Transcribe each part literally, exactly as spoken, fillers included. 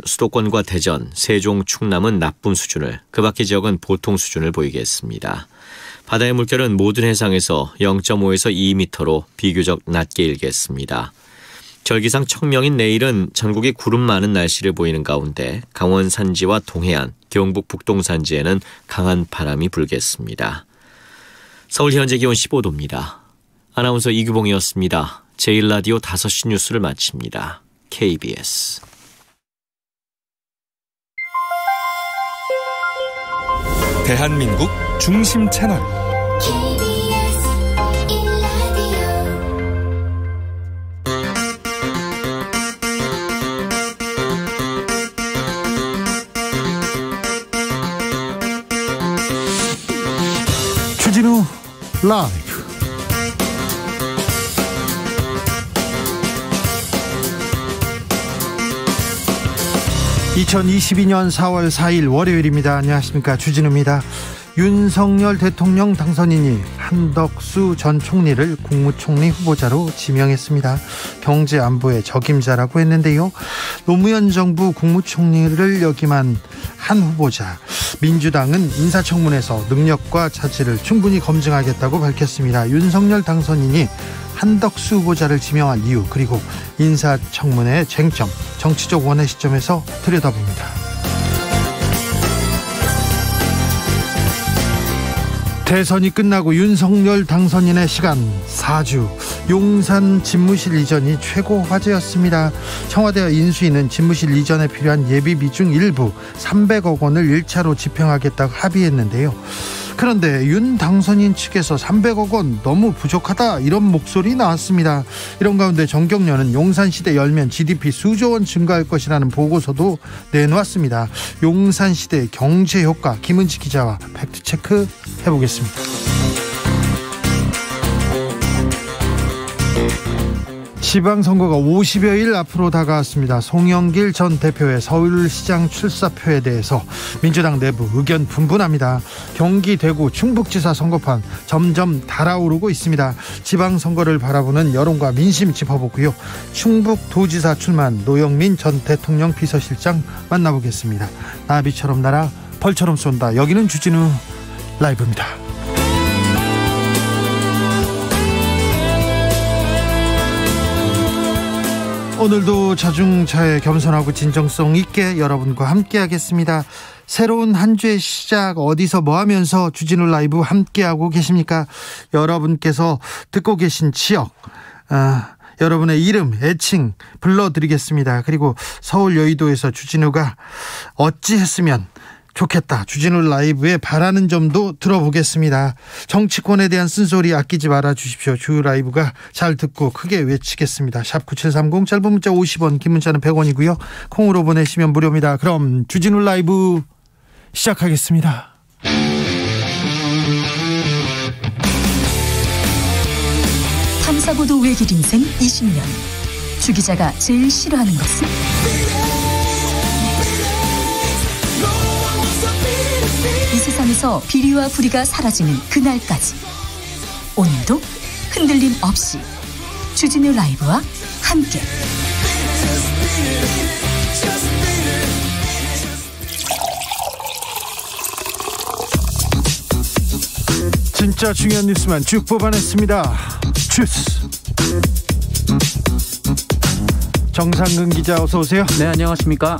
수도권과 대전, 세종, 충남은 나쁨 수준을, 그 밖의 지역은 보통 수준을 보이겠습니다. 바다의 물결은 모든 해상에서 영 점 오에서 이 미터로 비교적 낮게 일겠습니다. 절기상 청명인 내일은 전국이 구름 많은 날씨를 보이는 가운데 강원 산지와 동해안, 경북 북동 산지에는 강한 바람이 불겠습니다. 서울 현재 기온 십오 도입니다. 아나운서 이규봉이었습니다. 제일 라디오 다섯 시 뉴스를 마칩니다. 케이비에스. 대한민국 중심 채널 케이비에스 일 라디오. 주진우 라이브. 이천이십이년 사월 사일 월요일입니다. 안녕하십니까, 주진우입니다. 윤석열 대통령 당선인이 한덕수 전 총리를 국무총리 후보자로 지명했습니다. 경제안보의 적임자라고 했는데요. 노무현 정부 국무총리를 역임한 한 후보자, 민주당은 인사청문회에서 능력과 자질을 충분히 검증하겠다고 밝혔습니다. 윤석열 당선인이 한덕수 후보자를 지명한 이유, 그리고 인사청문회의 쟁점, 정치적 원의 시점에서 들여다봅니다. 대선이 끝나고 윤석열 당선인의 시간 사 주, 용산 집무실 이전이 최고 화제였습니다. 청와대와 인수위는 집무실 이전에 필요한 예비 비중 일부 삼백억 원을 일 차로 집행하겠다고 합의했는데요. 그런데 윤 당선인 측에서 삼백억 원 너무 부족하다, 이런 목소리 나왔습니다. 이런 가운데 정경련은 용산시대 열면 지디피 수조 원 증가할 것이라는 보고서도 내놓았습니다. 용산시대 경제 효과, 김은지 기자와 팩트체크 해보겠습니다. 지방선거가 오십여일 앞으로 다가왔습니다. 송영길 전 대표의 서울시장 출사표에 대해서 민주당 내부 의견 분분합니다. 경기, 대구, 충북지사 선거판 점점 달아오르고 있습니다. 지방선거를 바라보는 여론과 민심 짚어보고요. 충북도지사 출마한 노영민 전 대통령 비서실장 만나보겠습니다. 나비처럼 날아 벌처럼 쏜다. 여기는 주진우 라이브입니다. 오늘도 자중차에 겸손하고 진정성 있게 여러분과 함께 하겠습니다. 새로운 한 주의 시작, 어디서 뭐 하면서 주진우 라이브 함께하고 계십니까? 여러분께서 듣고 계신 지역, 아, 여러분의 이름, 애칭 불러드리겠습니다. 그리고 서울 여의도에서 주진우가 어찌했으면 좋겠다, 주진우 라이브에 바라는 점도 들어보겠습니다. 정치권에 대한 쓴소리 아끼지 말아 주십시오. 주 라이브가 잘 듣고 크게 외치겠습니다. 샵 구칠삼공, 짧은 문자 오십 원, 긴 문자는 백 원이고요. 콩으로 보내시면 무료입니다. 그럼 주진우 라이브 시작하겠습니다. 탐사보도 외길 인생 이십 년, 주 기자가 제일 싫어하는 것은? 이 세상에서 비리와 부리가 사라지는 그날까지, 오늘도 흔들림 없이 주진우 라이브와 함께 진짜 중요한 뉴스만 쭉 뽑아냈습니다. 주스 정상근 기자, 어서 오세요. 네, 안녕하십니까.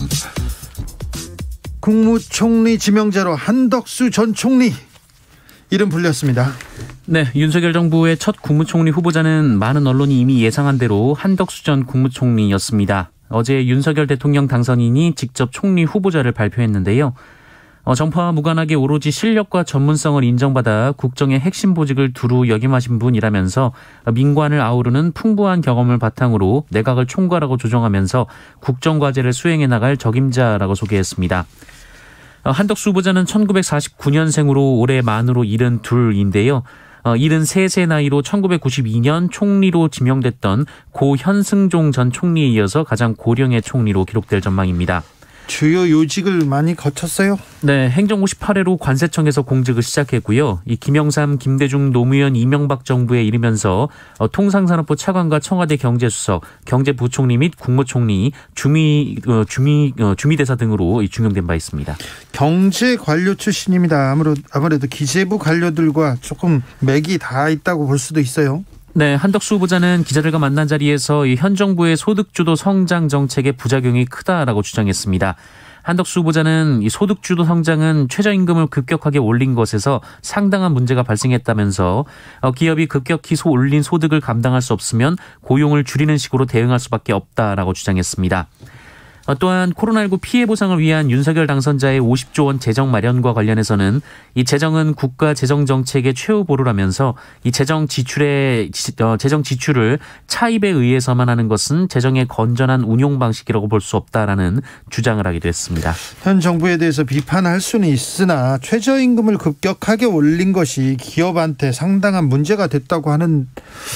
국무총리 지명자로 한덕수 전 총리 이름 불렸습니다. 네, 윤석열 정부의 첫 국무총리 후보자는 많은 언론이 이미 예상한 대로 한덕수 전 국무총리였습니다. 어제 윤석열 대통령 당선인이 직접 총리 후보자를 발표했는데요. 어, 정파와 무관하게 오로지 실력과 전문성을 인정받아 국정의 핵심 보직을 두루 역임하신 분이라면서 민관을 아우르는 풍부한 경험을 바탕으로 내각을 총괄하고 조정하면서 국정과제를 수행해 나갈 적임자라고 소개했습니다. 한덕수 후보자는 천구백사십구년생으로 올해 만으로 칠십이인데요. 칠십삼 세 나이로 천구백구십이년 총리로 지명됐던 고 현승종 전 총리에 이어서 가장 고령의 총리로 기록될 전망입니다. 주요 요직을 많이 거쳤어요? 네, 행정 오십팔 회로 관세청에서 공직을 시작했고요. 이 김영삼, 김대중, 노무현, 이명박 정부에 이르면서 어, 통상산업부 차관과 청와대 경제수석, 경제부총리 및 국무총리, 주미 어, 주미 어, 주미대사 등으로 중용된 바 있습니다. 경제 관료 출신입니다. 아무래도 아무래도 기재부 관료들과 조금 맥이 다 있다고 볼 수도 있어요. 네, 한덕수 후보자는 기자들과 만난 자리에서 이 현 정부의 소득주도 성장 정책의 부작용이 크다라고 주장했습니다. 한덕수 후보자는 이 소득주도 성장은 최저임금을 급격하게 올린 것에서 상당한 문제가 발생했다면서 기업이 급격히 소 올린 소득을 감당할 수 없으면 고용을 줄이는 식으로 대응할 수밖에 없다라고 주장했습니다. 또한 코로나십구 피해 보상을 위한 윤석열 당선자의 오십조 원 재정 마련과 관련해서는 이 재정은 국가 재정 정책의 최후 보루라면서 이 재정 지출의 재정 지출을 차입에 의해서만 하는 것은 재정의 건전한 운용 방식이라고 볼 수 없다라는 주장을 하기도 했습니다. 현 정부에 대해서 비판할 수는 있으나 최저임금을 급격하게 올린 것이 기업한테 상당한 문제가 됐다고 하는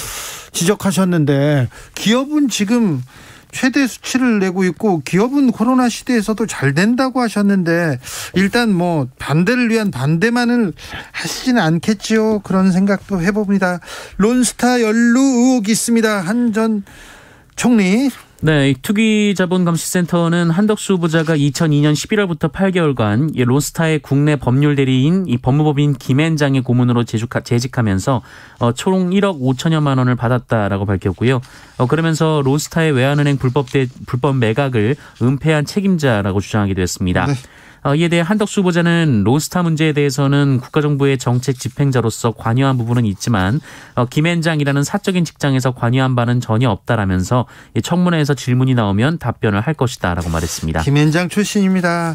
지적하셨는데, 기업은 지금 최대 수치를 내고 있고 기업은 코로나 시대에서도 잘 된다고 하셨는데, 일단 뭐 반대를 위한 반대만을 하시지는 않겠지요. 그런 생각도 해봅니다. 론스타 연루 의혹이 있습니다. 한 전 총리. 네, 투기자본감시센터는 한덕수 후보자가 이천이 년 십일월부터 팔 개월간 이 론스타의 국내 법률 대리인 이 법무법인 김앤장의 고문으로 재직하면서 어, 총 일억 오천여만 원을 받았다라고 밝혔고요. 어, 그러면서 론스타의 외환은행 불법 대, 불법 매각을 은폐한 책임자라고 주장하기도 했습니다. 네. 어, 이에 대해 한덕수 후보자는 론스타 문제에 대해서는 국가정부의 정책 집행자로서 관여한 부분은 있지만 어, 김앤장이라는 사적인 직장에서 관여한 바는 전혀 없다라면서 이 청문회에서 질문이 나오면 답변을 할 것이다라고 말했습니다. 김앤장 출신입니다.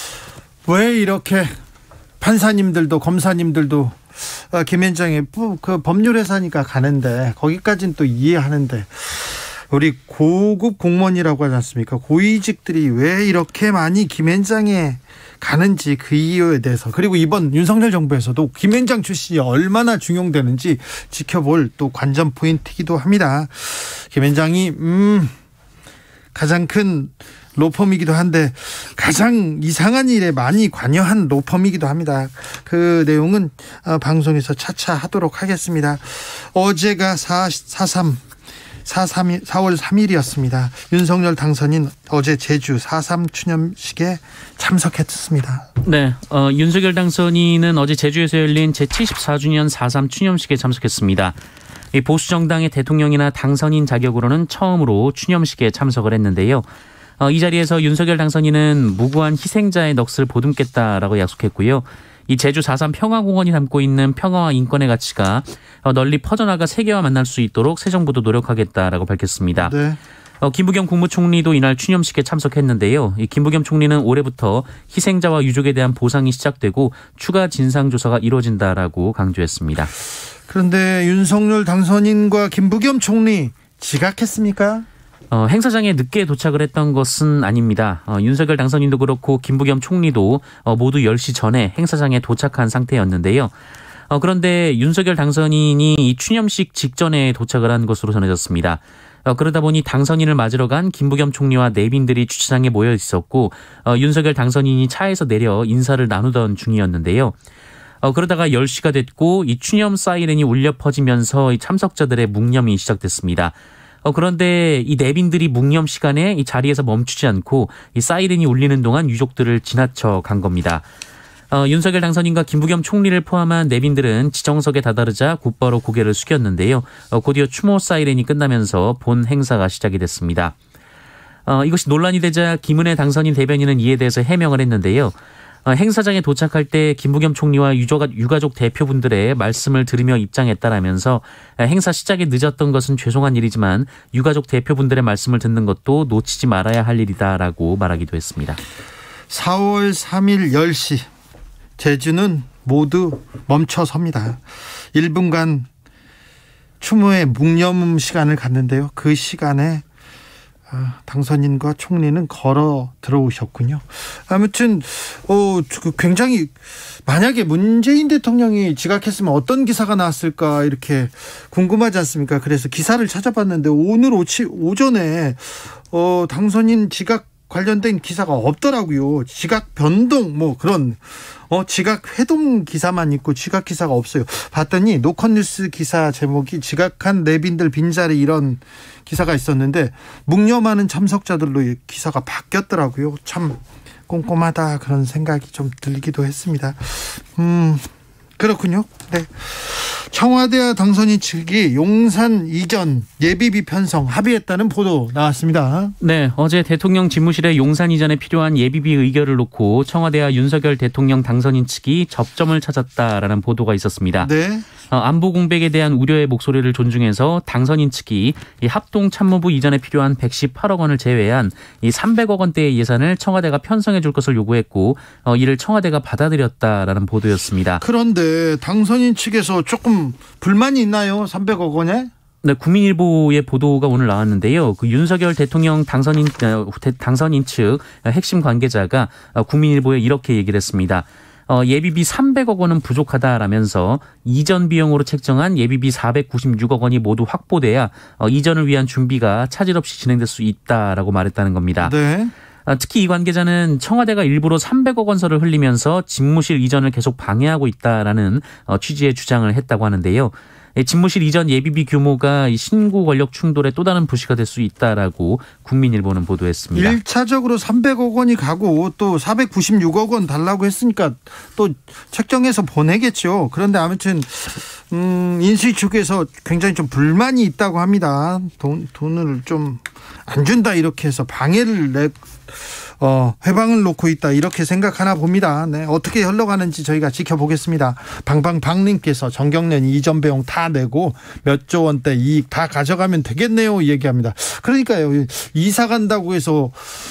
왜 이렇게 판사님들도 검사님들도 어, 김앤장의 그 법률회사니까 가는데 거기까지는 또 이해하는데, 우리 고급 공무원이라고 하지 않습니까? 고위직들이 왜 이렇게 많이 김앤장에 가는지 그 이유에 대해서, 그리고 이번 윤석열 정부에서도 김앤장 출신이 얼마나 중용되는지 지켜볼 또 관전 포인트이기도 합니다. 김앤장이 음 가장 큰 로펌이기도 한데 가장 이상한 일에 많이 관여한 로펌이기도 합니다. 그 내용은 방송에서 차차 하도록 하겠습니다. 어제가 사삼 사월 삼일이었습니다. 윤석열 당선인 어제 제주 사삼 추념식에 참석했습니다. 네, 어, 윤석열 당선인은 어제 제주에서 열린 제칠십사 주년 사삼 추념식에 참석했습니다. 이 보수 정당의 대통령이나 당선인 자격으로는 처음으로 추념식에 참석을 했는데요. 어, 이 자리에서 윤석열 당선인은 무고한 희생자의 넋을 보듬겠다라고 약속했고요. 이 제주 사삼 평화공원이 담고 있는 평화와 인권의 가치가 널리 퍼져나가 세계와 만날 수 있도록 새 정부도 노력하겠다라고 밝혔습니다. 네. 어, 김부겸 국무총리도 이날 추념식에 참석했는데요. 이 김부겸 총리는 올해부터 희생자와 유족에 대한 보상이 시작되고 추가 진상조사가 이루어진다라고 강조했습니다. 그런데 윤석열 당선인과 김부겸 총리 지각했습니까? 어, 행사장에 늦게 도착을 했던 것은 아닙니다. 어, 윤석열 당선인도 그렇고 김부겸 총리도 어, 모두 열 시 전에 행사장에 도착한 상태였는데요. 어, 그런데 윤석열 당선인이 이 추념식 직전에 도착을 한 것으로 전해졌습니다. 어, 그러다 보니 당선인을 맞으러 간 김부겸 총리와 내빈들이 주차장에 모여 있었고 어, 윤석열 당선인이 차에서 내려 인사를 나누던 중이었는데요. 어, 그러다가 열 시가 됐고 이 추념 사이렌이 울려 퍼지면서 이 참석자들의 묵념이 시작됐습니다. 어, 그런데 이 내빈들이 묵념 시간에 이 자리에서 멈추지 않고 이 사이렌이 울리는 동안 유족들을 지나쳐 간 겁니다. 어, 윤석열 당선인과 김부겸 총리를 포함한 내빈들은 지정석에 다다르자 곧바로 고개를 숙였는데요. 어, 곧이어 추모 사이렌이 끝나면서 본 행사가 시작이 됐습니다. 어, 이것이 논란이 되자 김은혜 당선인 대변인은 이에 대해서 해명을 했는데요. 어, 행사장에 도착할 때 김부겸 총리와 유족, 유가족 대표분들의 말씀을 들으며 입장했다라면서 행사 시작이 늦었던 것은 죄송한 일이지만 유가족 대표분들의 말씀을 듣는 것도 놓치지 말아야 할 일이다라고 말하기도 했습니다. 사월 삼일 열 시 제주는 모두 멈춰섭니다. 일 분간 추모의 묵념 시간을 갖는데요. 그 시간에 당선인과 총리는 걸어 들어오셨군요. 아무튼 어, 굉장히, 만약에 문재인 대통령이 지각했으면 어떤 기사가 나왔을까 이렇게 궁금하지 않습니까? 그래서 기사를 찾아봤는데 오늘 오치, 오전에 어, 당선인 지각 관련된 기사가 없더라고요. 지각 변동 뭐 그런 어 지각 회동 기사만 있고 지각 기사가 없어요. 봤더니 노컷뉴스 기사 제목이 지각한 내빈들 빈자리 이런 기사가 있었는데 묵념하는 참석자들로 기사가 바뀌었더라고요. 참 꼼꼼하다 그런 생각이 좀 들기도 했습니다. 음 그렇군요. 네. 청와대와 당선인 측이 용산 이전 예비비 편성 합의했다는 보도 나왔습니다. 네, 어제 대통령 집무실에 용산 이전에 필요한 예비비 의결을 놓고 청와대와 윤석열 대통령 당선인 측이 접점을 찾았다라는 보도가 있었습니다. 네. 어, 안보 공백에 대한 우려의 목소리를 존중해서 당선인 측이 이 합동참모부 이전에 필요한 백십팔억 원을 제외한 이 삼백억 원대의 예산을 청와대가 편성해 줄 것을 요구했고 어, 이를 청와대가 받아들였다라는 보도였습니다. 그런데 당선인 측에서 조금 불만이 있나요? 삼백억 원에? 네, 국민일보의 보도가 오늘 나왔는데요. 그 윤석열 대통령 당선인 당선인 측 핵심 관계자가 국민일보에 이렇게 얘기를 했습니다. 어, 예비비 삼백억 원은 부족하다라면서 이전 비용으로 책정한 예비비 사백구십육억 원이 모두 확보돼야 어, 이전을 위한 준비가 차질 없이 진행될 수 있다라고 말했다는 겁니다. 네. 특히 이 관계자는 청와대가 일부러 삼백억 원서를 흘리면서 집무실 이전을 계속 방해하고 있다라는 취지의 주장을 했다고 하는데요. 집무실 이전 예비비 규모가 신구 권력 충돌의 또 다른 부시가 될 수 있다라고 국민일보는 보도했습니다. 일 차적으로 삼백억 원이 가고 또 사백구십육억 원 달라고 했으니까 또 책정해서 보내겠죠. 그런데 아무튼 음, 인수위 측에서 굉장히 좀 불만이 있다고 합니다. 돈, 돈을 좀 안 준다 이렇게 해서 방해를 내 어, 회방을 놓고 있다 이렇게 생각하나 봅니다. 네, 어떻게 흘러가는지 저희가 지켜보겠습니다. 방방방님께서 정경련 이전 비용 다 내고 몇 조 원대 이익 다 가져가면 되겠네요 얘기합니다. 그러니까요. 이사 간다고 해서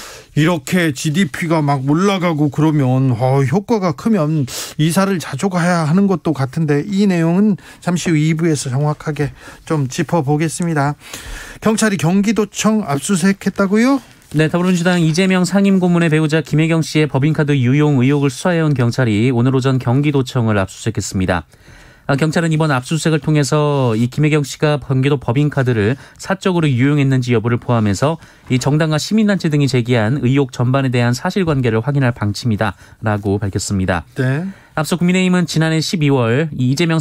이렇게 지디피가 막 올라가고 그러면 어, 효과가 크면 이사를 자주 가야 하는 것도 같은데 이 내용은 잠시 후 이 부에서 정확하게 좀 짚어보겠습니다. 경찰이 경기도청 압수수색했다고요? 네, 더불어민주당 이재명 상임고문의 배우자 김혜경 씨의 법인카드 유용 의혹을 수사해온 경찰이 오늘 오전 경기도청을 압수수색했습니다. 경찰은 이번 압수수색을 통해서 이 김혜경 씨가 경기도 법인카드를 사적으로 유용했는지 여부를 포함해서 이 정당과 시민단체 등이 제기한 의혹 전반에 대한 사실관계를 확인할 방침이다라고 밝혔습니다. 네. 앞서 국민의힘은 지난해 십이월 이재명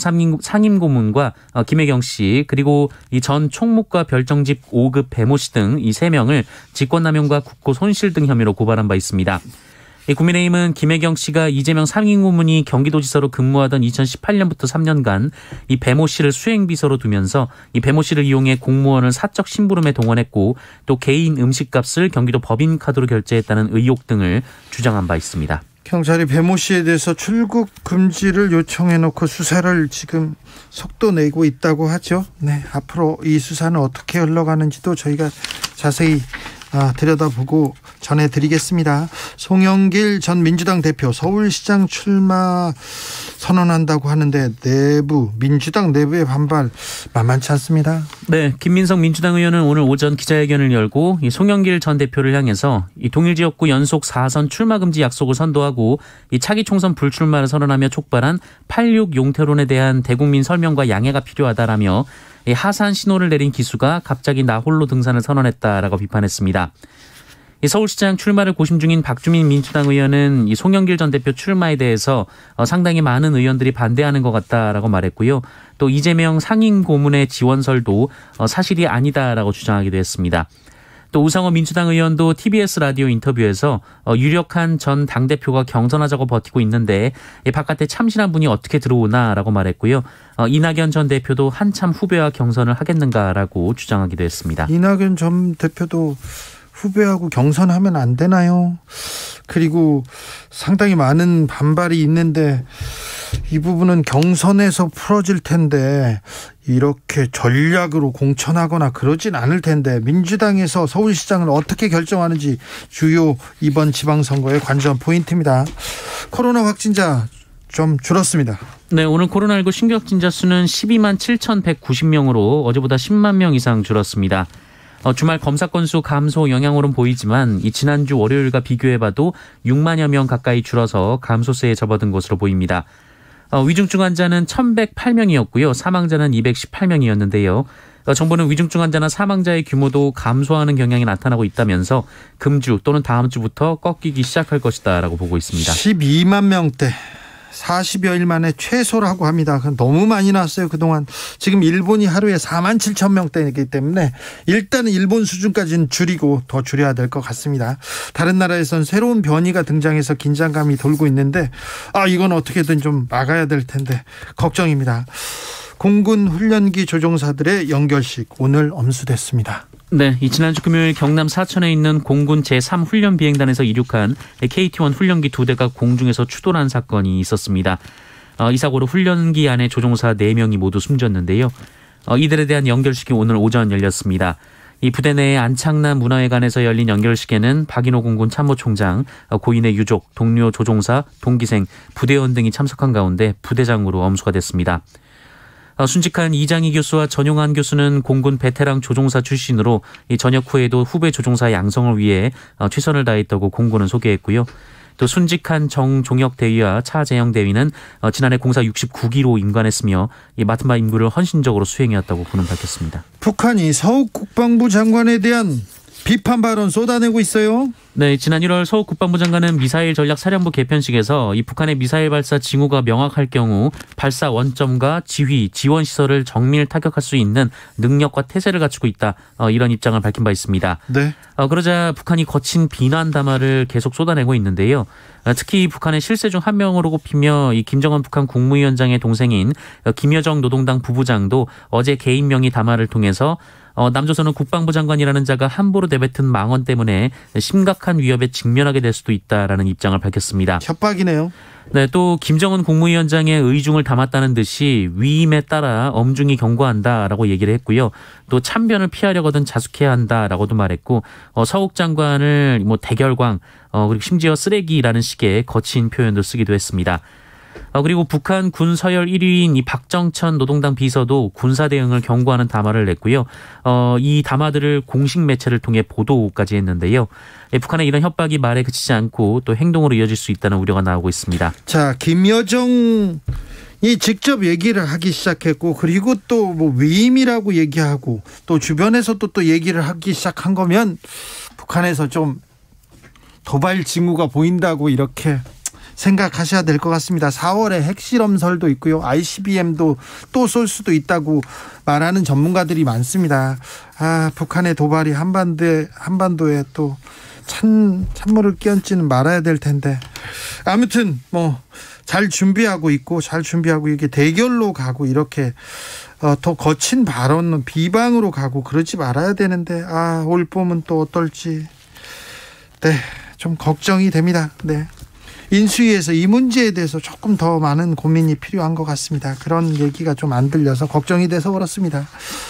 상임고문과 김혜경 씨 그리고 이 전 총무과 별정집 오 급 배모 씨 등 이 세 명을 직권남용과 국고 손실 등 혐의로 고발한 바 있습니다. 국민의힘은 김혜경 씨가 이재명 상임고문이 경기도지사로 근무하던 이천십팔 년부터 삼 년간 이 배모 씨를 수행비서로 두면서 이 배모 씨를 이용해 공무원을 사적 심부름에 동원했고 또 개인 음식값을 경기도 법인카드로 결제했다는 의혹 등을 주장한 바 있습니다. 경찰이 배모 씨에 대해서 출국 금지를 요청해놓고 수사를 지금 속도 내고 있다고 하죠. 네, 앞으로 이 수사는 어떻게 흘러가는지도 저희가 자세히 아, 들여다보고 전해드리겠습니다. 송영길 전 민주당 대표 서울시장 출마 선언한다고 하는데 내부 민주당 내부의 반발 만만치 않습니다. 네, 김민석 민주당 의원은 오늘 오전 기자회견을 열고 이 송영길 전 대표를 향해서 이 동일 지역구 연속 사 선 출마 금지 약속을 선도하고 이 차기 총선 불출마를 선언하며 촉발한 팔십육 용태론에 대한 대국민 설명과 양해가 필요하다라며 이 하산 신호를 내린 기수가 갑자기 나 홀로 등산을 선언했다라고 비판했습니다. 이 서울시장 출마를 고심 중인 박주민 민주당 의원은 이 송영길 전 대표 출마에 대해서 어, 상당히 많은 의원들이 반대하는 것 같다라고 말했고요. 또 이재명 상임고문의 지원설도 어, 사실이 아니다라고 주장하기도 했습니다. 또 우상호 민주당 의원도 티비에스 라디오 인터뷰에서 어, 유력한 전 당대표가 경선하자고 버티고 있는데 이 바깥에 참신한 분이 어떻게 들어오나라고 말했고요. 어, 이낙연 전 대표도 한참 후배와 경선을 하겠는가라고 주장하기도 했습니다. 이낙연 전 대표도 후배하고 경선하면 안 되나요? 그리고 상당히 많은 반발이 있는데 이 부분은 경선에서 풀어질 텐데 이렇게 전략으로 공천하거나 그러진 않을 텐데 민주당에서 서울시장을 어떻게 결정하는지 주요 이번 지방선거의 관전 포인트입니다. 코로나 확진자 좀 줄었습니다. 네, 오늘 코로나십구 신규 확진자 수는 십이만 칠천백구십 명으로 어제보다 십만 명 이상 줄었습니다. 어, 주말 검사 건수 감소 영향으로는 보이지만 이 지난주 월요일과 비교해봐도 육만여 명 가까이 줄어서 감소세에 접어든 것으로 보입니다. 어, 위중증 환자는 천백팔 명이었고요. 사망자는 이백십팔 명이었는데요. 정부는 위중증 환자나 사망자의 규모도 감소하는 경향이 나타나고 있다면서 금주 또는 다음 주부터 꺾이기 시작할 것이다라고 보고 있습니다. 십이만 명대. 사십여일 만에 최소라고 합니다. 너무 많이 나왔어요. 그동안. 지금 일본이 하루에 사만 칠천 명대이기 때문에 일단은 일본 수준까지는 줄이고 더 줄여야 될 것 같습니다. 다른 나라에선 새로운 변이가 등장해서 긴장감이 돌고 있는데 아 이건 어떻게든 좀 막아야 될 텐데 걱정입니다. 공군 훈련기 조종사들의 연결식 오늘 엄수됐습니다. 네, 이 지난주 금요일 경남 사천에 있는 공군 제삼 훈련 비행단에서 이륙한 케이티 원 훈련기 두 대가 공중에서 추돌한 사건이 있었습니다. 어, 이 사고로 훈련기 안에 조종사 네 명이 모두 숨졌는데요. 어, 이들에 대한 연결식이 오늘 오전 열렸습니다. 이 부대 내의 안창남 문화회관에서 열린 연결식에는 박인호 공군 참모총장, 어, 고인의 유족, 동료 조종사, 동기생, 부대원 등이 참석한 가운데 부대장으로 엄수가 됐습니다. 순직한 이장희 교수와 전용한 교수는 공군 베테랑 조종사 출신으로 전역 후에도 후배 조종사 양성을 위해 최선을 다했다고 공군은 소개했고요. 또 순직한 정종혁 대위와 차재영 대위는 지난해 공사 육십구 기로 임관했으며 맡은 바 임무를 헌신적으로 수행해왔다고 그는 밝혔습니다. 북한이 서욱 국방부 장관에 대한 비판 발언 쏟아내고 있어요. 네, 지난 일월 서욱 국방부 장관은 미사일 전략 사령부 개편식에서 이 북한의 미사일 발사 징후가 명확할 경우 발사 원점과 지휘, 지원 시설을 정밀 타격할 수 있는 능력과 태세를 갖추고 있다. 어, 이런 입장을 밝힌 바 있습니다. 네. 어, 그러자 북한이 거친 비난 담화를 계속 쏟아내고 있는데요. 어, 특히 북한의 실세 중 한 명으로 꼽히며 이 김정은 북한 국무위원장의 동생인 어, 김여정 노동당 부부장도 어제 개인 명의 담화를 통해서 어, 남조선은 국방부 장관이라는 자가 함부로 내뱉은 망언 때문에 심각한 위협에 직면하게 될 수도 있다라는 입장을 밝혔습니다. 협박이네요. 네, 또 김정은 국무위원장의 의중을 담았다는 듯이 위임에 따라 엄중히 경고한다라고 얘기를 했고요. 또 참변을 피하려거든 자숙해야 한다라고도 말했고 어, 서욱 장관을 뭐 대결광 어, 그리고 심지어 쓰레기라는 식의 거친 표현도 쓰기도 했습니다. 어, 그리고 북한 군 서열 일 위인 이 박정천 노동당 비서도 군사 대응을 경고하는 담화를 냈고요. 어, 이 담화들을 공식 매체를 통해 보도까지 했는데요. 예, 북한의 이런 협박이 말에 그치지 않고 또 행동으로 이어질 수 있다는 우려가 나오고 있습니다. 자, 김여정이 직접 얘기를 하기 시작했고 그리고 또 뭐 위임이라고 얘기하고 또 주변에서 또, 또 얘기를 하기 시작한 거면 북한에서 좀 도발 징후가 보인다고 이렇게 생각하셔야 될 것 같습니다. 사월에 핵실험설도 있고요. 아이씨비엠도 또 쏠 수도 있다고 말하는 전문가들이 많습니다. 아, 북한의 도발이 한반도에, 한반도에 또 찬, 찬물을 끼얹지는 말아야 될 텐데. 아무튼 뭐 잘 준비하고 있고 잘 준비하고 이게 대결로 가고 이렇게 어, 더 거친 발언 비방으로 가고 그러지 말아야 되는데 아, 올 봄은 또 어떨지 네, 좀 걱정이 됩니다. 네. 인수위에서 이 문제에 대해서 조금 더 많은 고민이 필요한 것 같습니다. 그런 얘기가 좀 안 들려서 걱정이 돼서 그렇습니다.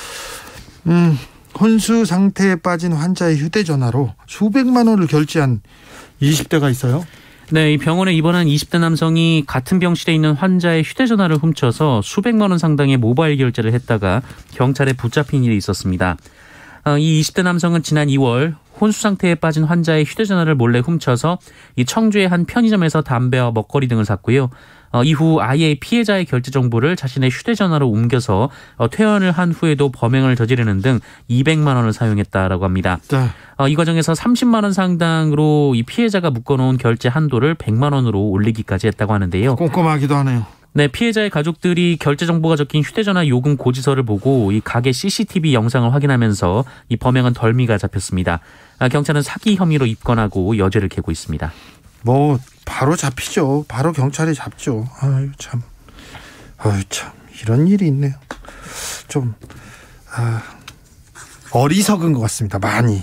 음, 혼수 상태에 빠진 환자의 휴대전화로 수백만 원을 결제한 이십 대가 있어요. 네, 이 병원에 입원한 이십 대 남성이 같은 병실에 있는 환자의 휴대전화를 훔쳐서 수백만 원 상당의 모바일 결제를 했다가 경찰에 붙잡힌 일이 있었습니다. 이 이십 대 남성은 지난 이월 혼수 상태에 빠진 환자의 휴대전화를 몰래 훔쳐서 이 청주의 한 편의점에서 담배와 먹거리 등을 샀고요. 어, 이후 아예 피해자의 결제 정보를 자신의 휴대전화로 옮겨서 어, 퇴원을 한 후에도 범행을 저지르는 등 이백만 원을 사용했다라고 합니다. 네. 어, 이 과정에서 삼십만 원 상당으로 이 피해자가 묶어놓은 결제 한도를 백만 원으로 올리기까지 했다고 하는데요. 꼼꼼하기도 하네요. 네, 피해자의 가족들이 결제 정보가 적힌 휴대전화 요금 고지서를 보고 이 가게 씨씨티비 영상을 확인하면서 이 범행은 덜미가 잡혔습니다. 아, 경찰은 사기 혐의로 입건하고 여죄를 개고 있습니다. 뭐 바로 잡히죠. 바로 경찰이 잡죠. 아유 참, 아유 참 이런 일이 있네요. 좀 아, 어리석은 것 같습니다. 많이.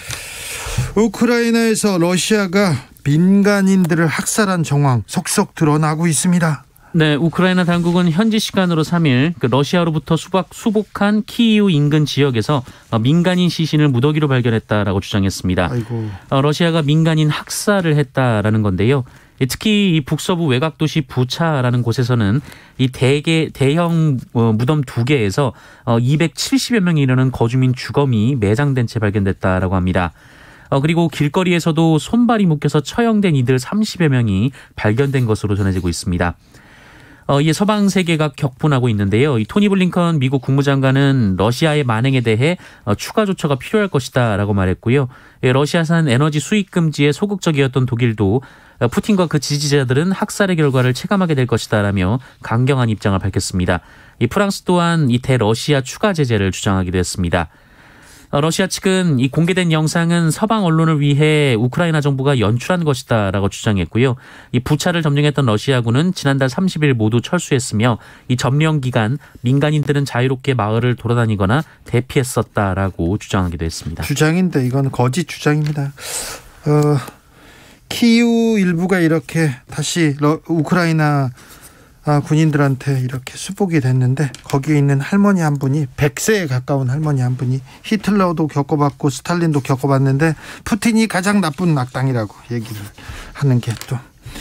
우크라이나에서 러시아가 민간인들을 학살한 정황 속속 드러나고 있습니다. 네, 우크라이나 당국은 현지 시간으로 삼 일 그 러시아로부터 수박, 수복한 키이우 인근 지역에서 민간인 시신을 무더기로 발견했다라고 주장했습니다. 아이고. 어, 러시아가 민간인 학살을 했다라는 건데요. 특히 이 북서부 외곽 도시 부차라는 곳에서는 이 대개 대형 무덤 두 개에서 이백칠십여 명이 이르는 거주민 주검이 매장된 채 발견됐다라고 합니다. 어, 그리고 길거리에서도 손발이 묶여서 처형된 이들 삼십여 명이 발견된 것으로 전해지고 있습니다. 어, 이에 서방 세계가 격분하고 있는데요. 이 토니 블링컨 미국 국무장관은 러시아의 만행에 대해 어, 추가 조처가 필요할 것이다라고 말했고요. 예, 러시아산 에너지 수입 금지에 소극적이었던 독일도 어, 푸틴과 그 지지자들은 학살의 결과를 체감하게 될 것이다라며 강경한 입장을 밝혔습니다. 이 프랑스 또한 이 대러시아 추가 제재를 주장하기도 했습니다. 러시아 측은 이 공개된 영상은 서방 언론을 위해 우크라이나 정부가 연출한 것이다라고 주장했고요. 이 부차를 점령했던 러시아군은 지난달 삼십 일 모두 철수했으며 이 점령 기간 민간인들은 자유롭게 마을을 돌아다니거나 대피했었다라고 주장하기도 했습니다. 주장인데 이건 거짓 주장입니다. 어, 키이우 일부가 이렇게 다시 러, 우크라이나 아, 군인들한테 이렇게 수복이 됐는데 거기에 있는 할머니 한 분이 백 세에 가까운 할머니 한 분이 히틀러도 겪어봤고 스탈린도 겪어봤는데 푸틴이 가장 나쁜 악당이라고 얘기를 하는 게 또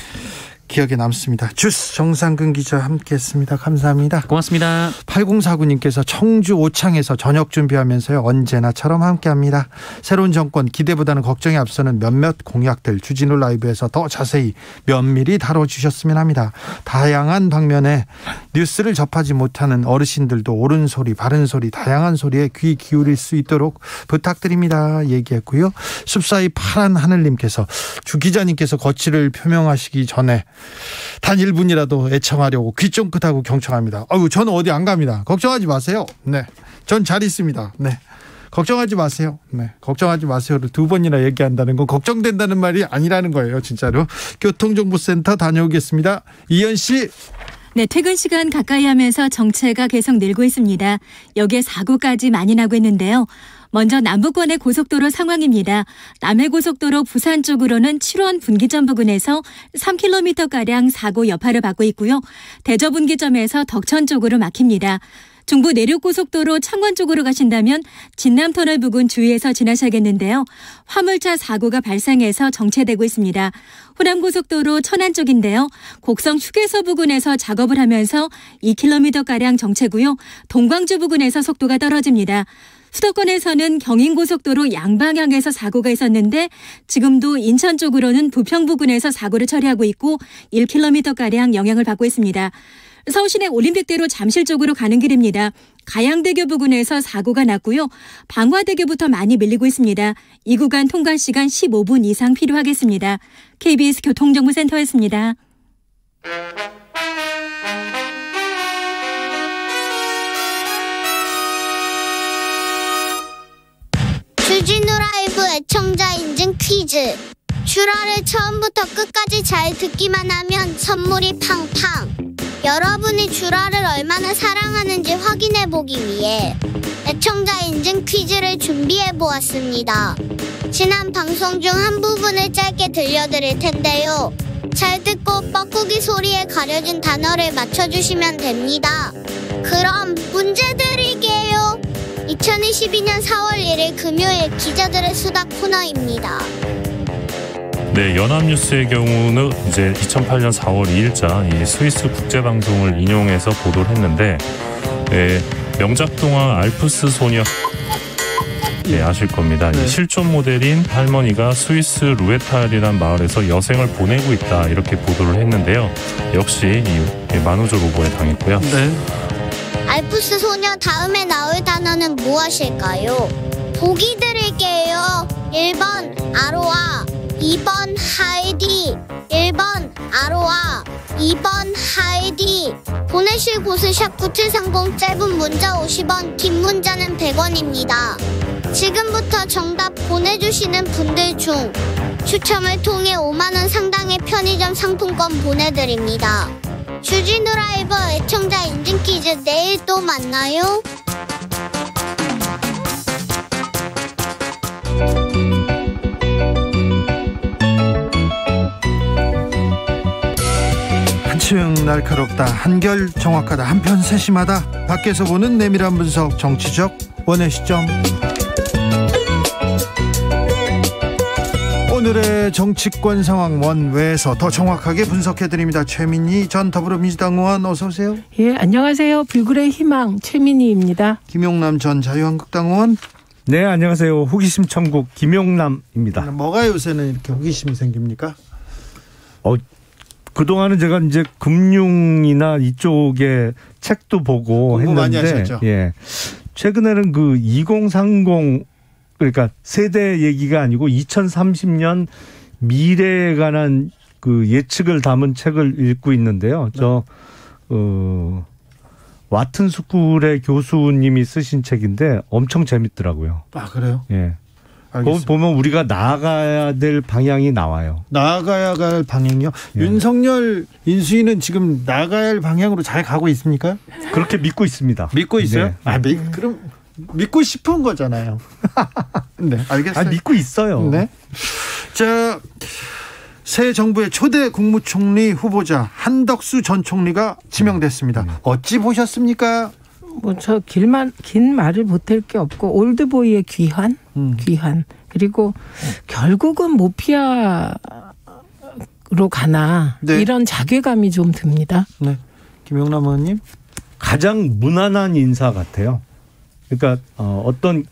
기억에 남습니다. 주스 정상근 기자 함께했습니다. 감사합니다. 고맙습니다. 팔공사구 님께서 청주 오창에서 저녁 준비하면서요 언제나처럼 함께합니다. 새로운 정권 기대보다는 걱정이 앞서는 몇몇 공약들 주진우 라이브에서 더 자세히 면밀히 다뤄주셨으면 합니다. 다양한 방면에 뉴스를 접하지 못하는 어르신들도 옳은 소리 바른 소리 다양한 소리에 귀 기울일 수 있도록 부탁드립니다 얘기했고요. 숲사이 파란 하늘님께서 주 기자님께서 거취를 표명하시기 전에 단 일 분이라도 애청하려고 귀 쫑긋하고 경청합니다. 어우, 저는 어디 안 갑니다. 걱정하지 마세요. 네, 전 잘 있습니다. 네, 걱정하지 마세요. 네, 걱정하지 마세요를 두 번이나 얘기한다는 건 걱정된다는 말이 아니라는 거예요. 진짜로. 교통정보센터 다녀오겠습니다. 이현 씨. 네, 퇴근 시간 가까이 하면서 정체가 계속 늘고 있습니다. 여기에 사고까지 많이 나고 있는데요. 먼저 남부권의 고속도로 상황입니다. 남해고속도로 부산 쪽으로는 칠원 분기점 부근에서 삼 킬로미터가량 사고 여파를 받고 있고요. 대저 분기점에서 덕천 쪽으로 막힙니다. 중부 내륙고속도로 창원 쪽으로 가신다면 진남터널 부근 주의해서 지나셔야겠는데요. 화물차 사고가 발생해서 정체되고 있습니다. 호남고속도로 천안 쪽인데요. 곡성 휴게소 부근에서 작업을 하면서 이 킬로미터가량 정체고요. 동광주 부근에서 속도가 떨어집니다. 수도권에서는 경인고속도로 양방향에서 사고가 있었는데 지금도 인천 쪽으로는 부평 부근에서 사고를 처리하고 있고 일 킬로미터가량 영향을 받고 있습니다. 서울시내 올림픽대로 잠실 쪽으로 가는 길입니다. 가양대교 부근에서 사고가 났고요. 방화대교부터 많이 밀리고 있습니다. 이 구간 통과 시간 십오 분 이상 필요하겠습니다. 케이비에스 교통정보센터였습니다. 주진우 라이브 애청자 인증 퀴즈. 슈라를 처음부터 끝까지 잘 듣기만 하면 선물이 팡팡. 여러분이 슈라를 얼마나 사랑하는지 확인해보기 위해 애청자 인증 퀴즈를 준비해보았습니다. 지난 방송 중 한 부분을 짧게 들려드릴 텐데요. 잘 듣고 뻐꾸기 소리에 가려진 단어를 맞춰주시면 됩니다. 그럼 문제 드릴게요. 이천이십이년 사월 일일 금요일 기자들의 수다 코너입니다. 네, 연합뉴스의 경우는 이제 이천팔년 사월 이일자 이 스위스 국제방송을 인용해서 보도를 했는데, 네, 명작 동화 알프스 소녀, 네, 아실 겁니다. 네. 실존 모델인 할머니가 스위스 루에탈이라는 마을에서 여생을 보내고 있다, 이렇게 보도를 했는데요. 역시 이 만우절 오보에 당했고요. 네. 알프스 소녀 다음에 나올 단어는 무엇일까요? 보기 드릴게요. 일 번 아로아, 이 번 하이디, 일 번 아로아, 이 번 하이디. 보내실 곳은 샵 구칠삼공, 짧은 문자 오십 원, 긴 문자는 백 원입니다. 지금부터 정답 보내주시는 분들 중 추첨을 통해 오만 원 상당의 편의점 상품권 보내드립니다. 주진우 라이브 애청자 인증 퀴즈 내일 또 만나요. 한층 날카롭다, 한결 정확하다, 한편 세심하다. 밖에서 보는 내밀한 분석, 정치적 원의 시점. 오늘의 정치권 상황 원외에서 더 정확하게 분석해드립니다. 최민희 전 더불어민주당 의원, 어서 오세요. 예, 안녕하세요. 불굴의 희망 최민희입니다. 김용남 전 자유한국당 의원. 네, 안녕하세요. 호기심 천국 김용남입니다. 뭐가 요새는 이렇게 호기심이 생깁니까? 어, 그동안은 제가 이제 금융이나 이쪽에 책도 보고 공부 했는데 많이 하셨죠. 예. 최근에는 그 이공삼공 그러니까 세대 얘기가 아니고 이천삼십 년 미래에 관한 그 예측을 담은 책을 읽고 있는데요. 저 어, 와튼 스쿨의 교수님이 쓰신 책인데 엄청 재밌더라고요. 아, 그래요? 예. 알겠습니다. 거기 보면 우리가 나아가야 될 방향이 나와요. 나아가야 할 방향이요? 예. 윤석열 인수위는 지금 나아가야 할 방향으로 잘 가고 있습니까? 그렇게 믿고 있습니다. 믿고 있어요? 네. 아, 미, 그럼 믿고 싶은 거잖아요. 네, 알겠어요. 아, 믿고 있어요. 네. 자, 새 정부의 초대 국무총리 후보자 한덕수 전 총리가 지명됐습니다. 어찌 보셨습니까? 뭐 저 길만 긴 말을 보탤 게 없고 올드보이의 귀환, 음. 귀환. 그리고 결국은 모피아로 가나 네. 이런 자괴감이 좀 듭니다. 네, 김영남 의원님. 가장 무난한 인사 같아요. 그러니까 어, 어떤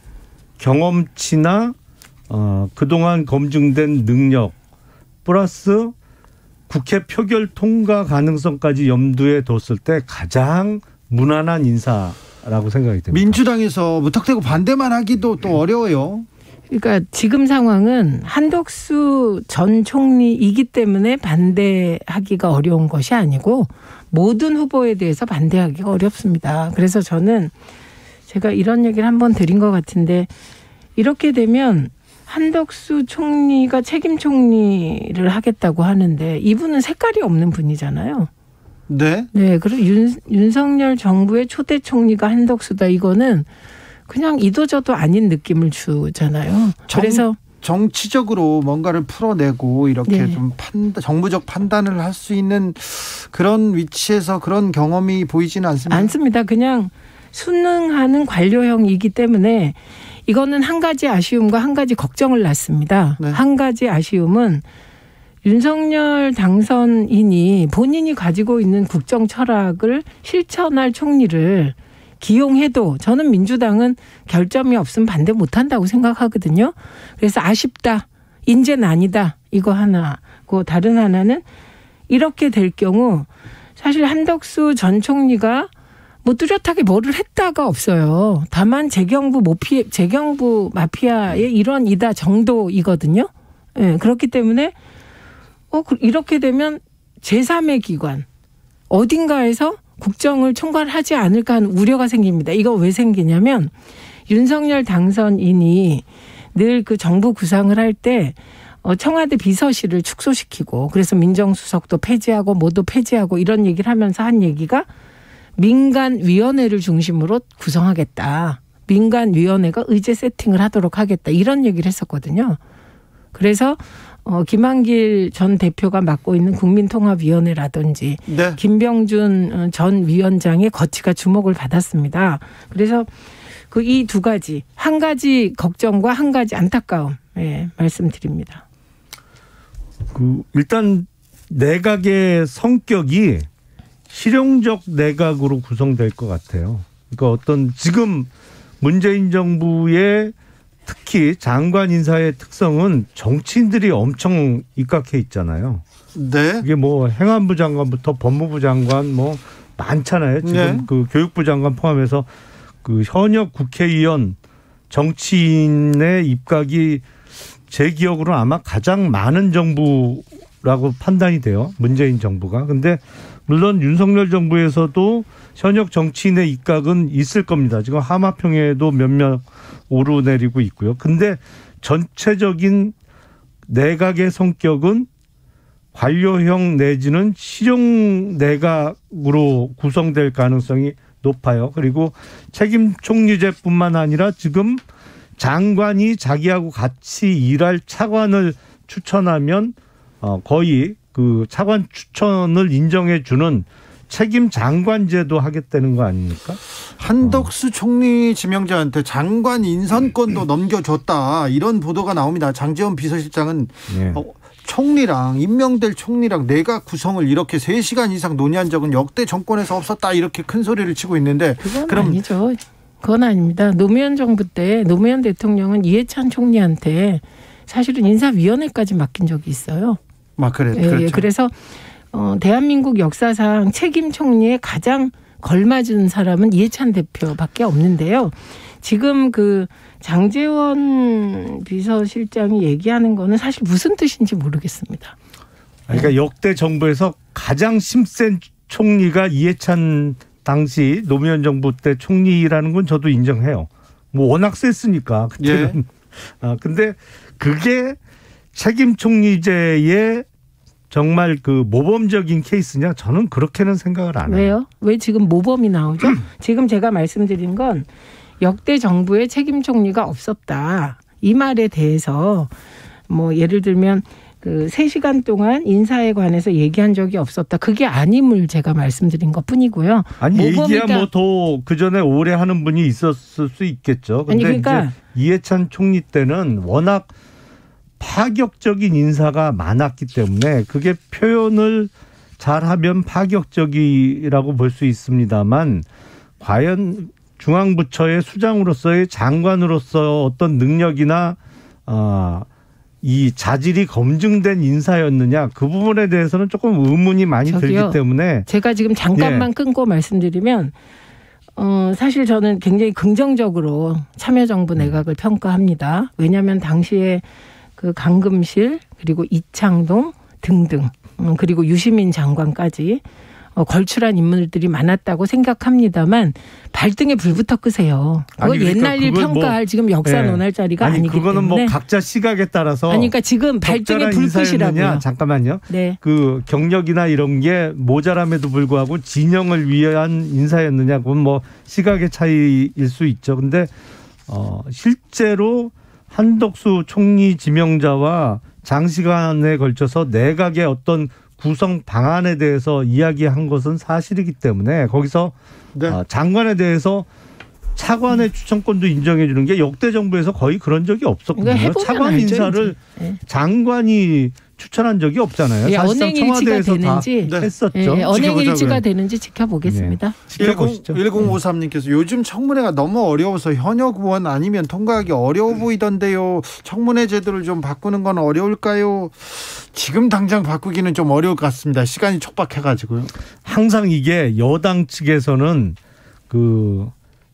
경험치나 어, 그동안 검증된 능력 플러스 국회 표결 통과 가능성까지 염두에 뒀을 때 가장 무난한 인사라고 생각이 됩니다. 민주당에서 무턱대고 반대만 하기도 또 어려워요. 그러니까 지금 상황은 한덕수 전 총리이기 때문에 반대하기가 어려운 것이 아니고 모든 후보에 대해서 반대하기가 어렵습니다. 그래서 저는 제가 이런 얘기를 한번 드린 것 같은데 이렇게 되면 한덕수 총리가 책임 총리를 하겠다고 하는데 이분은 색깔이 없는 분이잖아요. 네. 네. 그리고 윤, 윤석열 정부의 초대 총리가 한덕수다. 이거는 그냥 이도저도 아닌 느낌을 주잖아요. 정, 그래서 정치적으로 뭔가를 풀어내고 이렇게 네. 좀 판단, 정무적 판단을 할 수 있는 그런 위치에서 그런 경험이 보이지는 않습니다. 않습니다. 그냥 순응하는 관료형이기 때문에 이거는 한 가지 아쉬움과 한 가지 걱정을 낳습니다. 네. 한 가지 아쉬움은 윤석열 당선인이 본인이 가지고 있는 국정 철학을 실천할 총리를 기용해도 저는 민주당은 결점이 없으면 반대 못한다고 생각하거든요. 그래서 아쉽다. 인재는 아니다. 이거 하나고 다른 하나는 이렇게 될 경우 사실 한덕수 전 총리가 뭐 뚜렷하게 뭐를 했다가 없어요. 다만 재경부 모피 재경부 마피아의 일원이다 정도이거든요. 예, 네, 그렇기 때문에 어 이렇게 되면 제삼의 기관 어딘가에서 국정을 총괄하지 않을까 하는 우려가 생깁니다. 이거 왜 생기냐면 윤석열 당선인이 늘 그 정부 구상을 할 때 청와대 비서실을 축소시키고 그래서 민정수석도 폐지하고 뭐도 폐지하고 이런 얘기를 하면서 한 얘기가 민간위원회를 중심으로 구성하겠다. 민간위원회가 의제 세팅을 하도록 하겠다. 이런 얘기를 했었거든요. 그래서 어, 김한길 전 대표가 맡고 있는 국민통합위원회라든지 네. 김병준 전 위원장의 거치가 주목을 받았습니다. 그래서 그 이 두 가지, 한 가지 걱정과 한 가지 안타까움 예, 말씀드립니다. 그 일단 내각의 성격이 실용적 내각으로 구성될 것 같아요. 그러니까 어떤 지금 문재인 정부의 특히 장관 인사의 특성은 정치인들이 엄청 입각해 있잖아요. 네. 이게 뭐 행안부 장관부터 법무부 장관 뭐 많잖아요. 지금 네. 그 교육부 장관 포함해서 그 현역 국회의원 정치인의 입각이 제 기억으로 아마 가장 많은 정부라고 판단이 돼요. 문재인 정부가. 근데 물론 윤석열 정부에서도 현역 정치인의 입각은 있을 겁니다. 지금 하마평에도 몇몇 오르내리고 있고요. 근데 전체적인 내각의 성격은 관료형 내지는 실용 내각으로 구성될 가능성이 높아요. 그리고 책임 총리제뿐만 아니라 지금 장관이 자기하고 같이 일할 차관을 추천하면 거의 그 차관 추천을 인정해 주는 책임 장관제도 하겠다는 거 아닙니까? 한덕수 어. 총리 지명자한테 장관 인선권도 넘겨줬다. 이런 보도가 나옵니다. 장제원 비서실장은 네. 어, 총리랑 임명될 총리랑 내각 구성을 이렇게 세 시간 이상 논의한 적은 역대 정권에서 없었다. 이렇게 큰 소리를 치고 있는데 그건 그럼 아니죠. 그건 아닙니다. 노무현 정부 때 노무현 대통령은 이해찬 총리한테 사실은 인사위원회까지 맡긴 적이 있어요. 아, 그래, 예, 그렇죠. 그래서 어, 대한민국 역사상 책임 총리에 가장 걸맞은 사람은 이해찬 대표밖에 없는데요. 지금 그 장제원 비서실장이 얘기하는 거는 사실 무슨 뜻인지 모르겠습니다. 그러니까 역대 정부에서 가장 힘센 총리가 이해찬 당시 노무현 정부 때 총리라는 건 저도 인정해요. 뭐 워낙 셌으니까 그때는. 예. 아 근데 그게 책임 총리제의 정말 그 모범적인 케이스냐? 저는 그렇게는 생각을 안 해요. 왜요? 왜 지금 모범이 나오죠? 지금 제가 말씀드린 건 역대 정부의 책임 총리가 없었다. 이 말에 대해서 뭐 예를 들면 그 세 시간 동안 인사에 관해서 얘기한 적이 없었다. 그게 아님을 제가 말씀드린 것 뿐이고요. 아니 얘기야 뭐 더 그 전에 오래 하는 분이 있었을 수 있겠죠. 근데 아니 그러니까 이제 이해찬 총리 때는 워낙 파격적인 인사가 많았기 때문에 그게 표현을 잘하면 파격적이라고 볼 수 있습니다만 과연 중앙부처의 수장으로서의 장관으로서 어떤 능력이나 어, 이 자질이 검증된 인사였느냐 그 부분에 대해서는 조금 의문이 많이 저기요, 들기 때문에 제가 지금 잠깐만 예. 끊고 말씀드리면 어, 사실 저는 굉장히 긍정적으로 참여정부 내각을 평가합니다. 왜냐하면 당시에 그 강금실 그리고 이창동 등등 그리고 유시민 장관까지 걸출한 인물들이 많았다고 생각합니다만 발등에 불부터 끄세요. 그거 그러니까 옛날 일 평가할 뭐, 지금 역사 논할 네. 자리가 아니, 아니기 그거는 때문에. 뭐 각자 시각에 따라서. 아니, 그러니까 지금 발등에 불 끄시라고요. 잠깐만요. 네. 그 경력이나 이런 게 모자람에도 불구하고 진영을 위한 인사였느냐 그건 뭐 시각의 차이일 수 있죠. 근데 어, 실제로 한덕수 총리 지명자와 장시간에 걸쳐서 내각의 어떤 구성 방안에 대해서 이야기한 것은 사실이기 때문에 거기서 네. 장관에 대해서 차관의 추천권도 인정해 주는 게 역대 정부에서 거의 그런 적이 없었거든요. 차관 인사를 네. 장관이 추천한 적이 없잖아요. 예, 사실상 청와대에서 되는지, 다 네. 했었죠. 예, 언행일치가 되는지 지켜보겠습니다. 네. 지켜보시죠. 일공오삼님께서 요즘 청문회가 너무 어려워서 현역 의원 아니면 통과하기 어려워 보이던데요. 청문회 제도를 좀 바꾸는 건 어려울까요? 지금 당장 바꾸기는 좀 어려울 것 같습니다. 시간이 촉박해가지고요. 항상 이게 여당 측에서는 그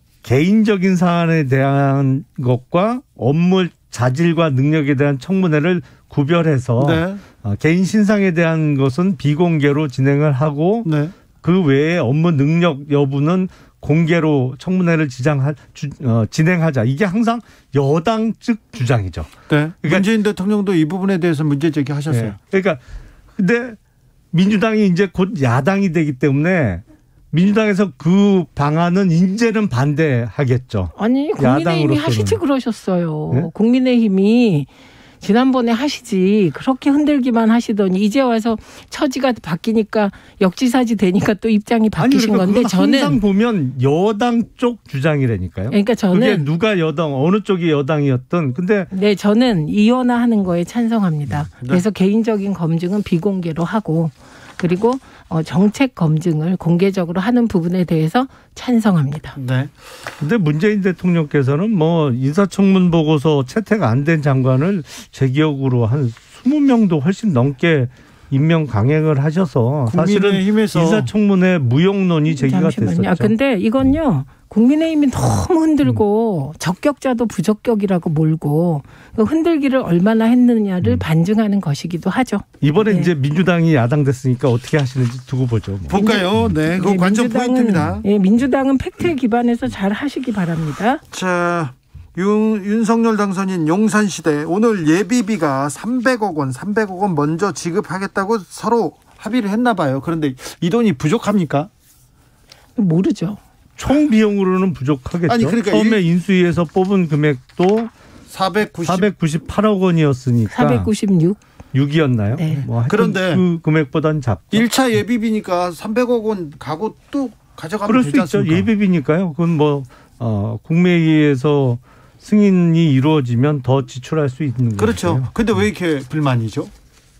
개인적인 사안에 대한 것과 업무 자질과 능력에 대한 청문회를 구별해서 네. 개인 신상에 대한 것은 비공개로 진행을 하고 네. 그 외에 업무 능력 여부는 공개로 청문회를 지장하, 주, 어, 진행하자. 이게 항상 여당 측 주장이죠. 네. 그러니까 문재인 대통령도 이 부분에 대해서 문제 제기하셨어요. 네. 그러니까 근데 민주당이 이제 곧 야당이 되기 때문에 민주당에서 그 방안은 이제는 반대하겠죠. 아니 국민의힘이 하시지 그러셨어요. 네? 국민의힘이 지난번에 하시지 그렇게 흔들기만 하시더니 이제 와서 처지가 바뀌니까 역지사지 되니까 또 입장이 바뀌신 아니, 그러니까 건데 저는 항상 보면 여당 쪽 주장이라니까요. 그러니까 저는 그게 누가 여당 어느 쪽이 여당이었든 근데 네 저는 이원화하는 거에 찬성합니다. 네. 그래서 개인적인 검증은 비공개로 하고 그리고 정책 검증을 공개적으로 하는 부분에 대해서 찬성합니다. 네. 근데 문재인 대통령께서는 뭐 인사청문 보고서 채택 안 된 장관을 제 기억으로 한 이십 명도 훨씬 넘게 임명 강행을 하셔서 사실은 힘에서 인사청문회 무용론이 제기가 잠시만요. 됐었죠. 아, 근데 이건요. 국민의힘이 너무 흔들고 음. 적격자도 부적격이라고 몰고 그 흔들기를 얼마나 했느냐를 음. 반증하는 것이기도 하죠. 이번에 네. 이제 민주당이 야당 됐으니까 어떻게 하시는지 두고 보죠. 뭐. 볼까요? 네, 그 네, 관전 포인트입니다. 네, 민주당은 팩트에 기반해서 잘 하시기 바랍니다. 자, 윤, 윤석열 당선인 용산시대 오늘 예비비가 삼백억 원, 삼백억 원 먼저 지급하겠다고 서로 합의를 했나 봐요. 그런데 이 돈이 부족합니까? 모르죠. 총 비용으로는 부족하겠죠. 아니, 그러니까 처음에 일... 인수위에서 뽑은 금액도 사백구십... 사백구십팔억 원이었으니까 사백구십육 육이었나요? 네. 뭐 그런데 그 금액보다는 작죠. 일 차 예비비니까 삼백억 원 가고 또 가져가면 그럴 되지 않습니까? 수 있죠. 예비비니까요. 그건 뭐 어, 국무회의에서 승인이 이루어지면 더 지출할 수 있는 거죠. 그렇죠. 근데 왜 이렇게 불만이죠?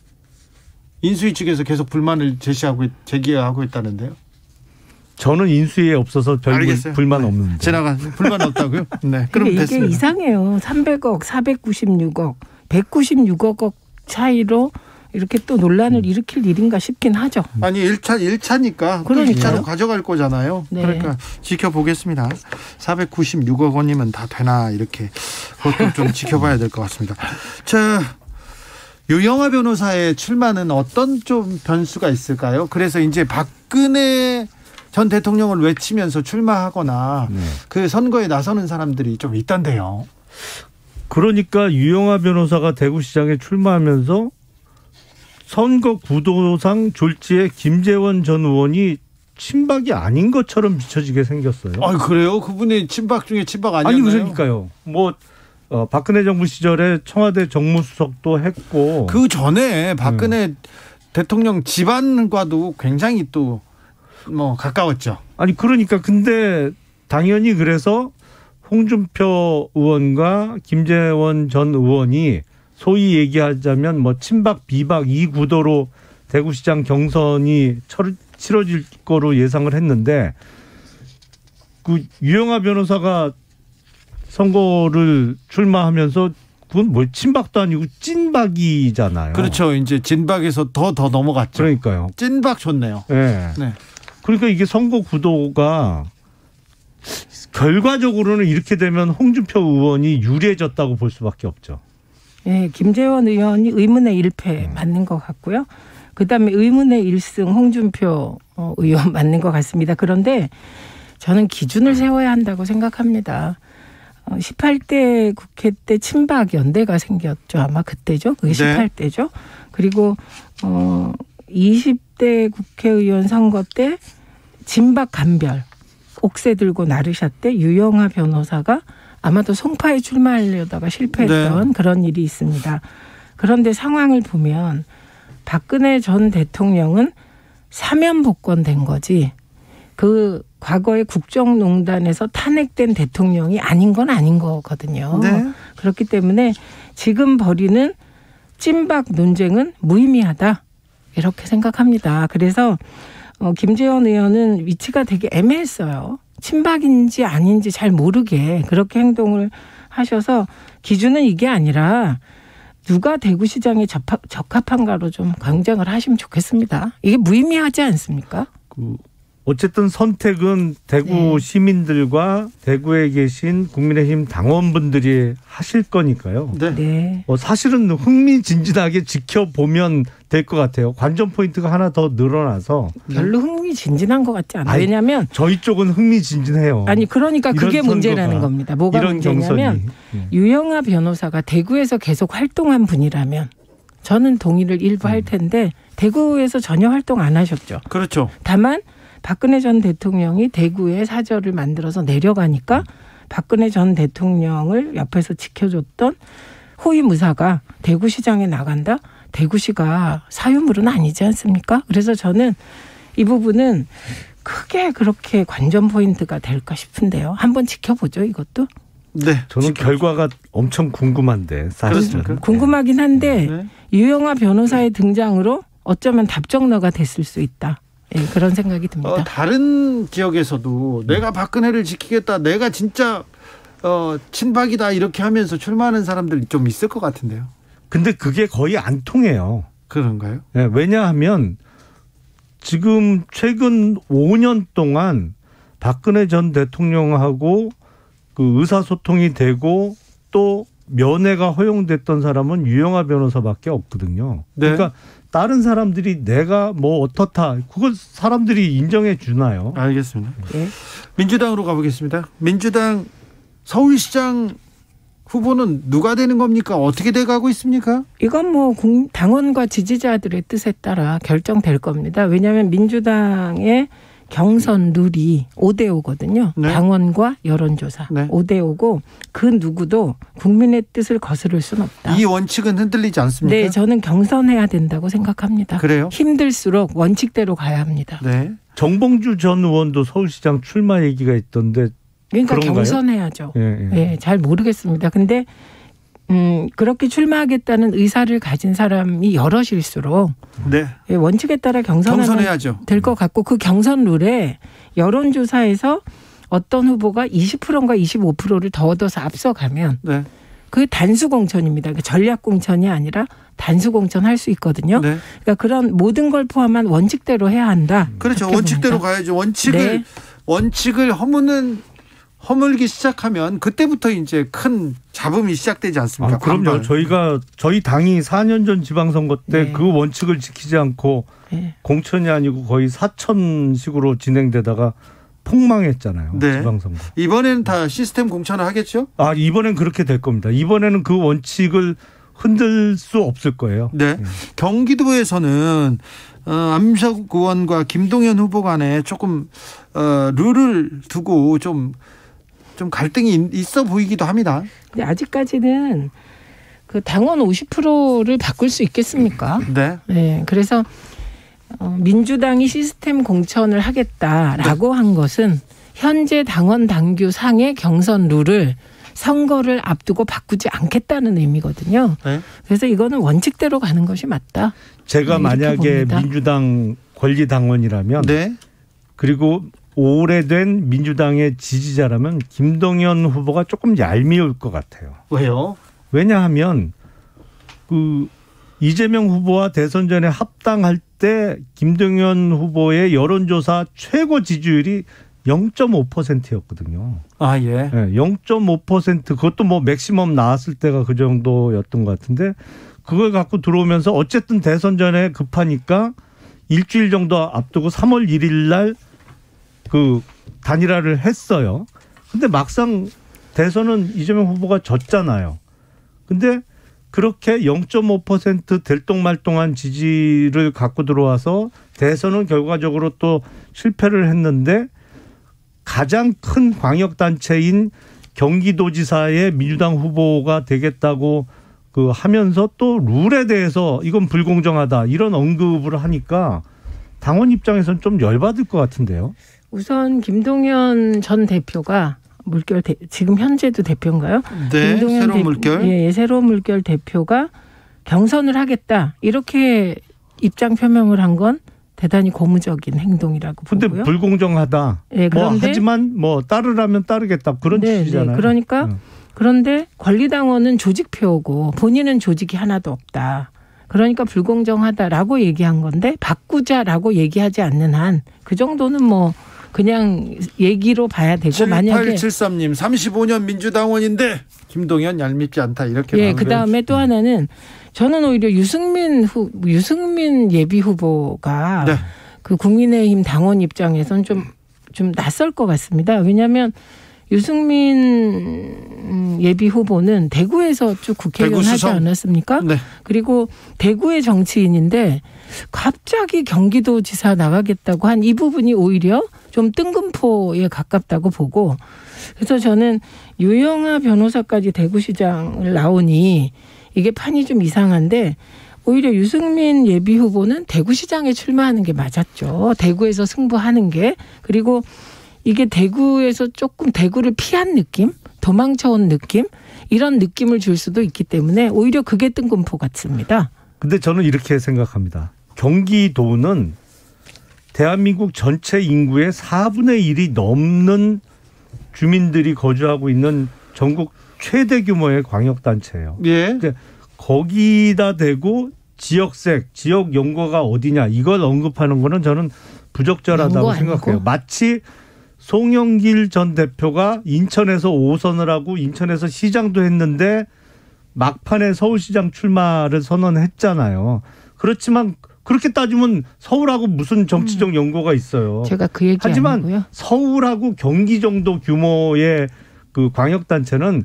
인수위 측에서 계속 불만을 제시하고 제기하고 있다는데요. 저는 인수위에 없어서 별 알겠어요. 불만 네. 없는데. 지나간 불만 없다고요? 네. 그럼 이게 됐습니다. 이상해요. 삼백억, 사백구십육억, 백구십육억 차이로 이렇게 또 논란을 일으킬 일인가 싶긴 하죠. 아니 일 차 일 차니까 이 차로 가져갈 거잖아요. 네. 그러니까 지켜보겠습니다. 사백구십육억 원이면 다 되나 이렇게 그것도 좀 지켜봐야 될 것 같습니다. 자, 유영하 변호사의 출마는 어떤 좀 변수가 있을까요? 그래서 이제 박근혜 전 대통령을 외치면서 출마하거나 네. 그 선거에 나서는 사람들이 좀 있던데요. 그러니까 유영하 변호사가 대구시장에 출마하면서 선거 구도상 졸지에 김재원 전 의원이 친박이 아닌 것처럼 비춰지게 생겼어요. 아, 그래요? 그분이 친박 중에 친박 아니었나요? 아니 그러니까요. 뭐 어, 박근혜 정부 시절에 청와대 정무수석도 했고 그 전에 박근혜 네. 대통령 집안과도 굉장히 또 뭐 가까웠죠. 아니 그러니까 근데 당연히 그래서 홍준표 의원과 김재원 전 의원이 소위 얘기하자면 뭐 친박 비박 이 구도로 대구시장 경선이 치러질 거로 예상을 했는데 그 유영하 변호사가 선거를 출마하면서 그건 뭐 친박도 아니고 찐박이잖아요. 그렇죠. 이제 진박에서 더 더 넘어갔죠. 그러니까요. 찐박 좋네요. 네. 네. 그러니까 이게 선거 구도가 결과적으로는 이렇게 되면 홍준표 의원이 유리해졌다고 볼 수밖에 없죠. 네, 김재원 의원이 의문의 일 패 맞는 것 같고요. 그다음에 의문의 일 승 홍준표 의원 맞는 것 같습니다. 그런데 저는 기준을 세워야 한다고 생각합니다. 십팔 대 국회 때 친박 연대가 생겼죠. 아마 그때죠. 그게 십팔 대죠. 그리고 어 이십 대 국회의원 선거 때 진박 간별 옥새 들고 나르샤 때 유영하 변호사가 아마도 송파에 출마하려다가 실패했던 네. 그런 일이 있습니다. 그런데 상황을 보면 박근혜 전 대통령은 사면 복권된 거지 그 과거에 국정농단에서 탄핵된 대통령이 아닌 건 아닌 거거든요. 네. 그렇기 때문에 지금 벌이는 찐박 논쟁은 무의미하다 이렇게 생각합니다. 그래서 어, 김재원 의원은 위치가 되게 애매했어요. 친박인지 아닌지 잘 모르게 그렇게 행동을 하셔서 기준은 이게 아니라 누가 대구시장에 적합, 적합한가로 좀 경쟁을 하시면 좋겠습니다. 이게 무의미하지 않습니까? 그 어쨌든 선택은 대구 네. 시민들과 대구에 계신 국민의힘 당원분들이 하실 거니까요. 네. 네. 어, 사실은 흥미진진하게 지켜보면 될 것 같아요. 관전 포인트가 하나 더 늘어나서. 별로 흥미진진한 것 같지 않아요. 왜냐하면 저희 쪽은 흥미진진해요. 아니 그러니까 그게 문제라는 겁니다. 뭐가 문제냐면 경선이. 유영하 변호사가 대구에서 계속 활동한 분이라면 저는 동의를 일부 음. 할 텐데 대구에서 전혀 활동 안 하셨죠. 그렇죠. 다만 박근혜 전 대통령이 대구에 사저를 만들어서 내려가니까 박근혜 전 대통령을 옆에서 지켜줬던 호위무사가 대구시장에 나간다? 대구시가 사유물은 아니지 않습니까? 그래서 저는 이 부분은 크게 그렇게 관전 포인트가 될까 싶은데요. 한번 지켜보죠, 이것도. 네. 저는 결과가 엄청 궁금한데 사실은. 네. 궁금하긴 한데 네. 유영하 변호사의 등장으로 어쩌면 답정너가 됐을 수 있다. 네, 그런 생각이 듭니다. 어, 다른 지역에서도 내가 박근혜를 지키겠다. 내가 진짜 어, 친박이다 이렇게 하면서 출마하는 사람들이 좀 있을 것 같은데요. 근데 그게 거의 안 통해요. 그런가요? 네, 왜냐하면 지금 최근 오 년 동안 박근혜 전 대통령하고 그 의사소통이 되고 또 면회가 허용됐던 사람은 유영하 변호사밖에 없거든요. 네. 그러니까 다른 사람들이 내가 뭐 어떻다 그걸 사람들이 인정해 주나요? 알겠습니다. 네. 민주당으로 가보겠습니다. 민주당 서울시장 후보는 누가 되는 겁니까? 어떻게 돼가고 있습니까? 이건 뭐 당원과 지지자들의 뜻에 따라 결정될 겁니다. 왜냐하면 민주당의 경선 룰이 오 대 오거든요. 네. 당원과 여론조사 네. 오 대 오고 그 누구도 국민의 뜻을 거스를 수는 없다. 이 원칙은 흔들리지 않습니까? 네, 저는 경선해야 된다고 생각합니다. 그래요? 힘들수록 원칙대로 가야 합니다. 네. 정봉주 전 의원도 서울시장 출마 얘기가 있던데 그러니까 그런가요? 경선해야죠. 예, 예. 네, 잘 모르겠습니다. 근데 음, 그렇게 출마하겠다는 의사를 가진 사람이 여럿일수록 네. 예, 원칙에 따라 경선하면 될 것 같고 그 경선 룰에 여론조사에서 어떤 후보가 이십 퍼센트인가 이십오 퍼센트를 더 얻어서 앞서가면 네. 그게 단수 공천입니다. 그러니까 전략 공천이 아니라 단수 공천할 수 있거든요. 네. 그러니까 그런 모든 걸 포함한 원칙대로 해야 한다. 그렇죠. 원칙대로 봅니다. 가야죠. 원칙을 네. 원칙을 허무는 허물기 시작하면 그때부터 이제 큰 잡음이 시작되지 않습니까? 아, 그럼요. 반발. 저희가 저희 당이 사 년 전 지방선거 때 그 네. 원칙을 지키지 않고 네. 공천이 아니고 거의 사천식으로 진행되다가 폭망했잖아요. 네. 지방선거. 이번에는 다 시스템 공천을 하겠죠? 아, 이번엔 그렇게 될 겁니다. 이번에는 그 원칙을 흔들 수 없을 거예요. 네. 네. 경기도에서는 어, 안민석 의원과 김동연 후보 간에 조금 어, 룰을 두고 좀, 좀 갈등이 있어 보이기도 합니다. 근데 아직까지는 그 당원 오십 퍼센트를 바꿀 수 있겠습니까? 네. 네. 그래서 어, 민주당이 시스템 공천을 하겠다라고 네. 한 것은 현재 당원 당규 상의 경선 룰을 선거를 앞두고 바꾸지 않겠다는 의미거든요. 네. 그래서 이거는 원칙대로 가는 것이 맞다. 제가 만약에 봅니다. 민주당 권리당원이라면 네. 그리고 오래된 민주당의 지지자라면 김동연 후보가 조금 얄미울 것 같아요. 왜요? 왜냐하면 그 이재명 후보와 대선 전에 합당할 때 김동연 후보의 여론조사 최고 지지율이 영 점 오 퍼센트였거든요. 아, 예. 네, 영 점 오 퍼센트 그것도 뭐 맥시멈 나왔을 때가 그 정도였던 것 같은데 그걸 갖고 들어오면서 어쨌든 대선 전에 급하니까 일주일 정도 앞두고 삼월 일일 날 그 단일화를 했어요. 근데 막상 대선은 이재명 후보가 졌잖아요. 근데 그렇게 영 점 오 퍼센트 들똥말똥한 지지를 갖고 들어와서 대선은 결과적으로 또 실패를 했는데 가장 큰 광역단체인 경기도지사의 민주당 후보가 되겠다고 그 하면서 또 룰에 대해서 이건 불공정하다 이런 언급을 하니까 당원 입장에서는 좀 열받을 것 같은데요. 우선 김동연 전 대표가 물결 대, 지금 현재도 대표인가요? 네. 김동연 새로운 대, 물결. 예, 새로운 물결 대표가 경선을 하겠다 이렇게 입장 표명을 한 건 대단히 고무적인 행동이라고 근데 보고요. 불공정하다. 네, 뭐 하지만 뭐 따르라면 따르겠다 그런 네, 취지잖아요. 네, 그러니까 네. 그런데 권리당원은 조직표고 본인은 조직이 하나도 없다. 그러니까 불공정하다라고 얘기한 건데 바꾸자라고 얘기하지 않는 한 그 정도는 뭐 그냥 얘기로 봐야 되고 만약에 칠팔칠삼 님 삼십오 년 민주당원인데 김동연 얄밉지 않다 이렇게. 예, 그다음에 또 하나는 저는 오히려 유승민 후 유승민 예비 후보가 네. 그 국민의힘 당원 입장에선 좀 좀 낯설 것 같습니다. 왜냐하면 유승민 예비 후보는 대구에서 쭉 국회의원 하지 않았습니까? 네. 그리고 대구의 정치인인데 갑자기 경기도지사 나가겠다고 한 이 부분이 오히려 좀 뜬금포에 가깝다고 보고 그래서 저는 유영하 변호사까지 대구시장을 나오니 이게 판이 좀 이상한데 오히려 유승민 예비 후보는 대구시장에 출마하는 게 맞았죠. 대구에서 승부하는 게. 그리고 이게 대구에서 조금 대구를 피한 느낌? 도망쳐온 느낌? 이런 느낌을 줄 수도 있기 때문에 오히려 그게 뜬금포 같습니다. 근데 저는 이렇게 생각합니다. 경기도는 대한민국 전체 인구의 사분의 일이 넘는 주민들이 거주하고 있는 전국 최대 규모의 광역단체예요. 예. 거기다 대고 지역색, 지역 연고가 어디냐 이걸 언급하는 거는 저는 부적절하다고 생각해요. 아니고? 마치 송영길 전 대표가 인천에서 오 선을 하고 인천에서 시장도 했는데 막판에 서울시장 출마를 선언했잖아요. 그렇지만 그렇게 따지면 서울하고 무슨 정치적 연고가 있어요. 제가 그 얘기 하지만 아니고요. 서울하고 경기 정도 규모의 그 광역단체는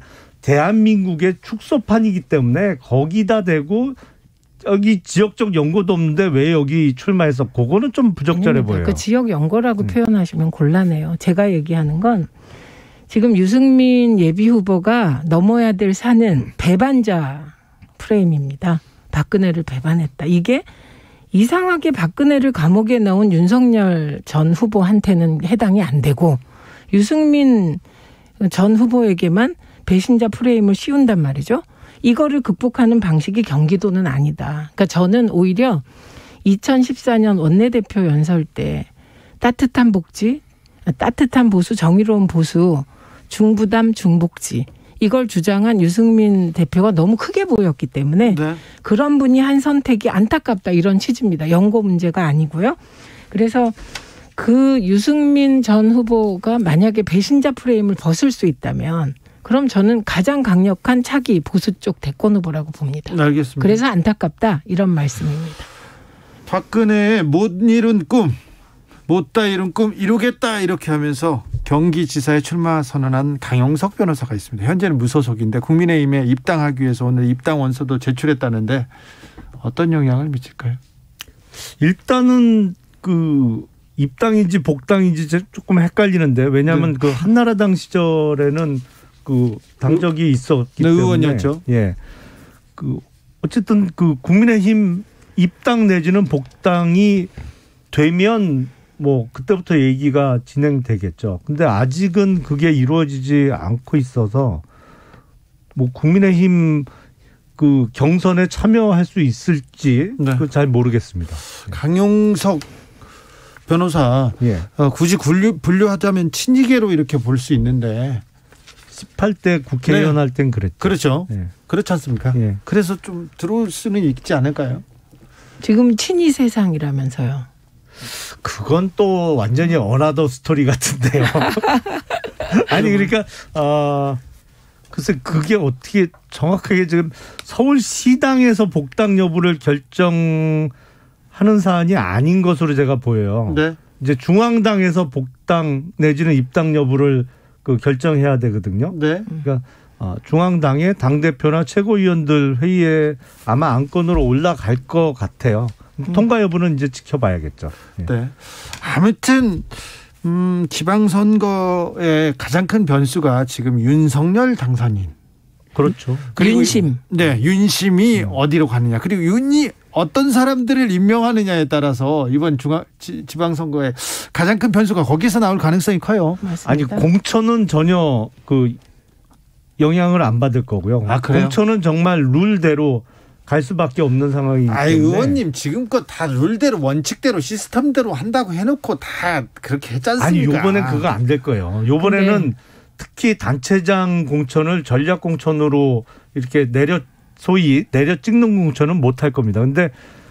대한민국의 축소판이기 때문에 거기다 대고 여기 지역적 연고도 없는데 왜 여기 출마해서 그거는 좀 부적절해 아닙니다. 보여요. 그 지역 연고라고 음. 표현하시면 곤란해요. 제가 얘기하는 건 지금 유승민 예비 후보가 넘어야 될 산은 배반자 프레임입니다. 박근혜를 배반했다. 이게 이상하게 박근혜를 감옥에 넣은 윤석열 전 후보한테는 해당이 안 되고 유승민 전 후보에게만 배신자 프레임을 씌운단 말이죠. 이거를 극복하는 방식이 경기도는 아니다. 그러니까 저는 오히려 이천십사 년 원내대표 연설 때 따뜻한 복지, 따뜻한 보수, 정의로운 보수, 중부담, 중복지 이걸 주장한 유승민 대표가 너무 크게 보였기 때문에 네. 그런 분이 한 선택이 안타깝다 이런 취지입니다. 연고 문제가 아니고요. 그래서 그 유승민 전 후보가 만약에 배신자 프레임을 벗을 수 있다면 그럼 저는 가장 강력한 차기 보수 쪽 대권 후보라고 봅니다. 알겠습니다. 그래서 안타깝다 이런 말씀입니다. 박근혜의 못 이룬 꿈, 못다 이룬 꿈 이루겠다 이렇게 하면서 경기지사에 출마 선언한 강용석 변호사가 있습니다. 현재는 무소속인데 국민의힘에 입당하기 위해서 오늘 입당 원서도 제출했다는데 어떤 영향을 미칠까요? 일단은 그 입당인지 복당인지 조금 헷갈리는데 왜냐하면 네. 그 한나라당 시절에는 그 당적이 있었기 네, 때문에 의원이었죠. 예, 그 어쨌든 그 국민의힘 입당 내지는 복당이 되면 뭐 그때부터 얘기가 진행되겠죠. 근데 아직은 그게 이루어지지 않고 있어서 뭐 국민의힘 그 경선에 참여할 수 있을지 네. 잘 모르겠습니다. 강용석 변호사 예. 어, 굳이 분류, 분류하자면 친이계로 이렇게 볼 수 있는데 십팔 대 국회의원 네. 할 땐 그랬죠. 그렇죠. 예. 그렇지 않습니까? 예. 그래서 좀 들어올 수는 있지 않을까요? 지금 친이 세상이라면서요. 그건 또 완전히 어나더 스토리 같은데요. 아니 그러니까 어, 글쎄 그게 어떻게 정확하게 지금 서울시당에서 복당 여부를 결정하는 사안이 아닌 것으로 제가 보여요. 네. 이제 중앙당에서 복당 내지는 입당 여부를 그 결정해야 되거든요. 네. 그러니까 어, 중앙당의 당대표나 최고위원들 회의에 아마 안건으로 올라갈 것 같아요. 통과 여부는 이제 지켜봐야겠죠. 네. 네. 아무튼 음, 지방선거의 가장 큰 변수가 지금 윤석열 당선인. 그렇죠. 그리고 윤심. 네, 윤심이 음. 어디로 가느냐. 그리고 윤이 어떤 사람들을 임명하느냐에 따라서 이번 중앙 지, 지방선거의 가장 큰 변수가 거기서 나올 가능성이 커요. 맞습니다. 아니 공천은 전혀 그 영향을 안 받을 거고요. 아, 그래요? 공천은 정말 룰대로 갈 수밖에 없는 상황이기 때문에. 아이, 의원님 지금껏 다 룰대로 원칙대로 시스템대로 한다고 해놓고 다 그렇게 했지 않습니까? 아니 이번엔 그거 안 될 거예요. 이번에는 근데... 특히 단체장 공천을 전략 공천으로 이렇게 내려 소위 내려 찍는 공천은 못할 겁니다. 그런데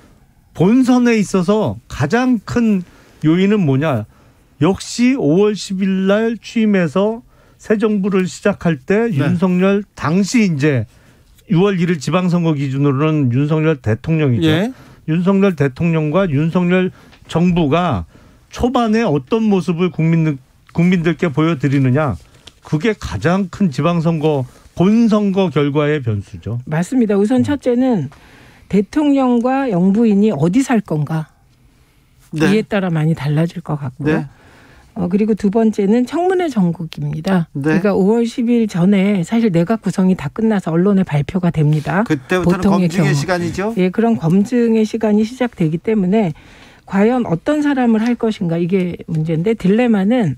본선에 있어서 가장 큰 요인은 뭐냐? 역시 오월 십일 날 취임해서 새 정부를 시작할 때 네. 윤석열 당시 이제 유월 일일 지방선거 기준으로는 윤석열 대통령이죠. 예. 윤석열 대통령과 윤석열 정부가 초반에 어떤 모습을 국민들, 국민들께 보여드리느냐. 그게 가장 큰 지방선거 본선거 결과의 변수죠. 맞습니다. 우선 첫째는 대통령과 영부인이 어디 살 건가. 네. 이에 따라 많이 달라질 것 같고요. 네. 어, 그리고 두 번째는 청문회 전국입니다. 네. 그러니까 오월 십일 전에 사실 내각 구성이 다 끝나서 언론에 발표가 됩니다. 그때부터는 검증의 경우. 시간이죠? 예, 그런 검증의 시간이 시작되기 때문에 과연 어떤 사람을 할 것인가 이게 문제인데 딜레마는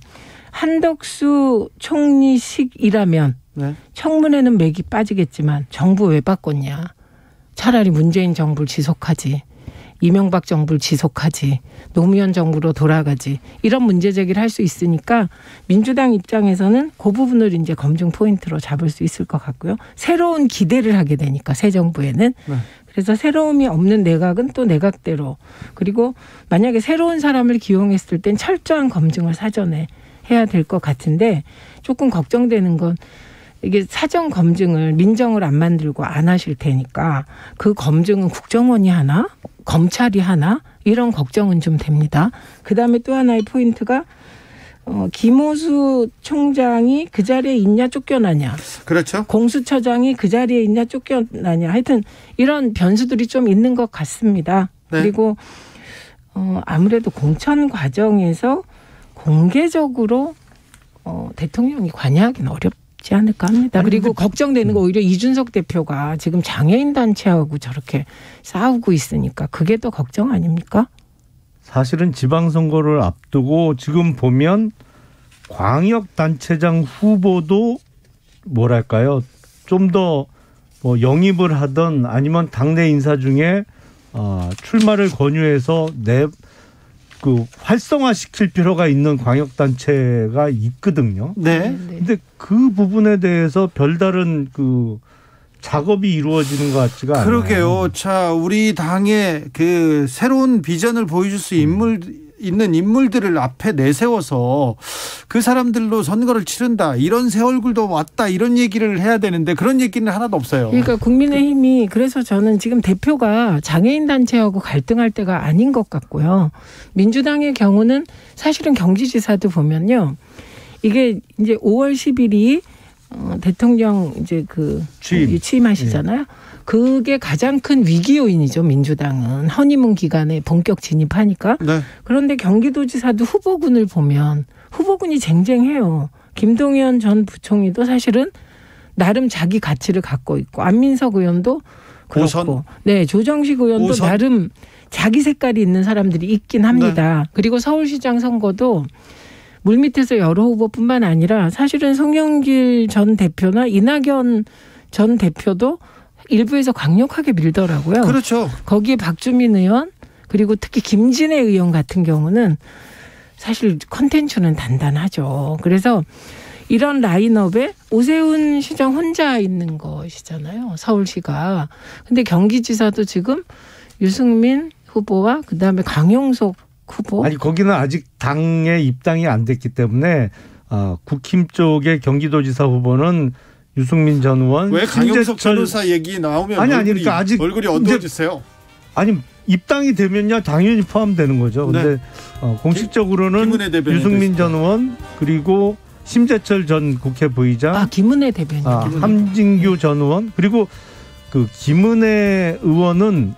한덕수 총리식이라면 네. 청문회는 맥이 빠지겠지만 정부 왜 바꿨냐. 차라리 문재인 정부를 지속하지. 이명박 정부를 지속하지. 노무현 정부로 돌아가지. 이런 문제 제기를 할 수 있으니까 민주당 입장에서는 그 부분을 이제 검증 포인트로 잡을 수 있을 것 같고요. 새로운 기대를 하게 되니까 새 정부에는. 네. 그래서 새로움이 없는 내각은 또 내각대로. 그리고 만약에 새로운 사람을 기용했을 땐 철저한 검증을 사전에 해야 될 것 같은데 조금 걱정되는 건 이게 사전 검증을 민정을 안 만들고 안 하실 테니까 그 검증은 국정원이 하나? 검찰이 하나? 이런 걱정은 좀 됩니다. 그다음에 또 하나의 포인트가 어, 김호수 총장이 그 자리에 있냐 쫓겨나냐. 그렇죠. 공수처장이 그 자리에 있냐 쫓겨나냐. 하여튼 이런 변수들이 좀 있는 것 같습니다. 네. 그리고 어, 아무래도 공천 과정에서 공개적으로 어, 대통령이 관여하기는 어렵지 않을까 합니다. 아니, 그리고 걱정되는 거 오히려 이준석 대표가 지금 장애인 단체하고 저렇게 싸우고 있으니까 그게 더 걱정 아닙니까? 사실은 지방선거를 앞두고 지금 보면 광역단체장 후보도 뭐랄까요? 좀 더 뭐 영입을 하던 아니면 당내 인사 중에 어, 출마를 권유해서 내 그 활성화시킬 필요가 있는 광역단체가 있거든요. 네. 근데 그 부분에 대해서 별다른 그 작업이 이루어지는 것 같지가 않아요. 그러게요. 자, 우리 당의 그 새로운 비전을 보여줄 수 인물 있는 인물들을 앞에 내세워서 그 사람들로 선거를 치른다. 이런 새 얼굴도 왔다. 이런 얘기를 해야 되는데 그런 얘기는 하나도 없어요. 그러니까 국민의힘이 그래서 저는 지금 대표가 장애인 단체하고 갈등할 때가 아닌 것 같고요. 민주당의 경우는 사실은 경기지사도 보면요. 이게 이제 오월 십일이 어, 대통령 이제 그 취임. 취임하시잖아요. 네. 그게 가장 큰 위기 요인이죠. 민주당은 허니문 기간에 본격 진입하니까. 네. 그런데 경기도지사도 후보군을 보면 후보군이 쟁쟁해요. 김동연 전 부총리도 사실은 나름 자기 가치를 갖고 있고 안민석 의원도 그렇고, 오선. 네 조정식 의원도 오선. 나름 자기 색깔이 있는 사람들이 있긴 합니다. 네. 그리고 서울시장 선거도 물밑에서 여러 후보뿐만 아니라 사실은 송영길 전 대표나 이낙연 전 대표도 일부에서 강력하게 밀더라고요. 그렇죠. 거기에 박주민 의원 그리고 특히 김진애 의원 같은 경우는 사실 콘텐츠는 단단하죠. 그래서 이런 라인업에 오세훈 시장 혼자 있는 것이잖아요. 서울시가. 근데 경기지사도 지금 유승민 후보와 그다음에 강용석 후보. 아니 거기는 아직 당에 입당이 안 됐기 때문에 어, 국힘 쪽의 경기도지사 후보는 유승민 전 의원. 왜 강용석 변호사 얘기 나오면 아니, 얼굴이, 아니, 그러니까 아직 얼굴이 어두워지세요? 아니 입당이 되면요 당연히 포함되는 거죠. 그런데 네. 어, 공식적으로는 유승민 전 의원 그리고 심재철 전 국회 부의장, 아 김은혜 대변인, 아, 함진규 전 의원 그리고 그 김은혜 의원은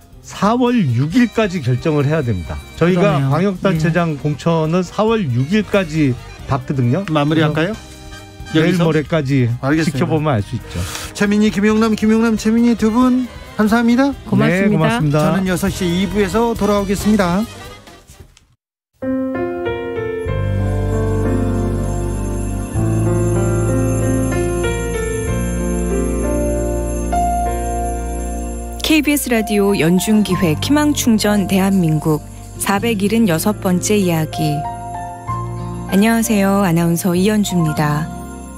사월 육일까지 결정을 해야 됩니다. 저희가 그러네요. 광역단체장 네. 공천은 사월 육일까지 받거든요. 마무리할까요? 내일 모레까지 알겠습니다. 지켜보면 알 수 있죠. 최민희, 김용남, 김용남, 최민희 두 분 감사합니다. 고맙습니다. 네, 고맙습니다. 저는 여섯 시 이 부에서 돌아오겠습니다. 케이비에스 라디오 연중기획 희망충전 대한민국 사백칠십육 번째 이야기. 안녕하세요. 아나운서 이연주입니다.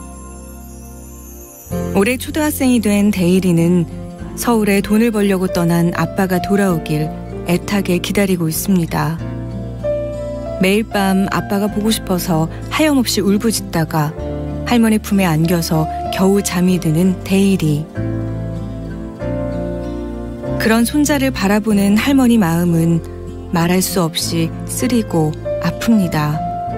올해 초등학생이 된 대일이는 서울에 돈을 벌려고 떠난 아빠가 돌아오길 애타게 기다리고 있습니다. 매일 밤 아빠가 보고 싶어서 하염없이 울부짖다가 할머니 품에 안겨서 겨우 잠이 드는 대일이. 그런 손자를 바라보는 할머니 마음은 말할 수 없이 쓰리고 아픕니다.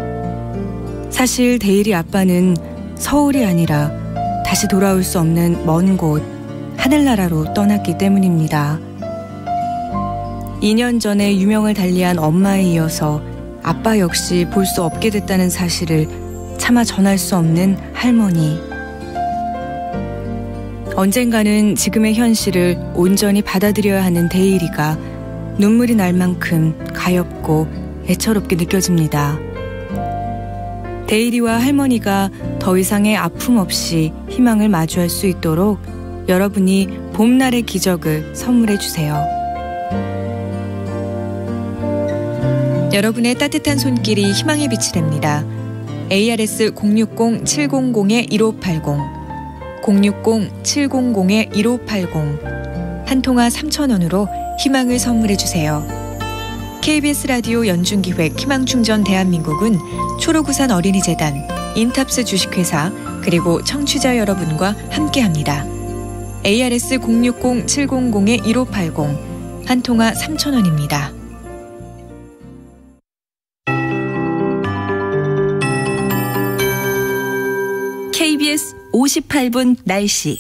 사실 대일이 아빠는 서울이 아니라 다시 돌아올 수 없는 먼 곳 하늘나라로 떠났기 때문입니다. 이 년 전에 유명을 달리한 엄마에 이어서 아빠 역시 볼 수 없게 됐다는 사실을 차마 전할 수 없는 할머니. 언젠가는 지금의 현실을 온전히 받아들여야 하는 대일이가 눈물이 날 만큼 가엽고 애처롭게 느껴집니다. 대일이와 할머니가 더 이상의 아픔 없이 희망을 마주할 수 있도록 여러분이 봄날의 기적을 선물해 주세요. 여러분의 따뜻한 손길이 희망의 빛이 됩니다. 에이아르에스 공육공 칠공공 일오팔공 공육공 칠공공 일오팔공 한 통화 삼천 원으로 희망을 선물해 주세요. 케이비에스 라디오 연중기획 희망충전 대한민국은 초록우산 어린이재단, 인탑스 주식회사 그리고 청취자 여러분과 함께합니다. 에이아르에스 공육공 칠공공 일오팔공 한 통화 삼천 원입니다. 케이비에스 오십팔 분 날씨.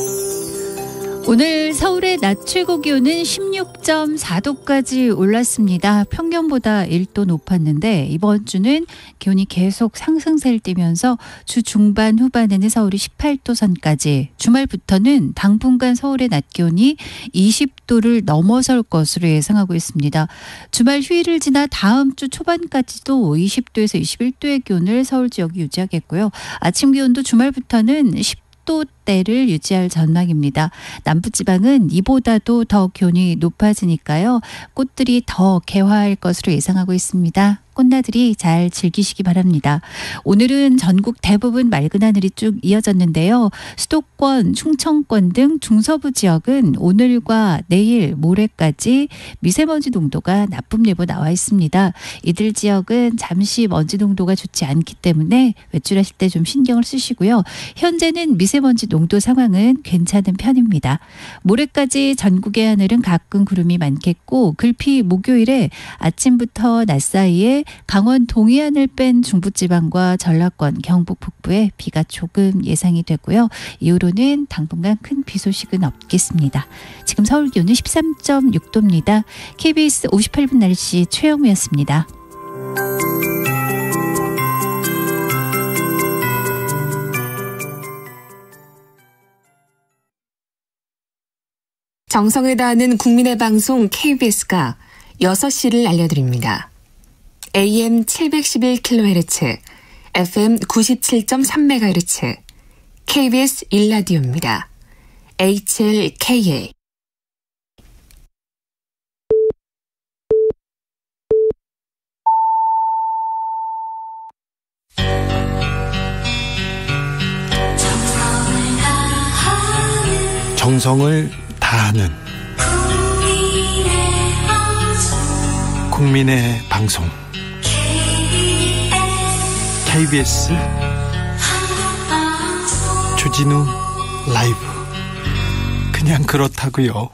오늘 서울의 낮 최고 기온은 십육 점 사 도까지 올랐습니다. 평년보다 일 도 높았는데 이번 주는 기온이 계속 상승세를 띠면서 주 중반 후반에는 서울이 십팔 도 선까지, 주말부터는 당분간 서울의 낮 기온이 이십 도를 넘어설 것으로 예상하고 있습니다. 주말 휴일을 지나 다음 주 초반까지도 이십 도에서 이십일 도의 기온을 서울 지역이 유지하겠고요. 아침 기온도 주말부터는 십 도대를 유지할 전망입니다. 남부지방은 이보다도 더 기온이 높아지니까요. 꽃들이 더 개화할 것으로 예상하고 있습니다. 꽃나들이 잘 즐기시기 바랍니다. 오늘은 전국 대부분 맑은 하늘이 쭉 이어졌는데요. 수도권, 충청권 등 중서부 지역은 오늘과 내일, 모레까지 미세먼지 농도가 나쁨 예보 나와 있습니다. 이들 지역은 잠시 먼지 농도가 좋지 않기 때문에 외출하실 때 좀 신경을 쓰시고요. 현재는 미세먼지 농도 상황은 괜찮은 편입니다. 모레까지 전국의 하늘은 가끔 구름이 많겠고 글피 목요일에 아침부터 낮 사이에 강원 동해안을 뺀 중부지방과 전라권, 경북 북부에 비가 조금 예상이 되고요. 이후로는 당분간 큰 비 소식은 없겠습니다. 지금 서울 기온은 십삼 점 육 도입니다. 케이비에스 오십팔 분 날씨 최영우였습니다. 정성을 다하는 국민의 방송 케이비에스가 여섯 시를 알려드립니다. 에이엠 칠백십일 킬로헤르츠, 에프엠 구십칠 점 삼 메가헤르츠, 케이비에스 일 라디오입니다. 에이치엘케이에이. 정성을 다하는 국민의 방송 케이비에스 주진우 라이브. 그냥 그렇다고요.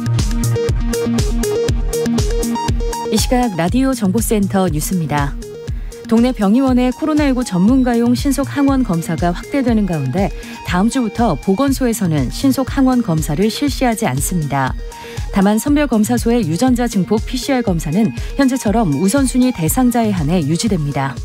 이 시각 라디오 정보센터 뉴스입니다. 동네 병의원의 코로나십구 전문가용 신속 항원 검사가 확대되는 가운데 다음 주부터 보건소에서는 신속 항원 검사를 실시하지 않습니다. 다만 선별검사소의 유전자 증폭 피씨알 검사는 현재처럼 우선순위 대상자에 한해 유지됩니다.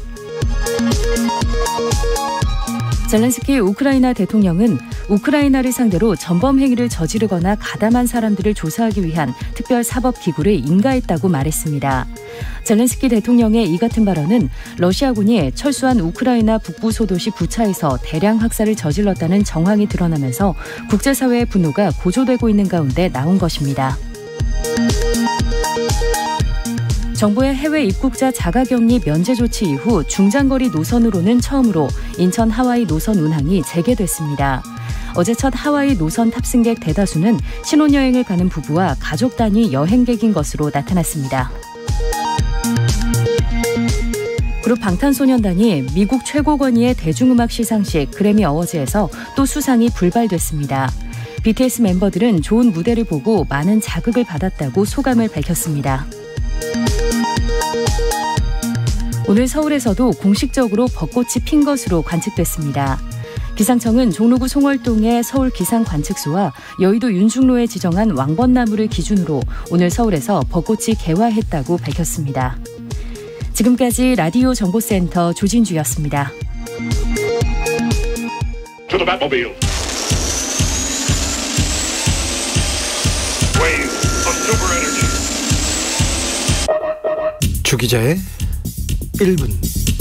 젤렌스키 우크라이나 대통령은 우크라이나를 상대로 전범 행위를 저지르거나 가담한 사람들을 조사하기 위한 특별사법기구를 인가했다고 말했습니다. 젤렌스키 대통령의 이 같은 발언은 러시아군이 철수한 우크라이나 북부 소도시 부차에서 대량 학살을 저질렀다는 정황이 드러나면서 국제사회의 분노가 고조되고 있는 가운데 나온 것입니다. 정부의 해외 입국자 자가격리 면제 조치 이후 중장거리 노선으로는 처음으로 인천 하와이 노선 운항이 재개됐습니다. 어제 첫 하와이 노선 탑승객 대다수는 신혼여행을 가는 부부와 가족 단위 여행객인 것으로 나타났습니다. 그룹 방탄소년단이 미국 최고 권위의 대중음악 시상식 그래미 어워즈에서 또 수상이 불발됐습니다. 비티에스 멤버들은 좋은 무대를 보고 많은 자극을 받았다고 소감을 밝혔습니다. 오늘 서울에서도 공식적으로 벚꽃이 핀 것으로 관측됐습니다. 기상청은 종로구 송월동의 서울 기상관측소와 여의도 윤중로에 지정한 왕벚나무를 기준으로 오늘 서울에서 벚꽃이 개화했다고 밝혔습니다. 지금까지 라디오 정보센터 조진주였습니다. 주 기자의 일 분.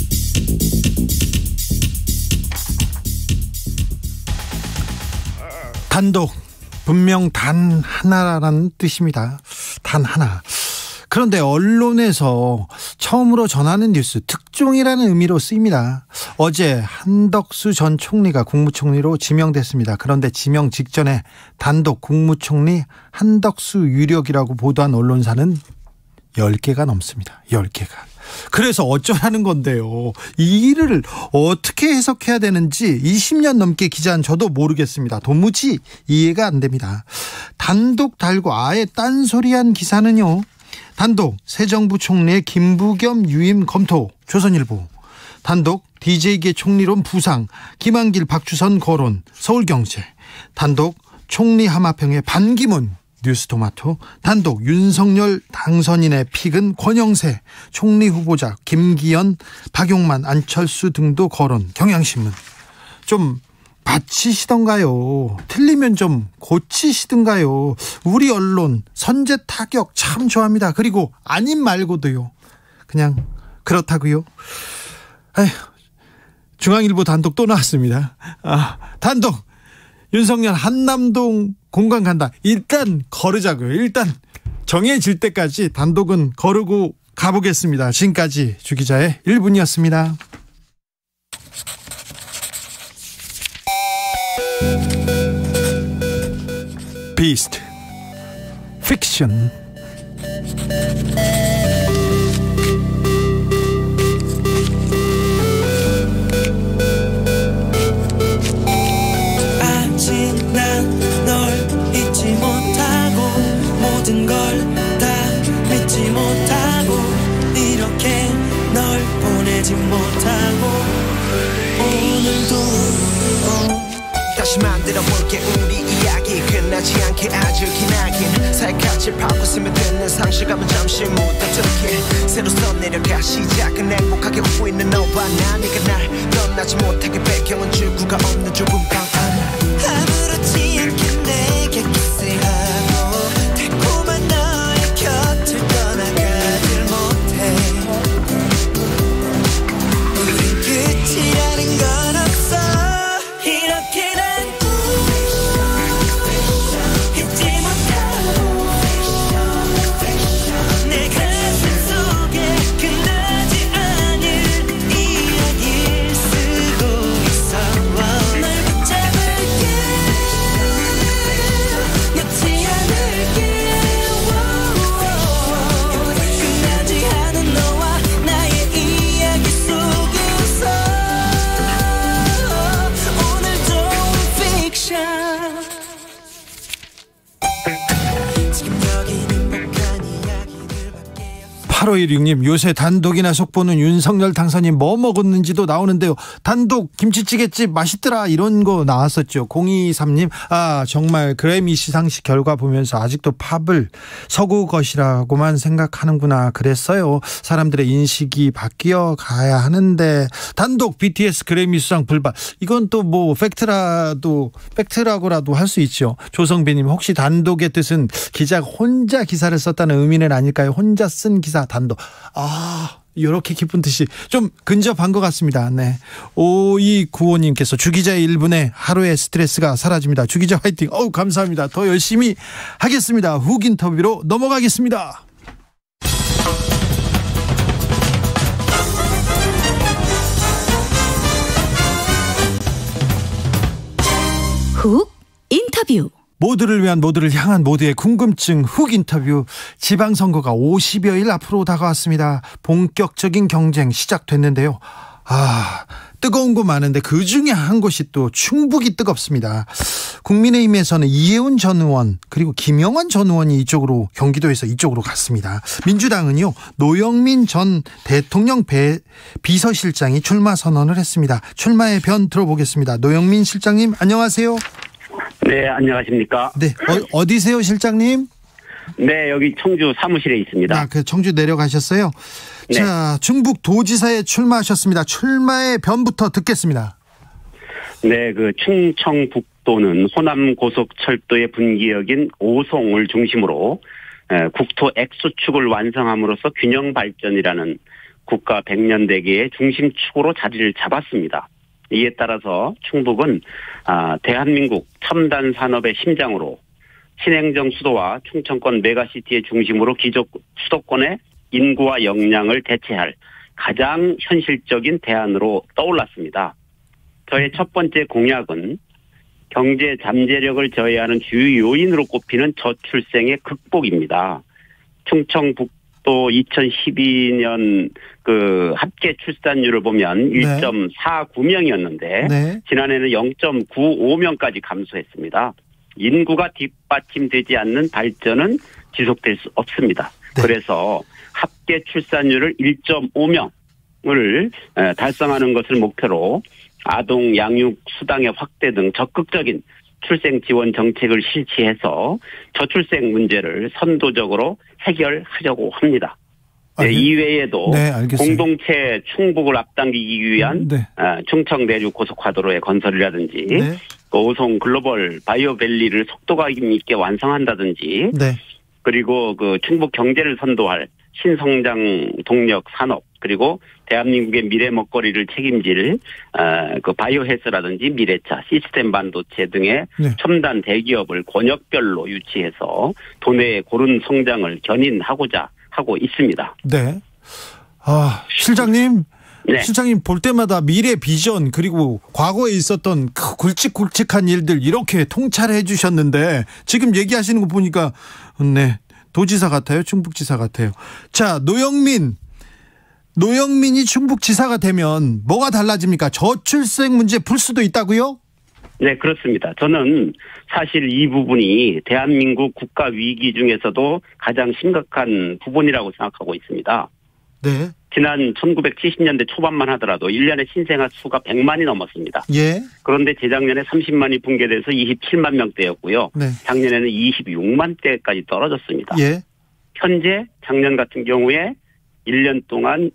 단독, 분명 단 하나라는 뜻입니다. 단 하나. 그런데 언론에서 처음으로 전하는 뉴스, 특종이라는 의미로 쓰입니다. 어제 한덕수 전 총리가 국무총리로 지명됐습니다. 그런데 지명 직전에 단독 국무총리 한덕수 유력이라고 보도한 언론사는 열 개가 넘습니다. 열 개가. 그래서 어쩌라는 건데요. 이 일을 어떻게 해석해야 되는지 이십 년 넘게 기자한 저도 모르겠습니다. 도무지 이해가 안 됩니다. 단독 달고 아예 딴소리한 기사는요. 단독 새 정부 총리의 김부겸 유임 검토 조선일보. 단독 디제이계 총리론 부상 김한길 박주선 거론 서울경제. 단독 총리 하마평의 반기문 뉴스토마토. 단독 윤석열 당선인의 픽은 권영세. 총리 후보자 김기현 박용만 안철수 등도 거론 경향신문. 좀 받치시던가요? 틀리면 좀 고치시던가요? 우리 언론 선제 타격 참 좋아합니다. 그리고 아님 말고도요. 그냥 그렇다고요. 아휴, 중앙일보 단독 또 나왔습니다. 아, 단독 윤석열 한남동 공간 간다. 일단 걸으자고요. 일단 정해질 때까지 단독은 거르고 가보겠습니다. 지금까지 주 기자의 일 분이었습니다. 비스트 픽션. 아직 난 널 잊지 못하고 모든 걸 다 믿지 못하고 이렇게 널 보내지 못하고 오늘도 어. 다시 만들어볼게 우리 이야기 끝나지 않게 아주 기나긴 살갗을 파고 스며 듣는 상실감은 잠시 묻어두게 새로 써내려가 시작은 행복하게 웃고 있는 너와 나 네가 날 떠나지 못하게 배경은 출구가 없는 좁은 방 안에 아무렇지 않게 내게 키스하고 달콤한 너의 곁을 떠나가질 못해 우린 끝이라는 건 없어 이렇게 난 팔오일육 님 요새 단독이나 속보는 윤석열 당선인 뭐 먹었는지도 나오는데요. 단독 김치찌개집 맛있더라 이런 거 나왔었죠. 공이삼 님 아 정말 그래미 시상식 결과 보면서 아직도 팝을 서구 것이라고만 생각하는구나 그랬어요. 사람들의 인식이 바뀌어 가야 하는데 단독 비티에스 그래미 수상 불발 이건 또 뭐 팩트라도 팩트라고라도 할 수 있죠. 조성배님 혹시 단독의 뜻은 기자가 혼자 기사를 썼다는 의미는 아닐까요? 혼자 쓴 기사 단독. 아, 이렇게 깊은 뜻이 좀 근접한 것 같습니다. 네. 오이구오 님께서 주기자의 일 분에 하루의 스트레스가 사라집니다. 주기자 화이팅. 어우, 감사합니다. 더 열심히 하겠습니다. 훅 인터뷰로 넘어가겠습니다. 훅 인터뷰. 모두를 위한 모두를 향한 모두의 궁금증 훅 인터뷰. 지방선거가 오십여일 앞으로 다가왔습니다. 본격적인 경쟁 시작됐는데요. 아, 뜨거운 곳 많은데 그중에 한 곳이 또 충북이 뜨겁습니다. 국민의힘에서는 이해운 전 의원 그리고 김영환 전 의원이 이쪽으로 경기도에서 이쪽으로 갔습니다. 민주당은요 노영민 전 대통령 배, 비서실장이 출마 선언을 했습니다. 출마의 변 들어보겠습니다. 노영민 실장님 안녕하세요. 네, 안녕하십니까? 네, 어, 어디세요, 실장님? 네, 여기 청주 사무실에 있습니다. 아, 그 청주 내려가셨어요? 네. 자, 충북 도지사에 출마하셨습니다. 출마의 변부터 듣겠습니다. 네, 그 충청북도는 호남 고속철도의 분기역인 오송을 중심으로 국토 X축을 완성함으로써 균형 발전이라는 국가 백년대계의 중심축으로 자리를 잡았습니다. 이에 따라서 충북은 대한민국 첨단 산업의 심장으로 신행정 수도와 충청권 메가시티의 중심으로 기존 수도권의 인구와 역량을 대체할 가장 현실적인 대안으로 떠올랐습니다. 저의 첫 번째 공약은 경제 잠재력을 저해하는 주요 요인으로 꼽히는 저출생의 극복입니다. 충청북도 이천십이 년 그 합계 출산율을 보면 네. 일 점 사구 명이었는데 네. 지난해는 영 점 구오 명까지 감소했습니다. 인구가 뒷받침되지 않는 발전은 지속될 수 없습니다. 네. 그래서 합계 출산율을 일 점 오 명을 달성하는 것을 목표로 아동 양육 수당의 확대 등 적극적인 출생 지원 정책을 실시해서 저출생 문제를 선도적으로 해결하려고 합니다. 네, 이외에도 네, 공동체 충북을 앞당기기 위한 네. 충청 내륙 고속화도로의 건설이라든지 네. 오송 글로벌 바이오밸리를 속도감 있게 완성한다든지 네. 그리고 그 충북 경제를 선도할 신성장 동력 산업 그리고 대한민국의 미래 먹거리를 책임질 어, 그 바이오헬스라든지 미래차, 시스템 반도체 등의 네. 첨단 대기업을 권역별로 유치해서 도내의 고른 성장을 견인하고자 하고 있습니다. 네. 아, 실장님. 네. 실장님 볼 때마다 미래 비전 그리고 과거에 있었던 그 굵직굵직한 일들 이렇게 통찰해 주셨는데 지금 얘기하시는 거 보니까 네 도지사 같아요. 충북지사 같아요. 자, 노영민 노영민이 충북지사가 되면 뭐가 달라집니까? 저출생 문제 풀 수도 있다고요? 네, 그렇습니다. 저는 사실 이 부분이 대한민국 국가 위기 중에서도 가장 심각한 부분이라고 생각하고 있습니다. 네. 지난 천구백칠십 년대 초반만 하더라도 일 년에 신생아 수가 백만이 넘었습니다. 예. 그런데 재작년에 삼십만이 붕괴돼서 이십칠만 명대였고요. 네. 작년에는 이십육만 대까지 떨어졌습니다. 예. 현재 작년 같은 경우에 일 년 동안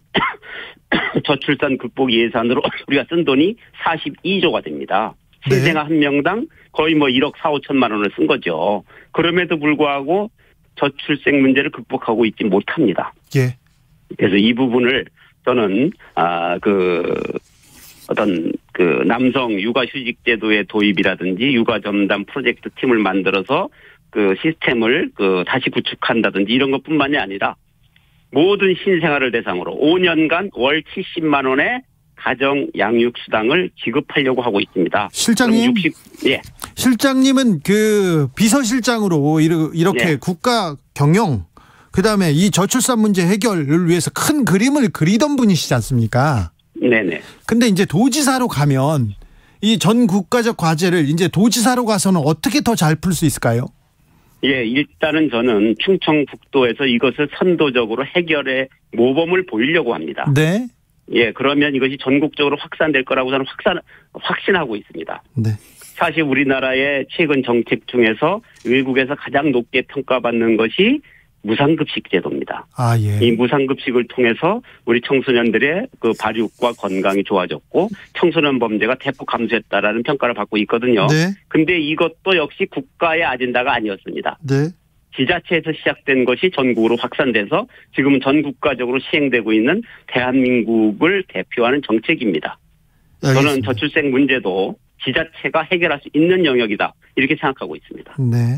저출산 극복 예산으로 우리가 쓴 돈이 사십이조가 됩니다. 신생아 네. 한 명당 거의 뭐 일억 사오천만 원을 쓴 거죠. 그럼에도 불구하고 저출생 문제를 극복하고 있지 못합니다. 예. 그래서 이 부분을 저는 아 그 어떤 그 남성 육아휴직 제도의 도입이라든지 육아 전담 프로젝트 팀을 만들어서 그 시스템을 그 다시 구축한다든지 이런 것뿐만이 아니라 모든 신생아를 대상으로 오 년간 월 칠십만 원의 가정 양육 수당을 지급하려고 하고 있습니다. 실장님, 육십, 예. 실장님은 그 비서실장으로 이렇게 네. 국가 경영 그다음에 이 저출산 문제 해결을 위해서 큰 그림을 그리던 분이시지 않습니까? 네네. 근데 이제 도지사로 가면 이 전 국가적 과제를 이제 도지사로 가서는 어떻게 더 잘 풀 수 있을까요? 예, 일단은 저는 충청북도에서 이것을 선도적으로 해결의 모범을 보이려고 합니다. 네. 예, 그러면 이것이 전국적으로 확산될 거라고 저는 확산, 확신하고 있습니다. 네. 사실 우리나라의 최근 정책 중에서 외국에서 가장 높게 평가받는 것이 무상급식 제도입니다. 아, 예. 이 무상급식을 통해서 우리 청소년들의 그 발육과 건강이 좋아졌고 청소년 범죄가 대폭 감소했다라는 평가를 받고 있거든요. 네. 근데 이것도 역시 국가의 아젠다가 아니었습니다. 네. 지자체에서 시작된 것이 전국으로 확산돼서 지금은 전 국가적으로 시행되고 있는 대한민국을 대표하는 정책입니다. 알겠습니다. 저는 저출생 문제도 지자체가 해결할 수 있는 영역이다. 이렇게 생각하고 있습니다. 네.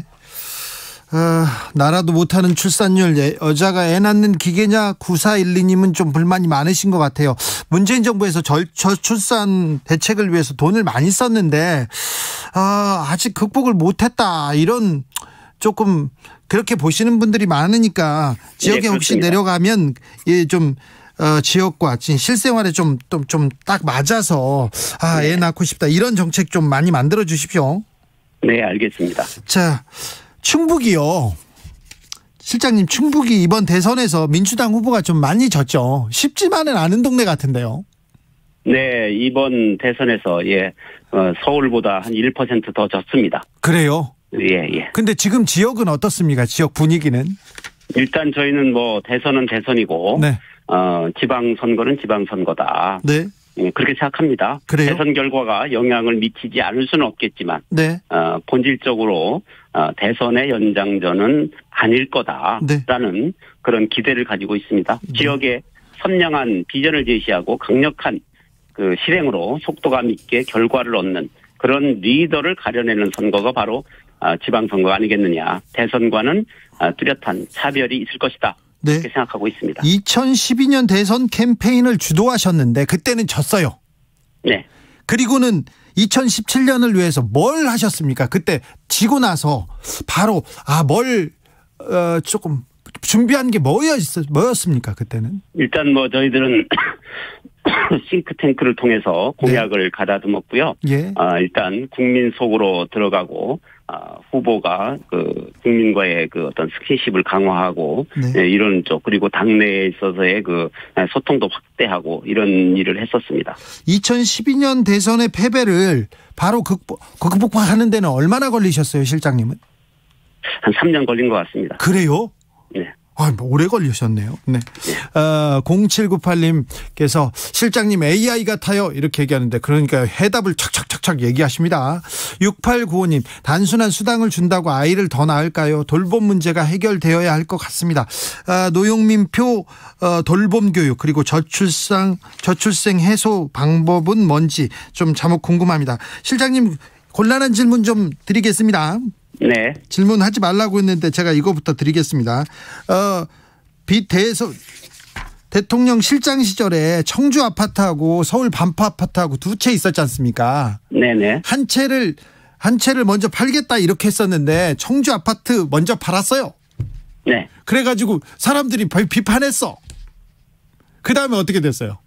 아, 나라도 못하는 출산율, 여자가 애 낳는 기계냐 구사일이님은 좀 불만이 많으신 것 같아요. 문재인 정부에서 절, 저출산 대책을 위해서 돈을 많이 썼는데 아, 아직 극복을 못했다 이런 조금 그렇게 보시는 분들이 많으니까 지역에 네, 혹시 내려가면 예, 좀 어, 지역과 실생활에 좀 좀 딱 맞아서 아, 애 낳고 싶다 이런 정책 좀 많이 만들어 주십시오. 네, 알겠습니다. 자. 충북이요. 실장님, 충북이 이번 대선에서 민주당 후보가 좀 많이 졌죠. 쉽지만은 않은 동네 같은데요. 네, 이번 대선에서 예 어, 서울보다 한 일 퍼센트 더 졌습니다. 그래요? 예, 예. 근데 지금 지역은 어떻습니까? 지역 분위기는? 일단 저희는 뭐 대선은 대선이고 네. 어, 지방선거는 지방선거다. 네. 그렇게 생각합니다. 그래요? 대선 결과가 영향을 미치지 않을 수는 없겠지만 네. 어, 본질적으로 어, 대선의 연장전은 아닐 거다라는 네. 그런 기대를 가지고 있습니다. 네. 지역에 선명한 비전을 제시하고 강력한 그 실행으로 속도감 있게 결과를 얻는 그런 리더를 가려내는 선거가 바로 어, 지방선거 아니겠느냐. 대선과는 어, 뚜렷한 차별이 있을 것이다. 네. 그렇게 생각하고 있습니다. 이천십이 년 대선 캠페인을 주도하셨는데 그때는 졌어요. 네. 그리고는 이천십칠 년을 위해서 뭘 하셨습니까? 그때 지고 나서 바로 아, 뭘 어, 조금 준비한 게 뭐였, 뭐였습니까? 그때는? 일단 뭐 저희들은 싱크탱크를 통해서 공약을 네. 가다듬었고요. 예. 아, 일단 국민 속으로 들어가고 아, 후보가 그 국민과의 그 어떤 스킨십을 강화하고 네. 네, 이런 쪽 그리고 당내에 있어서의 그 소통도 확대하고 이런 일을 했었습니다. 이천십이 년 대선의 패배를 바로 극복, 극복하는 데는 얼마나 걸리셨어요, 실장님은? 한 삼 년 걸린 것 같습니다. 그래요? 네. 아, 뭐 오래 걸리셨네요. 네. 어, 공칠구팔님께서 실장님 에이아이 같아요. 이렇게 얘기하는데 그러니까 해답을 착착착착 얘기하십니다. 육팔구오님 단순한 수당을 준다고 아이를 더 낳을까요? 돌봄 문제가 해결되어야 할 것 같습니다. 아, 노영민표 어, 돌봄 교육 그리고 저출산 저출생 해소 방법은 뭔지 좀 자목 궁금합니다. 실장님 곤란한 질문 좀 드리겠습니다. 네. 질문하지 말라고 했는데 제가 이거부터 드리겠습니다. 어, 비 대서 대통령 실장 시절에 청주 아파트하고 서울 반포 아파트하고 두 채 있었지 않습니까? 네네. 한 채를 한 채를 먼저 팔겠다 이렇게 했었는데 청주 아파트 먼저 팔았어요. 네. 그래가지고 사람들이 비판했어. 그 다음에 어떻게 됐어요?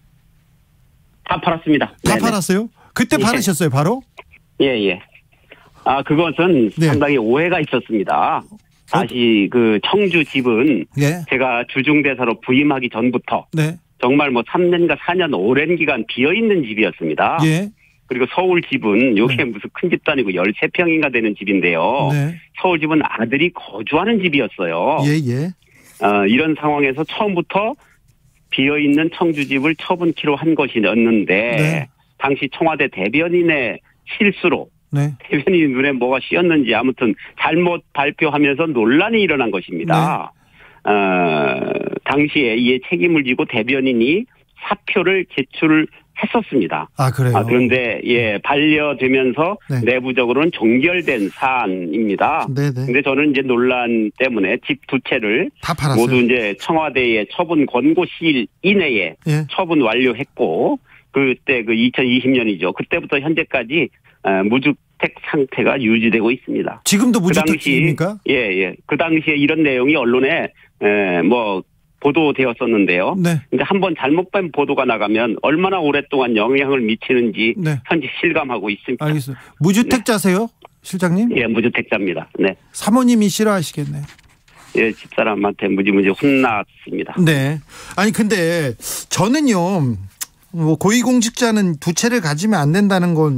다 팔았습니다. 다 네네. 팔았어요? 그때 예. 팔으셨어요, 바로? 예, 예. 아, 그것은 네. 상당히 오해가 있었습니다. 다시 그 청주 집은 예. 제가 주중대사로 부임하기 전부터 네. 정말 뭐 삼 년과 사 년 오랜 기간 비어있는 집이었습니다. 예. 그리고 서울 집은 요게 네. 무슨 큰 집도 아니고 열세 평인가 되는 집인데요. 네. 서울 집은 아들이 거주하는 집이었어요. 예, 예. 어, 이런 상황에서 처음부터 비어있는 청주 집을 처분키로 한 것이었는데 네. 당시 청와대 대변인의 실수로 네. 대변인 눈에 뭐가 씌었는지 아무튼 잘못 발표하면서 논란이 일어난 것입니다. 네. 어, 당시에 이에 책임을 지고 대변인이 사표를 제출했었습니다. 아, 그래요? 아, 그런데 예 반려되면서 네. 내부적으로는 종결된 사안입니다. 네네. 근데 저는 이제 논란 때문에 집 두 채를 다 팔았어요. 모두 이제 청와대의 처분 권고시일 이내에 예. 처분 완료했고 그때 그 이천이십 년이죠. 그때부터 현재까지 무주택 상태가 유지되고 있습니다. 지금도 그 당시 무주택입니까? 예, 예. 그 당시에 이런 내용이 언론에 에, 뭐 보도되었었는데요. 네. 근데 한번 잘못된 보도가 나가면 얼마나 오랫동안 영향을 미치는지 네. 현재 실감하고 있습니다. 알겠습니다. 무주택자세요, 실장님? 예, 무주택자입니다. 네. 사모님이 싫어하시겠네요. 예, 집사람한테 무지무지 혼났습니다. 네. 아니 근데 저는요. 뭐 고위공직자는 두 채를 가지면 안 된다는 건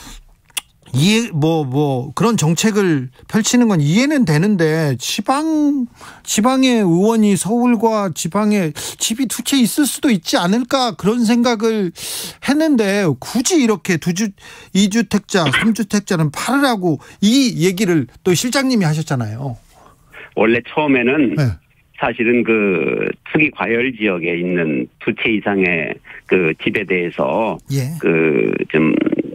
이해 뭐 뭐 그런 정책을 펼치는 건 이해는 되는데 지방 지방의 의원이 서울과 지방에 집이 두 채 있을 수도 있지 않을까 그런 생각을 했는데 굳이 이렇게 두주 이주택자 삼주택자는 팔으라고 이 얘기를 또 실장님이 하셨잖아요. 원래 처음에는 네. 사실은 그 특이 과열 지역에 있는 두 채 이상의 그 집에 대해서 예. 그 좀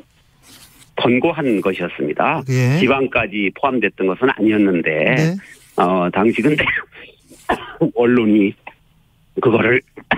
권고한 것이었습니다. 예. 지방까지 포함됐던 것은 아니었는데 네. 어 당시 근데 언론이 그거를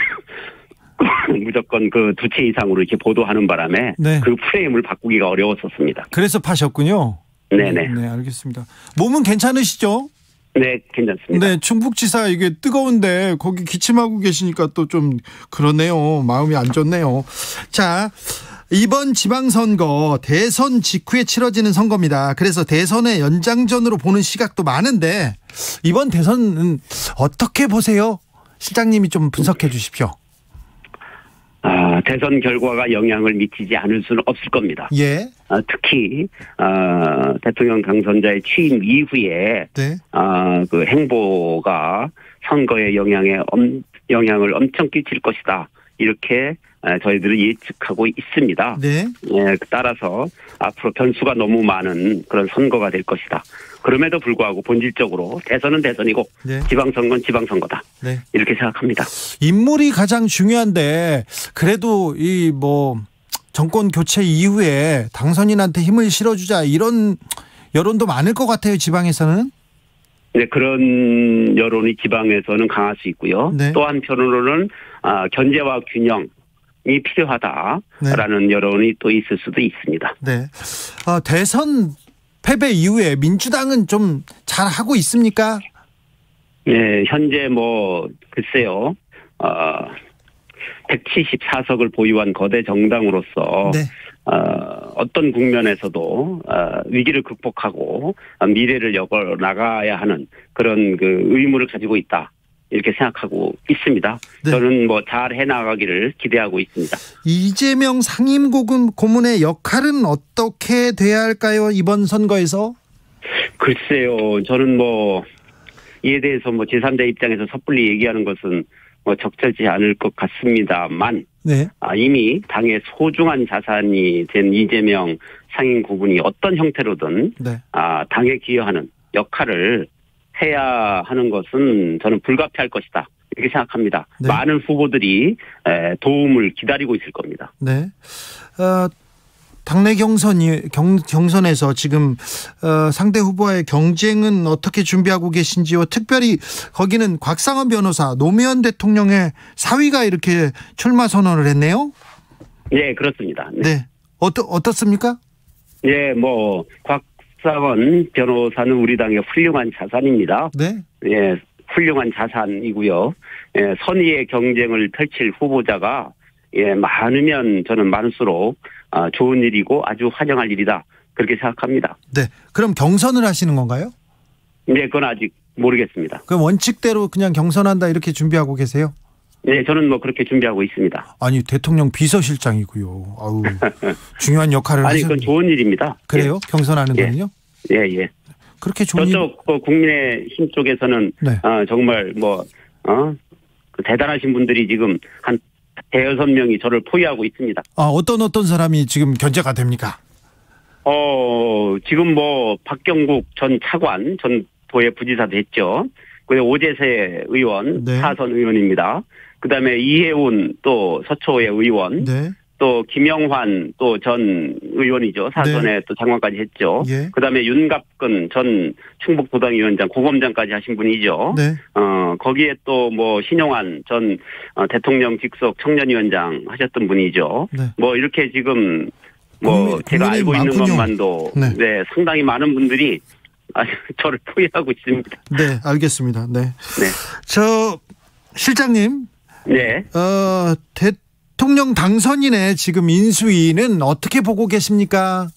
무조건 그 두 채 이상으로 이렇게 보도하는 바람에 네. 그 프레임을 바꾸기가 어려웠었습니다. 그래서 파셨군요. 네네. 네, 알겠습니다. 몸은 괜찮으시죠? 네, 괜찮습니다. 네, 충북지사 이게 뜨거운데 거기 기침하고 계시니까 또 좀 그러네요. 마음이 안 좋네요. 자, 이번 지방선거 대선 직후에 치러지는 선거입니다. 그래서 대선의 연장전으로 보는 시각도 많은데 이번 대선은 어떻게 보세요? 실장님이 좀 분석해 주십시오. 아, 대선 결과가 영향을 미치지 않을 수는 없을 겁니다. 예. 아, 특히 아, 대통령 당선자의 취임 이후에 네. 아, 그 행보가 선거에 영향에 엄, 영향을 엄청 끼칠 것이다. 이렇게 저희들은 예측하고 있습니다. 네. 예, 따라서 앞으로 변수가 너무 많은 그런 선거가 될 것이다. 그럼에도 불구하고 본질적으로 대선은 대선이고 네. 지방선거는 지방선거다. 네. 이렇게 생각합니다. 인물이 가장 중요한데 그래도 이 뭐 정권 교체 이후에 당선인한테 힘을 실어주자 이런 여론도 많을 것 같아요. 지방에서는. 네, 그런 여론이 지방에서는 강할 수 있고요. 네. 또 한편으로는 아, 견제와 균형이 필요하다라는 네. 여론이 또 있을 수도 있습니다. 네. 어, 대선 패배 이후에 민주당은 좀 잘하고 있습니까? 네, 현재 뭐 글쎄요. 어, 백칠십사 석을 보유한 거대 정당으로서 네. 어, 어떤 국면에서도 어, 위기를 극복하고 미래를 열어 나가야 하는 그런 그 의무를 가지고 있다. 이렇게 생각하고 있습니다. 네. 저는 뭐 잘 해나가기를 기대하고 있습니다. 이재명 상임고문의 역할은 어떻게 돼야 할까요? 이번 선거에서? 글쎄요. 저는 뭐 이에 대해서 뭐 제삼자 입장에서 섣불리 얘기하는 것은 뭐 적절치 않을 것 같습니다만 네. 아, 이미 당의 소중한 자산이 된 이재명 상임 고문이 어떤 형태로든 네. 아, 당에 기여하는 역할을 해야 하는 것은 저는 불가피할 것이다. 이렇게 생각합니다. 네. 많은 후보들이 도움을 기다리고 있을 겁니다. 네. 어, 당내 경선이 경, 경선에서 지금 어, 상대 후보와의 경쟁은 어떻게 준비하고 계신지요? 특별히 거기는 곽상원 변호사, 노무현 대통령의 사위가 이렇게 출마 선언을 했네요. 네, 그렇습니다. 네. 네. 어떠, 어떻습니까? 네, 뭐 곽상원 변호사는 우리 당의 훌륭한 자산입니다. 네. 예, 훌륭한 자산이고요. 예, 선의의 경쟁을 펼칠 후보자가 예, 많으면 저는 많을수록 아, 좋은 일이고 아주 환영할 일이다. 그렇게 생각합니다. 네. 그럼 경선을 하시는 건가요? 네, 그건 아직 모르겠습니다. 그럼 원칙대로 그냥 경선한다 이렇게 준비하고 계세요? 네, 저는 뭐 그렇게 준비하고 있습니다. 아니, 대통령 비서실장이고요. 아우, 중요한 역할을 아니, 하셨... 그건 좋은 일입니다. 그래요? 예. 경선하는 예. 거는요? 예, 예. 그렇게 좋은 저쪽 일... 국민의힘 쪽에서는 네. 어, 정말 뭐 어, 대단하신 분들이 지금 한 대여섯 명이 저를 포위하고 있습니다. 아, 어떤 어떤 사람이 지금 견제가 됩니까? 어, 지금 뭐 박경국 전 차관, 전 도의 부지사도 했죠. 그리고 오재세 의원, 네. 사선 의원입니다. 그다음에 이해운 또 서초의 의원, 네. 또 김영환 또 전 의원이죠. 사선에 네. 또 장관까지 했죠. 예. 그다음에 윤갑근 전 충북도당위원장, 고검장까지 하신 분이죠. 네. 어, 거기에 또 뭐 신용환 전 어, 대통령 직속 청년위원장 하셨던 분이죠. 네. 뭐 이렇게 지금 뭐 국민, 제가 알고 있는 많군요. 것만도 네. 네, 상당히 많은 분들이 저를 포위하고 있습니다. 네, 알겠습니다. 네. 네. 저 실장님. 네. 어, 대통령 당선인의 지금 인수위는 어떻게 보고 계십니까?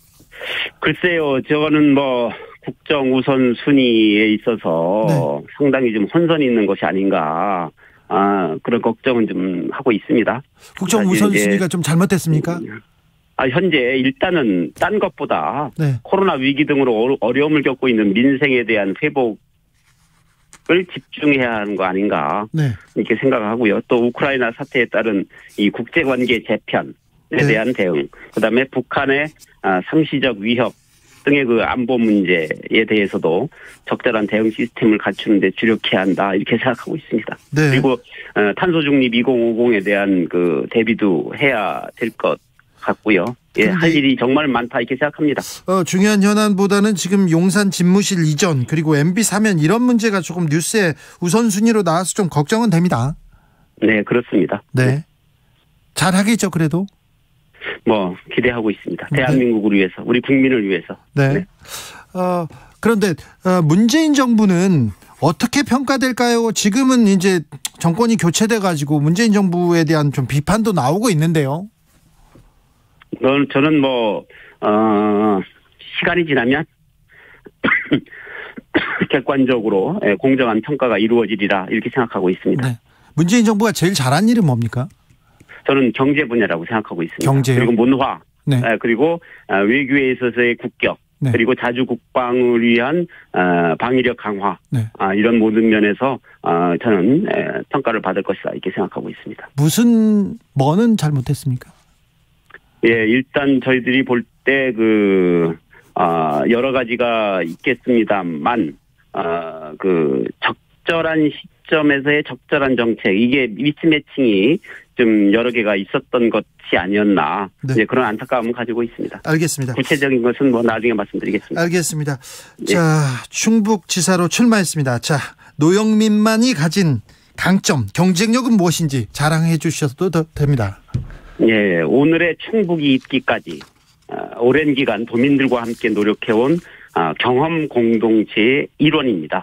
글쎄요, 저거는 뭐 국정 우선 순위에 있어서 네. 상당히 좀 혼선이 있는 것이 아닌가. 아, 그런 걱정은 좀 하고 있습니다. 국정 우선 순위가 좀 잘못됐습니까? 아, 현재 일단은 딴 것보다 네. 코로나 위기 등으로 어려움을 겪고 있는 민생에 대한 회복을 집중해야 하는 거 아닌가. 네. 이렇게 생각하고요. 또 우크라이나 사태에 따른 이 국제관계 재편에 네. 대한 대응, 그다음에 북한의 상시적 위협 등의 그 안보 문제에 대해서도 적절한 대응 시스템을 갖추는 데 주력해야 한다. 이렇게 생각하고 있습니다. 네. 그리고 탄소 중립 이천오십에 대한 그 대비도 해야 될 것 같고요. 예, 할 일이 정말 많다 이렇게 생각합니다. 어, 중요한 현안보다는 지금 용산 집무실 이전 그리고 엠비 사면 이런 문제가 조금 뉴스에 우선순위로 나와서 좀 걱정은 됩니다. 네, 그렇습니다. 네. 네. 잘하겠죠, 그래도? 뭐 기대하고 있습니다. 대한민국을 네. 위해서, 우리 국민을 위해서. 네. 네. 어, 그런데 어, 문재인 정부는 어떻게 평가될까요? 지금은 이제 정권이 교체돼 가지고 문재인 정부에 대한 좀 비판도 나오고 있는데요. 저는 뭐 어, 시간이 지나면 객관적으로 공정한 평가가 이루어지리라 이렇게 생각하고 있습니다. 네. 문재인 정부가 제일 잘한 일은 뭡니까? 저는 경제 분야라고 생각하고 있습니다. 경제요? 그리고 문화, 네. 그리고 외교에 있어서의 국격, 네. 그리고 자주 국방을 위한 방위력 강화, 네. 이런 모든 면에서 저는 평가를 받을 것이다 이렇게 생각하고 있습니다. 무슨 뭐는 잘못했습니까? 예, 일단 저희들이 볼 때 그 여러 가지가 있겠습니다만 그 적절한 시점에서의 적절한 정책, 이게 미스매칭이 좀 여러 개가 있었던 것이 아니었나. 네. 이제 그런 안타까움을 가지고 있습니다. 알겠습니다. 구체적인 것은 뭐 나중에 말씀드리겠습니다. 알겠습니다. 예. 자, 충북지사로 출마했습니다. 자, 노영민만이 가진 강점, 경쟁력은 무엇인지 자랑해 주셔도 됩니다. 예, 오늘의 충북이 있기까지 오랜 기간 도민들과 함께 노력해온 경험 공동체의 일원입니다.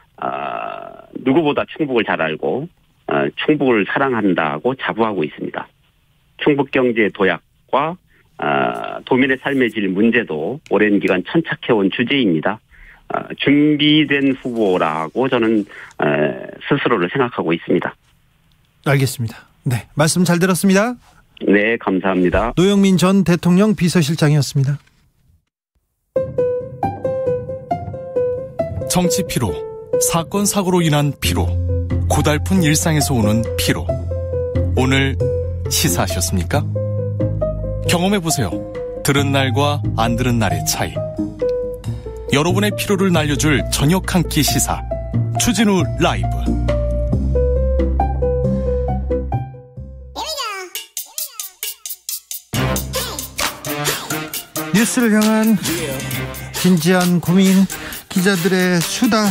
누구보다 충북을 잘 알고 충북을 사랑한다고 자부하고 있습니다. 충북 경제 도약과 도민의 삶의 질 문제도 오랜 기간 천착해온 주제입니다. 준비된 후보라고 저는 스스로를 생각하고 있습니다. 알겠습니다. 네, 말씀 잘 들었습니다. 네, 감사합니다. 노영민 전 대통령 비서실장이었습니다. 정치 피로, 사건 사고로 인한 피로, 고달픈 일상에서 오는 피로. 오늘 시사하셨습니까? 경험해보세요. 들은 날과 안 들은 날의 차이. 여러분의 피로를 날려줄 저녁 한 끼 시사 추진우 라이브. 뉴스를 향한 진지한 고민, 기자들의 수다.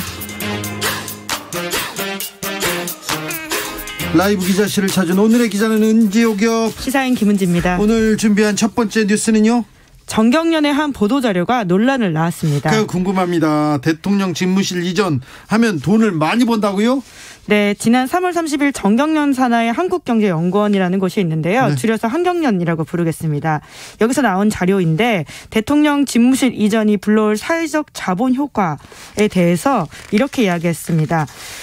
라이브 기자실을 찾은 오늘의 기자는 은지옥이요. 시사인 김은지입니다. 오늘 준비한 첫 번째 뉴스는요? 정경련의 한 보도자료가 논란을 낳았습니다. 그 궁금합니다. 대통령 집무실 이전 하면 돈을 많이 번다고요? 네, 지난 삼월 삼십일 정경련 산하의 한국경제연구원이라는 곳이 있는데요. 네. 줄여서 한경련이라고 부르겠습니다. 여기서 나온 자료인데 대통령 집무실 이전이 불러올 사회적 자본 효과에 대해서 이렇게 이야기했습니다.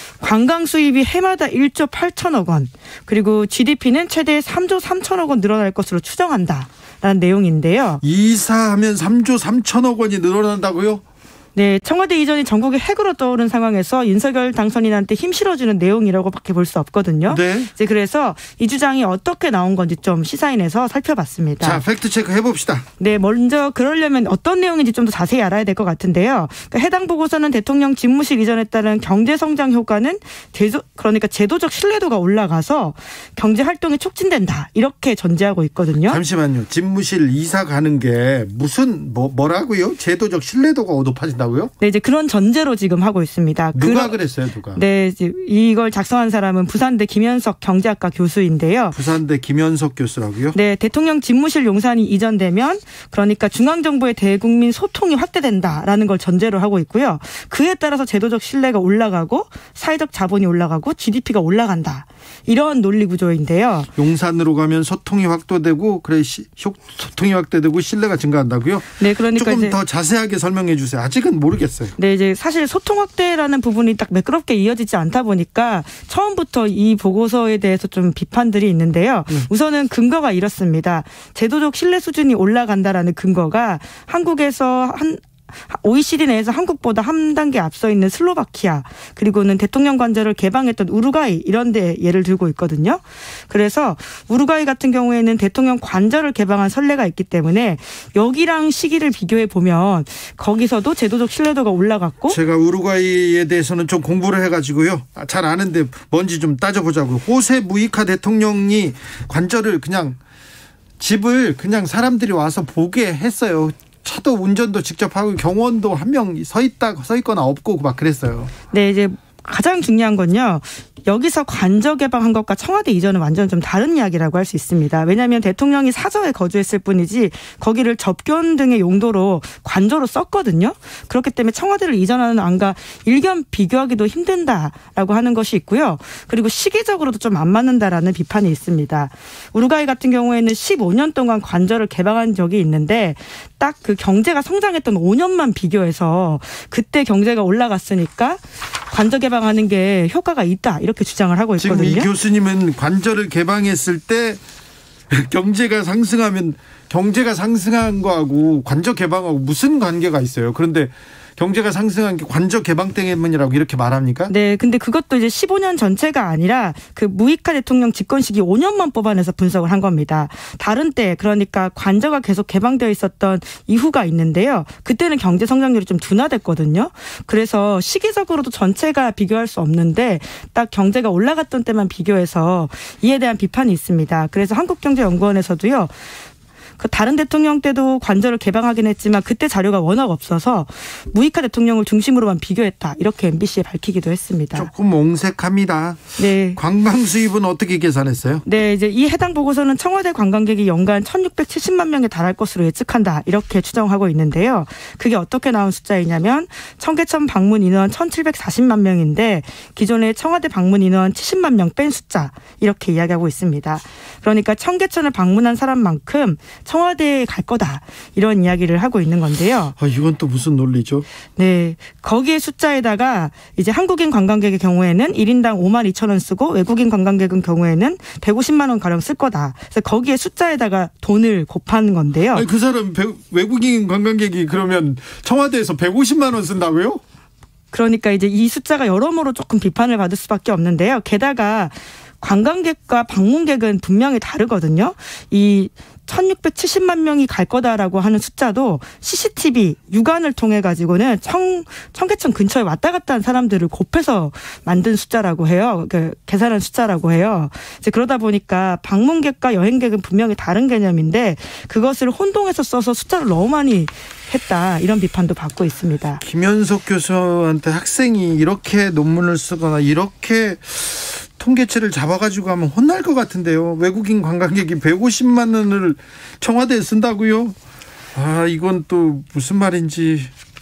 관광 수입이 해마다 일조 팔천억 원, 그리고 지디피는 최대 삼조 삼천억 원 늘어날 것으로 추정한다. 라는 내용인데요. 이사하면 삼조 삼천억 원이 늘어난다고요? 네, 청와대 이전이 전국의 핵으로 떠오른 상황에서 윤석열 당선인한테 힘 실어주는 내용이라고밖에 볼 수 없거든요. 네. 이제 그래서 이 주장이 어떻게 나온 건지 좀 시사인에서 살펴봤습니다. 자, 팩트 체크 해봅시다. 네, 먼저 그러려면 어떤 내용인지 좀 더 자세히 알아야 될 것 같은데요. 그러니까 해당 보고서는 대통령 집무실 이전에 따른 경제 성장 효과는 제조, 그러니까 제도적 신뢰도가 올라가서 경제 활동이 촉진된다 이렇게 전제하고 있거든요. 잠시만요. 집무실 이사 가는 게 무슨 뭐 뭐라고요? 제도적 신뢰도가 높아진다. 네, 이제 그런 전제로 지금 하고 있습니다. 누가 그러, 그랬어요, 누가? 네, 이걸 작성한 사람은 부산대 김현석 경제학과 교수인데요. 부산대 김현석 교수라고요? 네, 대통령 집무실 용산이 이전되면 그러니까 중앙정부의 대국민 소통이 확대된다라는 걸 전제로 하고 있고요. 그에 따라서 제도적 신뢰가 올라가고 사회적 자본이 올라가고 지디피가 올라간다. 이런 논리 구조인데요. 용산으로 가면 소통이 확대되고 그래 시, 소통이 확대되고 신뢰가 증가한다고요? 네, 그러니까 조금 이제 더 자세하게 설명해 주세요. 아직은 모르겠어요. 네, 이제 사실 소통 확대라는 부분이 딱 매끄럽게 이어지지 않다 보니까 처음부터 이 보고서에 대해서 좀 비판들이 있는데요. 네. 우선은 근거가 이렇습니다. 제도적 신뢰 수준이 올라간다라는 근거가 한국에서 한 오이시디 내에서 한국보다 한 단계 앞서 있는 슬로바키아, 그리고는 대통령 관저를 개방했던 우루과이 이런 데 예를 들고 있거든요. 그래서 우루과이 같은 경우에는 대통령 관저를 개방한 선례가 있기 때문에 여기랑 시기를 비교해 보면 거기서도 제도적 신뢰도가 올라갔고. 제가 우루과이에 대해서는 좀 공부를 해가지고요. 잘 아는데 뭔지 좀 따져보자고요. 호세 무이카 대통령이 관저를 그냥 집을 그냥 사람들이 와서 보게 했어요. 차도 운전도 직접 하고 경호원도 한 명 서 있다 서 있거나 없고 막 그랬어요. 네, 이제 가장 중요한 건요. 여기서 관저 개방한 것과 청와대 이전은 완전 좀 다른 이야기라고 할 수 있습니다. 왜냐하면 대통령이 사저에 거주했을 뿐이지 거기를 접견 등의 용도로 관저로 썼거든요. 그렇기 때문에 청와대를 이전하는 안과 일견 비교하기도 힘든다라고 하는 것이 있고요. 그리고 시기적으로도 좀 안 맞는다라는 비판이 있습니다. 우루과이 같은 경우에는 십오 년 동안 관저를 개방한 적이 있는데 딱 그 경제가 성장했던 오 년만 비교해서 그때 경제가 올라갔으니까 관저 개방하는 게 효과가 있다 이렇게 주장을 하고 있거든요. 지금 이 교수님은 관저를 개방했을 때 경제가 상승하면 경제가 상승한 거하고 관저 개방하고 무슨 관계가 있어요? 그런데 경제가 상승한 게 관저 개방 때문이라고 이렇게 말합니까? 네, 근데 그것도 이제 십오 년 전체가 아니라 그 무이카 대통령 집권 시기 오 년만 뽑아내서 분석을 한 겁니다. 다른 때 그러니까 관저가 계속 개방되어 있었던 이후가 있는데요. 그때는 경제 성장률이 좀 둔화됐거든요. 그래서 시기적으로도 전체가 비교할 수 없는데 딱 경제가 올라갔던 때만 비교해서 이에 대한 비판이 있습니다. 그래서 한국경제연구원에서도요. 그 다른 대통령 때도 관저를 개방하긴 했지만 그때 자료가 워낙 없어서 무이카 대통령을 중심으로만 비교했다 이렇게 엠비씨에 밝히기도 했습니다. 조금 옹색합니다. 네. 관광 수입은 어떻게 계산했어요? 네, 이제 이 해당 보고서는 청와대 관광객이 연간 천육백칠십만 명에 달할 것으로 예측한다 이렇게 추정하고 있는데요. 그게 어떻게 나온 숫자이냐면 청계천 방문 인원 천칠백사십만 명인데 기존의 청와대 방문 인원 칠십만 명 뺀 숫자 이렇게 이야기하고 있습니다. 그러니까 청계천을 방문한 사람만큼 청와대에 갈 거다 이런 이야기를 하고 있는 건데요. 아, 이건 또 무슨 논리죠? 네, 거기에 숫자에다가 이제 한국인 관광객의 경우에는 일 인당 오만 이천 원 쓰고 외국인 관광객의 경우에는 백오십만 원 가량 쓸 거다. 그래서 거기에 숫자에다가 돈을 곱한 건데요. 아니, 그 사람 배, 외국인 관광객이 그러면 청와대에서 백오십만 원 쓴다고요? 그러니까 이제 이 숫자가 여러모로 조금 비판을 받을 수밖에 없는데요. 게다가 관광객과 방문객은 분명히 다르거든요. 이 천육백칠십만 명이 갈 거다라고 하는 숫자도 씨씨티비 육안을 통해 가지고는 청 청계천 근처에 왔다 갔다 한 사람들을 곱해서 만든 숫자라고 해요. 그 계산한 숫자라고 해요. 이제 그러다 보니까 방문객과 여행객은 분명히 다른 개념인데 그것을 혼동해서 써서 숫자를 너무 많이 했다 이런 비판도 받고 있습니다. 김현석 교수한테 학생이 이렇게 논문을 쓰거나 이렇게 통계치를 잡아가지고 하면 혼날 것 같은데요. 외국인 관광객이 백오십만 원을 청와대에 쓴다고요? 아, 이건 또 무슨 말인지.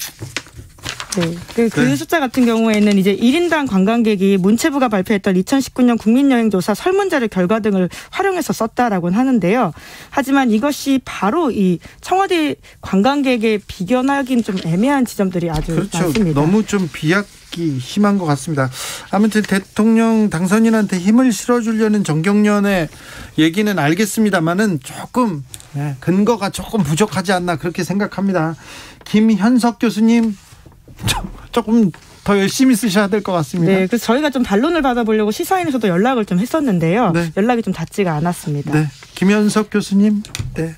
네. 그, 그 네. 숫자 같은 경우에는 이제 일 인당 관광객이 문체부가 발표했던 이천십구 년 국민여행조사 설문자료 결과 등을 활용해서 썼다라고는 하는데요. 하지만 이것이 바로 이 청와대 관광객에 비견하기는 좀 애매한 지점들이 아주 그렇죠. 많습니다. 너무 좀 비약이 심한 것 같습니다. 아무튼 대통령 당선인한테 힘을 실어주려는 정경련의 얘기는 알겠습니다만은 조금 네, 근거가 조금 부족하지 않나 그렇게 생각합니다. 김현석 교수님 조금 더 열심히 쓰셔야 될 것 같습니다. 네, 그래서 저희가 좀 반론을 받아보려고 시사인에서도 연락을 좀 했었는데요. 네. 연락이 좀 닿지가 않았습니다. 네, 김현석 교수님, 네,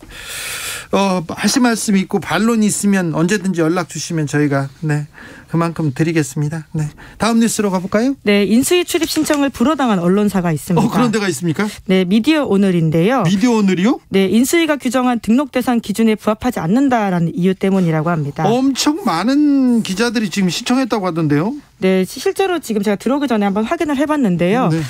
어, 하실 말씀 있고 반론이 있으면 언제든지 연락 주시면 저희가 네 그만큼 드리겠습니다. 네, 다음 뉴스로 가볼까요? 네, 인수위 출입 신청을 불허당한 언론사가 있습니다. 어, 그런 데가 있습니까? 네, 미디어 오늘인데요. 미디어 오늘이요? 네, 인수위가 규정한 등록 대상 기준에 부합하지 않는다라는 이유 때문이라고 합니다. 엄청 많은 기자들이 지금 신청했다고 하던데요. 네, 실제로 지금 제가 들어오기 전에 한번 확인을 해봤는데요. 네.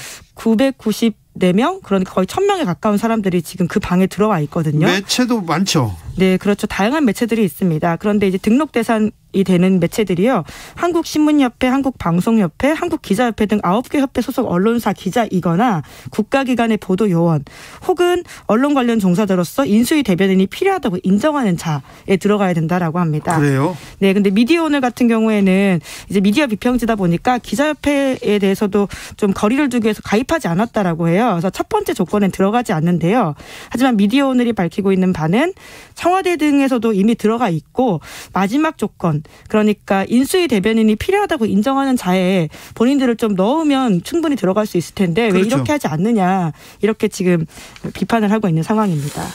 구백구십사 명, 그러니까 거의 천 명에 가까운 사람들이 지금 그 방에 들어와 있거든요. 매체도 많죠. 네, 그렇죠. 다양한 매체들이 있습니다. 그런데 이제 등록 대상이 되는 매체들이요. 한국신문협회, 한국방송협회, 한국기자협회 등 아홉 개 협회 소속 언론사 기자이거나 국가기관의 보도요원 혹은 언론 관련 종사자로서 인수위 대변인이 필요하다고 인정하는 자에 들어가야 된다라고 합니다. 그래요? 네, 근데 미디어 오늘 같은 경우에는 이제 미디어 비평지다 보니까 기자협회에 대해서도 좀 거리를 두기 위해서 가입하지 않았다라고 해요. 그래서 첫 번째 조건엔 들어가지 않는데요. 하지만 미디어 오늘이 밝히고 있는 바는 청와대 등에서도 이미 들어가 있고 마지막 조건, 그러니까 인수위 대변인이 필요하다고 인정하는 자에 본인들을 좀 넣으면 충분히 들어갈 수 있을 텐데 그렇죠. 왜 이렇게 하지 않느냐 이렇게 지금 비판을 하고 있는 상황입니다.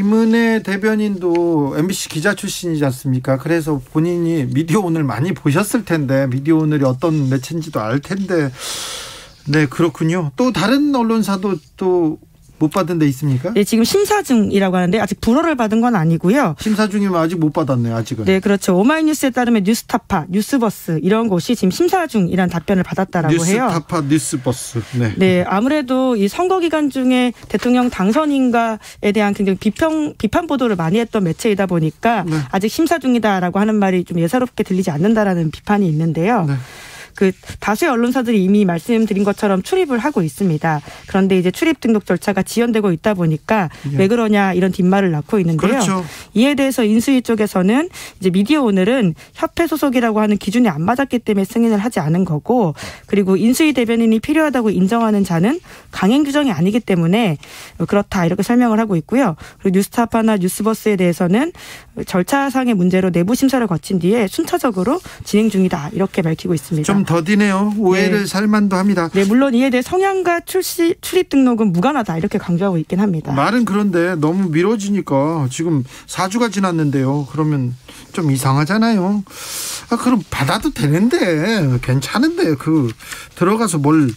김은혜 대변인도 엠비씨 기자 출신이지 않습니까? 그래서 본인이 미디어 오늘 많이 보셨을 텐데 미디어 오늘이 어떤 매체인지도 알 텐데 네, 그렇군요. 또 다른 언론사도 또 못 받은 데 있습니까? 네, 지금 심사 중이라고 하는데 아직 불허를 받은 건 아니고요. 심사 중이면 아직 못 받았네요, 아직은. 네, 그렇죠. 오마이뉴스에 따르면 뉴스타파, 뉴스버스 이런 곳이 지금 심사 중이라는 답변을 받았다라고 해요. 뉴스타파, 뉴스버스. 네. 네, 아무래도 이 선거 기간 중에 대통령 당선인가에 대한 굉장히 비평 비판 보도를 많이 했던 매체이다 보니까 네. 아직 심사 중이다라고 하는 말이 좀 예사롭게 들리지 않는다라는 비판이 있는데요. 네. 그 다수의 언론사들이 이미 말씀드린 것처럼 출입을 하고 있습니다. 그런데 이제 출입 등록 절차가 지연되고 있다 보니까 예. 왜 그러냐 이런 뒷말을 낳고 있는데요. 그렇죠. 이에 대해서 인수위 쪽에서는 이제 미디어 오늘은 협회 소속이라고 하는 기준이 안 맞았기 때문에 승인을 하지 않은 거고, 그리고 인수위 대변인이 필요하다고 인정하는 자는 강행 규정이 아니기 때문에 그렇다 이렇게 설명을 하고 있고요. 그리고 뉴스타파나 뉴스버스에 대해서는 절차상의 문제로 내부 심사를 거친 뒤에 순차적으로 진행 중이다 이렇게 밝히고 있습니다. 좀 더디네요. 오해를 네. 살만도 합니다. 네, 물론 이에 대해 성향과 출시, 출입 등록은 무관하다 이렇게 강조하고 있긴 합니다. 말은 그런데 너무 미뤄지니까 지금 사 주가 지났는데요. 그러면 좀 이상하잖아요. 아, 그럼 받아도 되는데 괜찮은데 그 들어가서 뭘.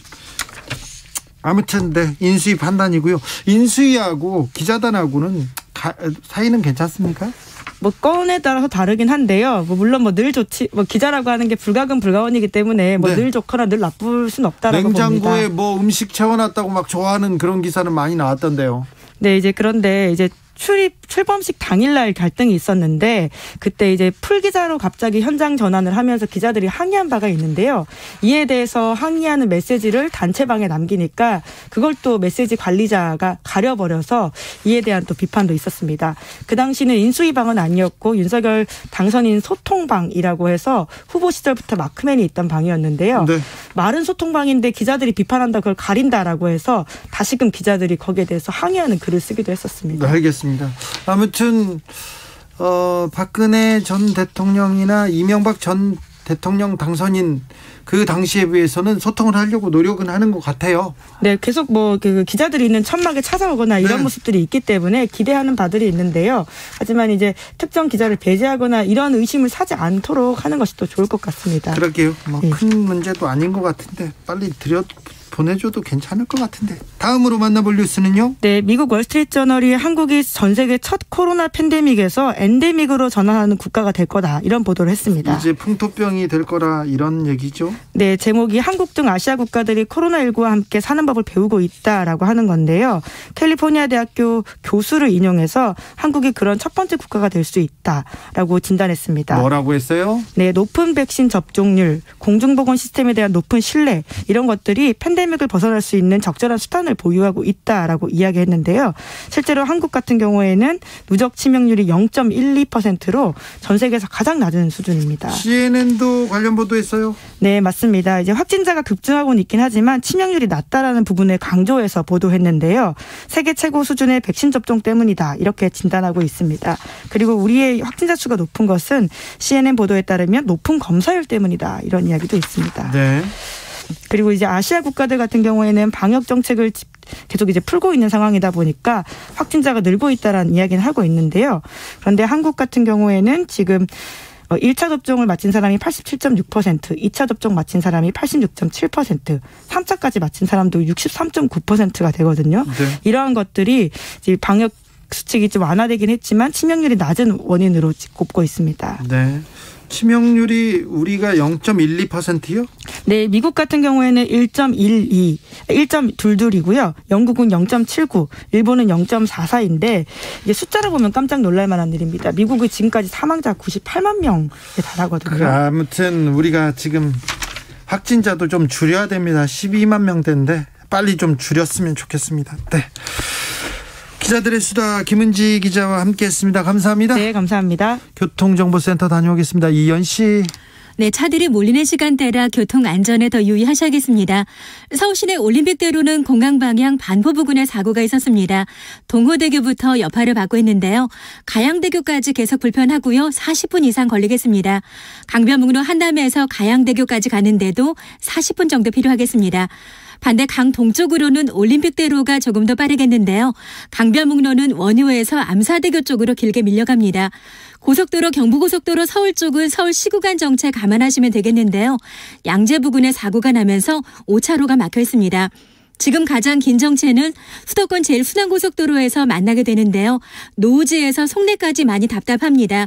아무튼 네, 인수위 판단이고요. 인수위하고 기자단하고는 가, 사이는 괜찮습니까? 뭐 건에 따라서 다르긴 한데요. 뭐 물론 뭐 늘 좋지, 뭐 기자라고 하는 게 불가근 불가원이기 때문에 뭐 늘 네. 좋거나 늘 나쁠 수는 없다라고 봅니다. 냉장고에 뭐 음식 채워놨다고 막 좋아하는 그런 기사는 많이 나왔던데요. 네, 이제 그런데 이제 출입 출범식 당일날 갈등이 있었는데 그때 이제 풀 기자로 갑자기 현장 전환을 하면서 기자들이 항의한 바가 있는데요. 이에 대해서 항의하는 메시지를 단체방에 남기니까 그걸 또 메시지 관리자가 가려버려서 이에 대한 또 비판도 있었습니다. 그 당시는 인수위방은 아니었고 윤석열 당선인 소통방이라고 해서 후보 시절부터 마크맨이 있던 방이었는데요. 네. 말은 소통방인데 기자들이 비판한다 그걸 가린다라고 해서 다시금 기자들이 거기에 대해서 항의하는 글을 쓰기도 했었습니다. 네, 알겠습니다. 아무튼 어, 박근혜 전 대통령이나 이명박 전 대통령 당선인 그 당시에 비해서는 소통을 하려고 노력은 하는 것 같아요. 네, 계속 뭐 그 기자들이 있는 천막에 찾아오거나 이런 네. 모습들이 있기 때문에 기대하는 바들이 있는데요. 하지만 이제 특정 기자를 배제하거나 이런 의심을 사지 않도록 하는 것이 또 좋을 것 같습니다. 그러게요. 뭐 큰 네. 문제도 아닌 것 같은데 빨리 들여 보내줘도 괜찮을 것 같은데. 다음으로 만나볼 뉴스는요? 네, 미국 월스트리트저널이 한국이 전 세계 첫 코로나 팬데믹에서 엔데믹으로 전환하는 국가가 될 거다 이런 보도를 했습니다. 이제 풍토병이 될 거라 이런 얘기죠? 네, 제목이 한국 등 아시아 국가들이 코로나십구와 함께 사는 법을 배우고 있다라고 하는 건데요. 캘리포니아 대학교 교수를 인용해서 한국이 그런 첫 번째 국가가 될 수 있다라고 진단했습니다. 뭐라고 했어요? 네, 높은 백신 접종률, 공중보건 시스템에 대한 높은 신뢰 이런 것들이 팬데믹 을 벗어날 수 있는 적절한 수단을 보유하고 있다라고 이야기했는데요. 실제로 한국 같은 경우에는 누적 치명률이 영 점 일이 퍼센트로 전 세계에서 가장 낮은 수준입니다. 씨엔엔도 관련 보도했어요? 네, 맞습니다. 이제 확진자가 급증하고는 있긴 하지만 치명률이 낮다라는 부분을 강조해서 보도했는데요. 세계 최고 수준의 백신 접종 때문이다 이렇게 진단하고 있습니다. 그리고 우리의 확진자 수가 높은 것은 씨엔엔 보도에 따르면 높은 검사율 때문이다 이런 이야기도 있습니다. 네. 그리고 이제 아시아 국가들 같은 경우에는 방역 정책을 계속 이제 풀고 있는 상황이다 보니까 확진자가 늘고 있다라는 이야기는 하고 있는데요. 그런데 한국 같은 경우에는 지금 일 차 접종을 마친 사람이 팔십칠 점 육 퍼센트, 이 차 접종 마친 사람이 팔십육 점 칠 퍼센트, 삼 차까지 마친 사람도 육십삼 점 구 퍼센트가 되거든요. 네. 이러한 것들이 이제 방역 수칙이 좀 완화되긴 했지만 치명률이 낮은 원인으로 꼽고 있습니다. 네. 치명률이 우리가 영 점 일이 퍼센트요? 네, 미국 같은 경우에는 일 점 일이, 일 점 이이고요. 영국은 영 점 칠구, 일본은 영 점 사사인데 이게 숫자를 보면 깜짝 놀랄 만한 일입니다. 미국이 지금까지 사망자 구십팔만 명에 달하거든요. 그 아무튼 우리가 지금 확진자도 좀 줄여야 됩니다. 십이만 명대인데 빨리 좀 줄였으면 좋겠습니다. 네. 기자들의 수다 김은지 기자와 함께했습니다. 감사합니다. 네, 감사합니다. 교통정보센터 다녀오겠습니다. 이연 씨. 네, 차들이 몰리는 시간대라 교통 안전에 더 유의하셔야겠습니다. 서울 시내 올림픽대로는 공강 방향 반포 부근에 사고가 있었습니다. 동호대교부터 여파를 받고 있는데요. 가양대교까지 계속 불편하고요. 사십 분 이상 걸리겠습니다. 강변북로 한남에서 가양대교까지 가는데도 사십 분 정도 필요하겠습니다. 반대 강 동쪽으로는 올림픽대로가 조금 더 빠르겠는데요. 강변북로는 원효에서 암사대교 쪽으로 길게 밀려갑니다. 고속도로 경부고속도로 서울 쪽은 서울 시구간 정체 감안하시면 되겠는데요. 양재 부근에 사고가 나면서 오 차로가 막혀 있습니다. 지금 가장 긴 정체는 수도권 제일 순환고속도로에서 만나게 되는데요. 노우지에서 송내까지 많이 답답합니다.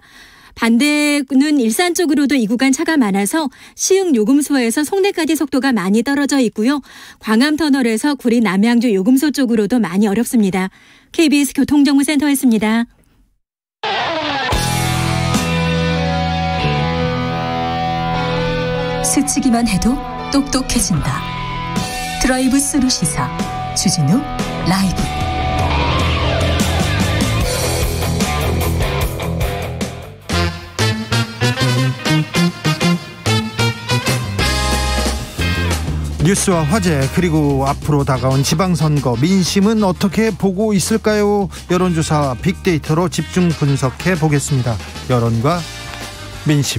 반대는 일산 쪽으로도 이 구간 차가 많아서 시흥 요금소에서 송내까지 속도가 많이 떨어져 있고요. 광암터널에서 구리 남양주 요금소 쪽으로도 많이 어렵습니다. 케이비에스 교통정보센터였습니다. 스치기만 해도 똑똑해진다. 드라이브 스루 시사 주진우 라이브. 뉴스와 화제 그리고 앞으로 다가온 지방선거 민심은 어떻게 보고 있을까요? 여론조사 빅데이터로 집중 분석해 보겠습니다. 여론과 민심.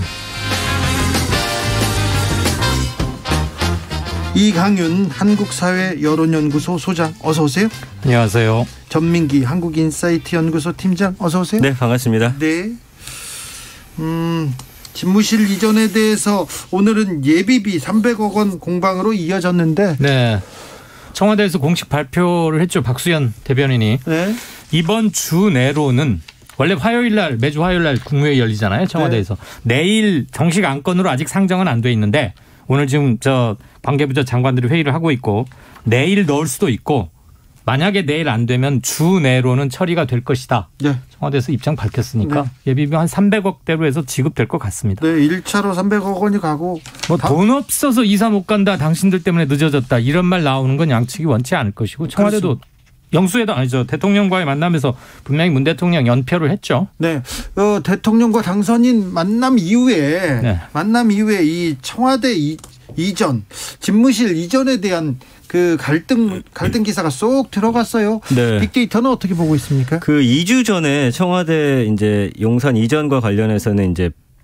이강윤 한국사회 여론연구소 소장 어서 오세요. 안녕하세요. 전민기 한국인사이트 연구소 팀장 어서 오세요. 네, 반갑습니다. 네. 음. 집무실 이전에 대해서 오늘은 예비비 삼백억 원 공방으로 이어졌는데 네. 청와대에서 공식 발표를 했죠. 박수현 대변인이. 네. 이번 주 내로는 원래 화요일 날 매주 화요일 날 국무회의 열리잖아요. 청와대에서. 네. 내일 정식 안건으로 아직 상정은 안 돼 있는데 오늘 지금 저 관계부처 장관들이 회의를 하고 있고 내일 넣을 수도 있고 만약에 내일 안 되면 주 내로는 처리가 될 것이다. 네. 청와대에서 입장 밝혔으니까 네. 예비비 한 삼백억대로 해서 지급될 것 같습니다. 네, 일 차로 삼백억 원이 가고 뭐 돈 없어서 이사 못 간다. 당신들 때문에 늦어졌다. 이런 말 나오는 건 양측이 원치 않을 것이고 청와대도 그렇습니다. 영수회담 아니죠. 대통령과의 만남에서 분명히 문 대통령 연표를 했죠. 네, 어, 대통령과 당선인 만남 이후에 네. 만남 이후에 이 청와대 이, 이전 집무실 이전에 대한 그 갈등 갈등 기사가 쏙 들어갔어요. 네. 빅데이터는 어떻게 보고 있습니까? 그 이 주 전에 청와대 이제 용산 이전과 관련해서는 이제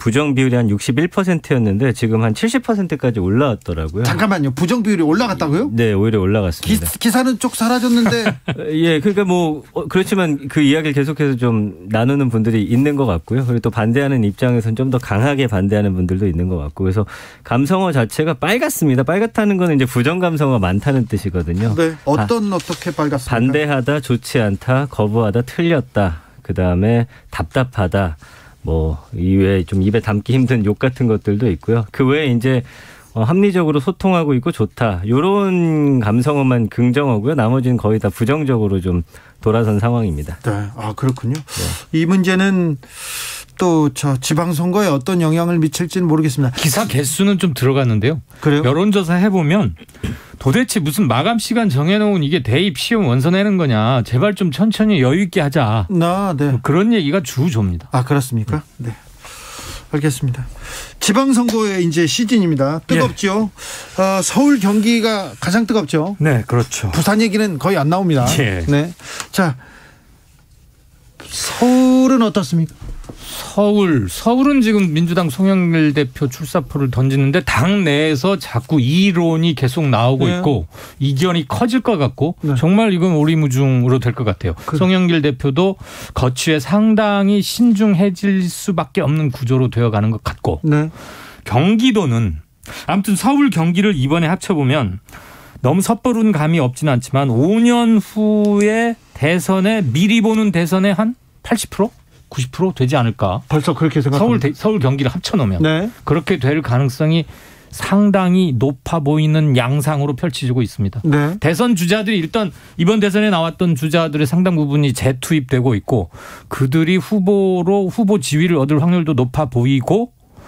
부정 비율이 한 육십일 퍼센트였는데 지금 한 칠십 퍼센트까지 올라왔더라고요. 잠깐만요. 부정 비율이 올라갔다고요? 네, 오히려 올라갔습니다. 기, 기사는 쭉 사라졌는데. 예, 그러니까 뭐 그렇지만 그 이야기를 계속해서 좀 나누는 분들이 있는 것 같고요. 그리고 또 반대하는 입장에서는 좀 더 강하게 반대하는 분들도 있는 것 같고, 그래서 감성어 자체가 빨갛습니다. 빨갛다는 건 이제 부정 감성어가 많다는 뜻이거든요. 네, 어떤 아, 어떻게 빨갛습니까? 반대하다, 좋지 않다, 거부하다, 틀렸다. 그 다음에 답답하다. 뭐 이외에 좀 입에 담기 힘든 욕 같은 것들도 있고요. 그 외에 이제 합리적으로 소통하고 있고 좋다. 이런 감성어만 긍정어고요. 나머지는 거의 다 부정적으로 좀 돌아선 상황입니다. 네, 아 그렇군요. 네. 이 문제는 또 저 지방선거에 어떤 영향을 미칠지는 모르겠습니다. 기사 개수는 좀 들어갔는데요. 그래요? 여론조사 해보면 도대체 무슨 마감 시간 정해놓은 이게 대입 시험 원서 내는 거냐. 제발 좀 천천히 여유 있게 하자. 아, 네. 그런 얘기가 주조입니다. 아 그렇습니까? 네. 알겠습니다. 지방선거의 이제 시즌입니다. 뜨겁죠. 예. 어, 서울 경기가 가장 뜨겁죠. 네, 그렇죠. 부산 얘기는 거의 안 나옵니다. 예. 네. 자, 서울은 어떻습니까? 서울, 서울은 지금 민주당 송영길 대표 출사표를 던지는데 당 내에서 자꾸 이론이 계속 나오고 네. 있고 이견이 커질 것 같고 네. 정말 이건 오리무중으로 될 것 같아요. 그래. 송영길 대표도 거취에 상당히 신중해질 수밖에 없는 구조로 되어가는 것 같고 네. 경기도는 아무튼 서울 경기를 이번에 합쳐보면 너무 섣부른 감이 없지는 않지만 오 년 후에 대선에 미리 보는 대선에 한 팔십 퍼센트? 구십 퍼센트 되지 않을까. 벌써 그렇게 생각합니다. 서울, 서울 경기를 합쳐놓으면. 네. 그렇게 될 가능성이 상당히 높아 보이는 양상으로 펼쳐지고 있습니다. 네. 대선 주자들이 일단 이번 대선에 나왔던 주자들의 상당 부분이 재투입되고 있고 그들이 후보로 후보 지위를 얻을 확률도 높아 보이고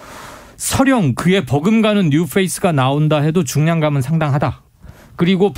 설령 그에 버금가는 뉴페이스가 나온다 해도 중량감은 상당하다. 그리고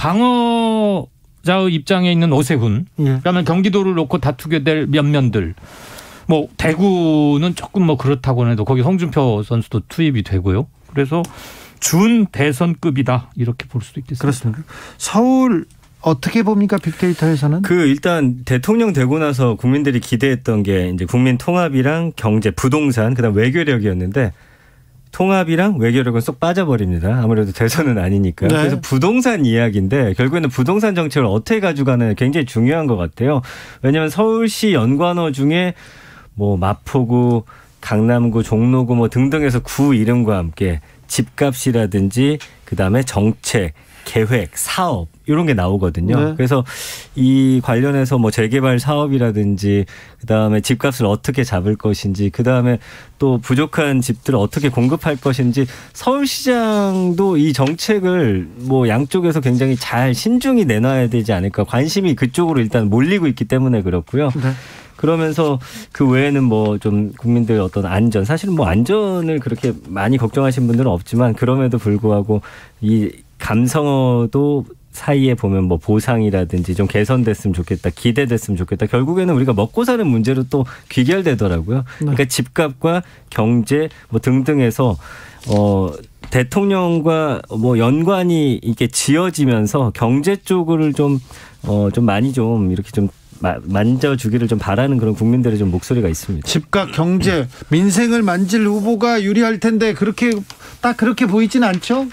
방어자의 입장에 있는 오세훈 예. 그러면 경기도를 놓고 다투게 될 면면들 뭐 대구는 조금 뭐 그렇다고 해도 거기 홍준표 선수도 투입이 되고요. 그래서 준 대선급이다 이렇게 볼 수도 있겠습니다. 그렇습니까? 서울 어떻게 봅니까 빅데이터에서는? 그 일단 대통령 되고 나서 국민들이 기대했던 게 이제 국민 통합이랑 경제, 부동산, 그다음 외교력이었는데 통합이랑 외교력은 쏙 빠져버립니다. 아무래도 대선은 아니니까. 네. 그래서 부동산 이야기인데 결국에는 부동산 정책을 어떻게 가져가는 굉장히 중요한 것 같아요. 왜냐하면 서울시 연관어 중에 뭐 마포구, 강남구, 종로구 뭐 등등해서 구 이름과 함께 집값이라든지 그다음에 정책, 계획, 사업 이런 게 나오거든요. 네. 그래서 이 관련해서 뭐 재개발 사업이라든지 그다음에 집값을 어떻게 잡을 것인지 그다음에 또 부족한 집들을 어떻게 공급할 것인지 서울시장도 이 정책을 뭐 양쪽에서 굉장히 잘 신중히 내놔야 되지 않을까. 관심이 그쪽으로 일단 몰리고 있기 때문에 그렇고요. 네. 그러면서 그 외에는 뭐 좀 국민들 어떤 안전, 사실은 뭐 안전을 그렇게 많이 걱정하신 분들은 없지만 그럼에도 불구하고 이 감성어도 사이에 보면 뭐 보상이라든지 좀 개선됐으면 좋겠다, 기대됐으면 좋겠다. 결국에는 우리가 먹고 사는 문제로 또 귀결되더라고요. 네. 그러니까 집값과 경제 뭐 등등해서 어 대통령과 뭐 연관이 이렇게 지어지면서 경제 쪽을 좀 어 좀 많이 좀 이렇게 좀 만져주기를 좀 바라는 그런 국민들의 좀 목소리가 있습니다. 집값, 경제, 민생을 만질 후보가 유리할 텐데 그렇게 딱 그렇게 보이진 않죠?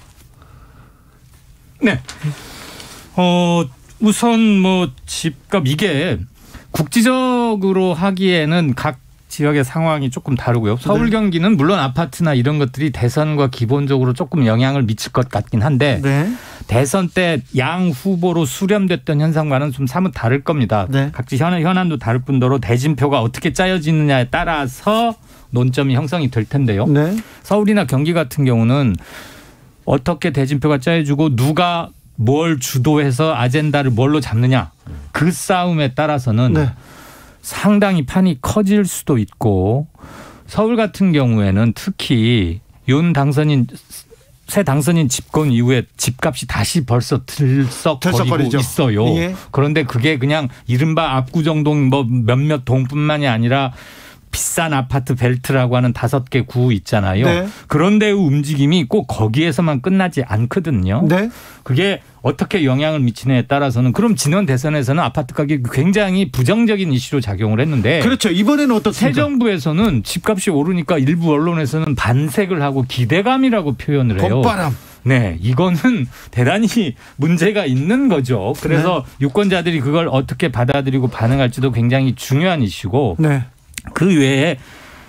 네. 어 우선 뭐 집값 이게 국지적으로 하기에는 각 지역의 상황이 조금 다르고요. 서울 경기는 물론 아파트나 이런 것들이 대선과 기본적으로 조금 영향을 미칠 것 같긴 한데 네. 대선 때 양 후보로 수렴됐던 현상과는 좀 사뭇 다를 겁니다. 네. 각지 현안, 현안도 다를 뿐더러 대진표가 어떻게 짜여지느냐에 따라서 논점이 형성이 될 텐데요. 네. 서울이나 경기 같은 경우는 어떻게 대진표가 짜여지고 누가 뭘 주도해서 아젠다를 뭘로 잡느냐 그 싸움에 따라서는 네. 상당히 판이 커질 수도 있고 서울 같은 경우에는 특히 윤 당선인 새 당선인 집권 이후에 집값이 다시 벌써 들썩거리고 있어요. 예. 그런데 그게 그냥 이른바 압구정동 뭐 몇몇 동뿐만이 아니라 비싼 아파트 벨트라고 하는 다섯 개 구 있잖아요. 네. 그런데의 움직임이 꼭 거기에서만 끝나지 않거든요. 네. 그게 어떻게 영향을 미치느냐에 따라서는 그럼 지난 대선에서는 아파트 가격이 굉장히 부정적인 이슈로 작용을 했는데 그렇죠. 이번에는 어떻습니까? 새 정부에서는 집값이 오르니까 일부 언론에서는 반색을 하고 기대감이라고 표현을 해요. 봄바람. 네, 이거는 대단히 문제가 있는 거죠. 그래서 네. 유권자들이 그걸 어떻게 받아들이고 반응할지도 굉장히 중요한 이슈고 네. 그 외에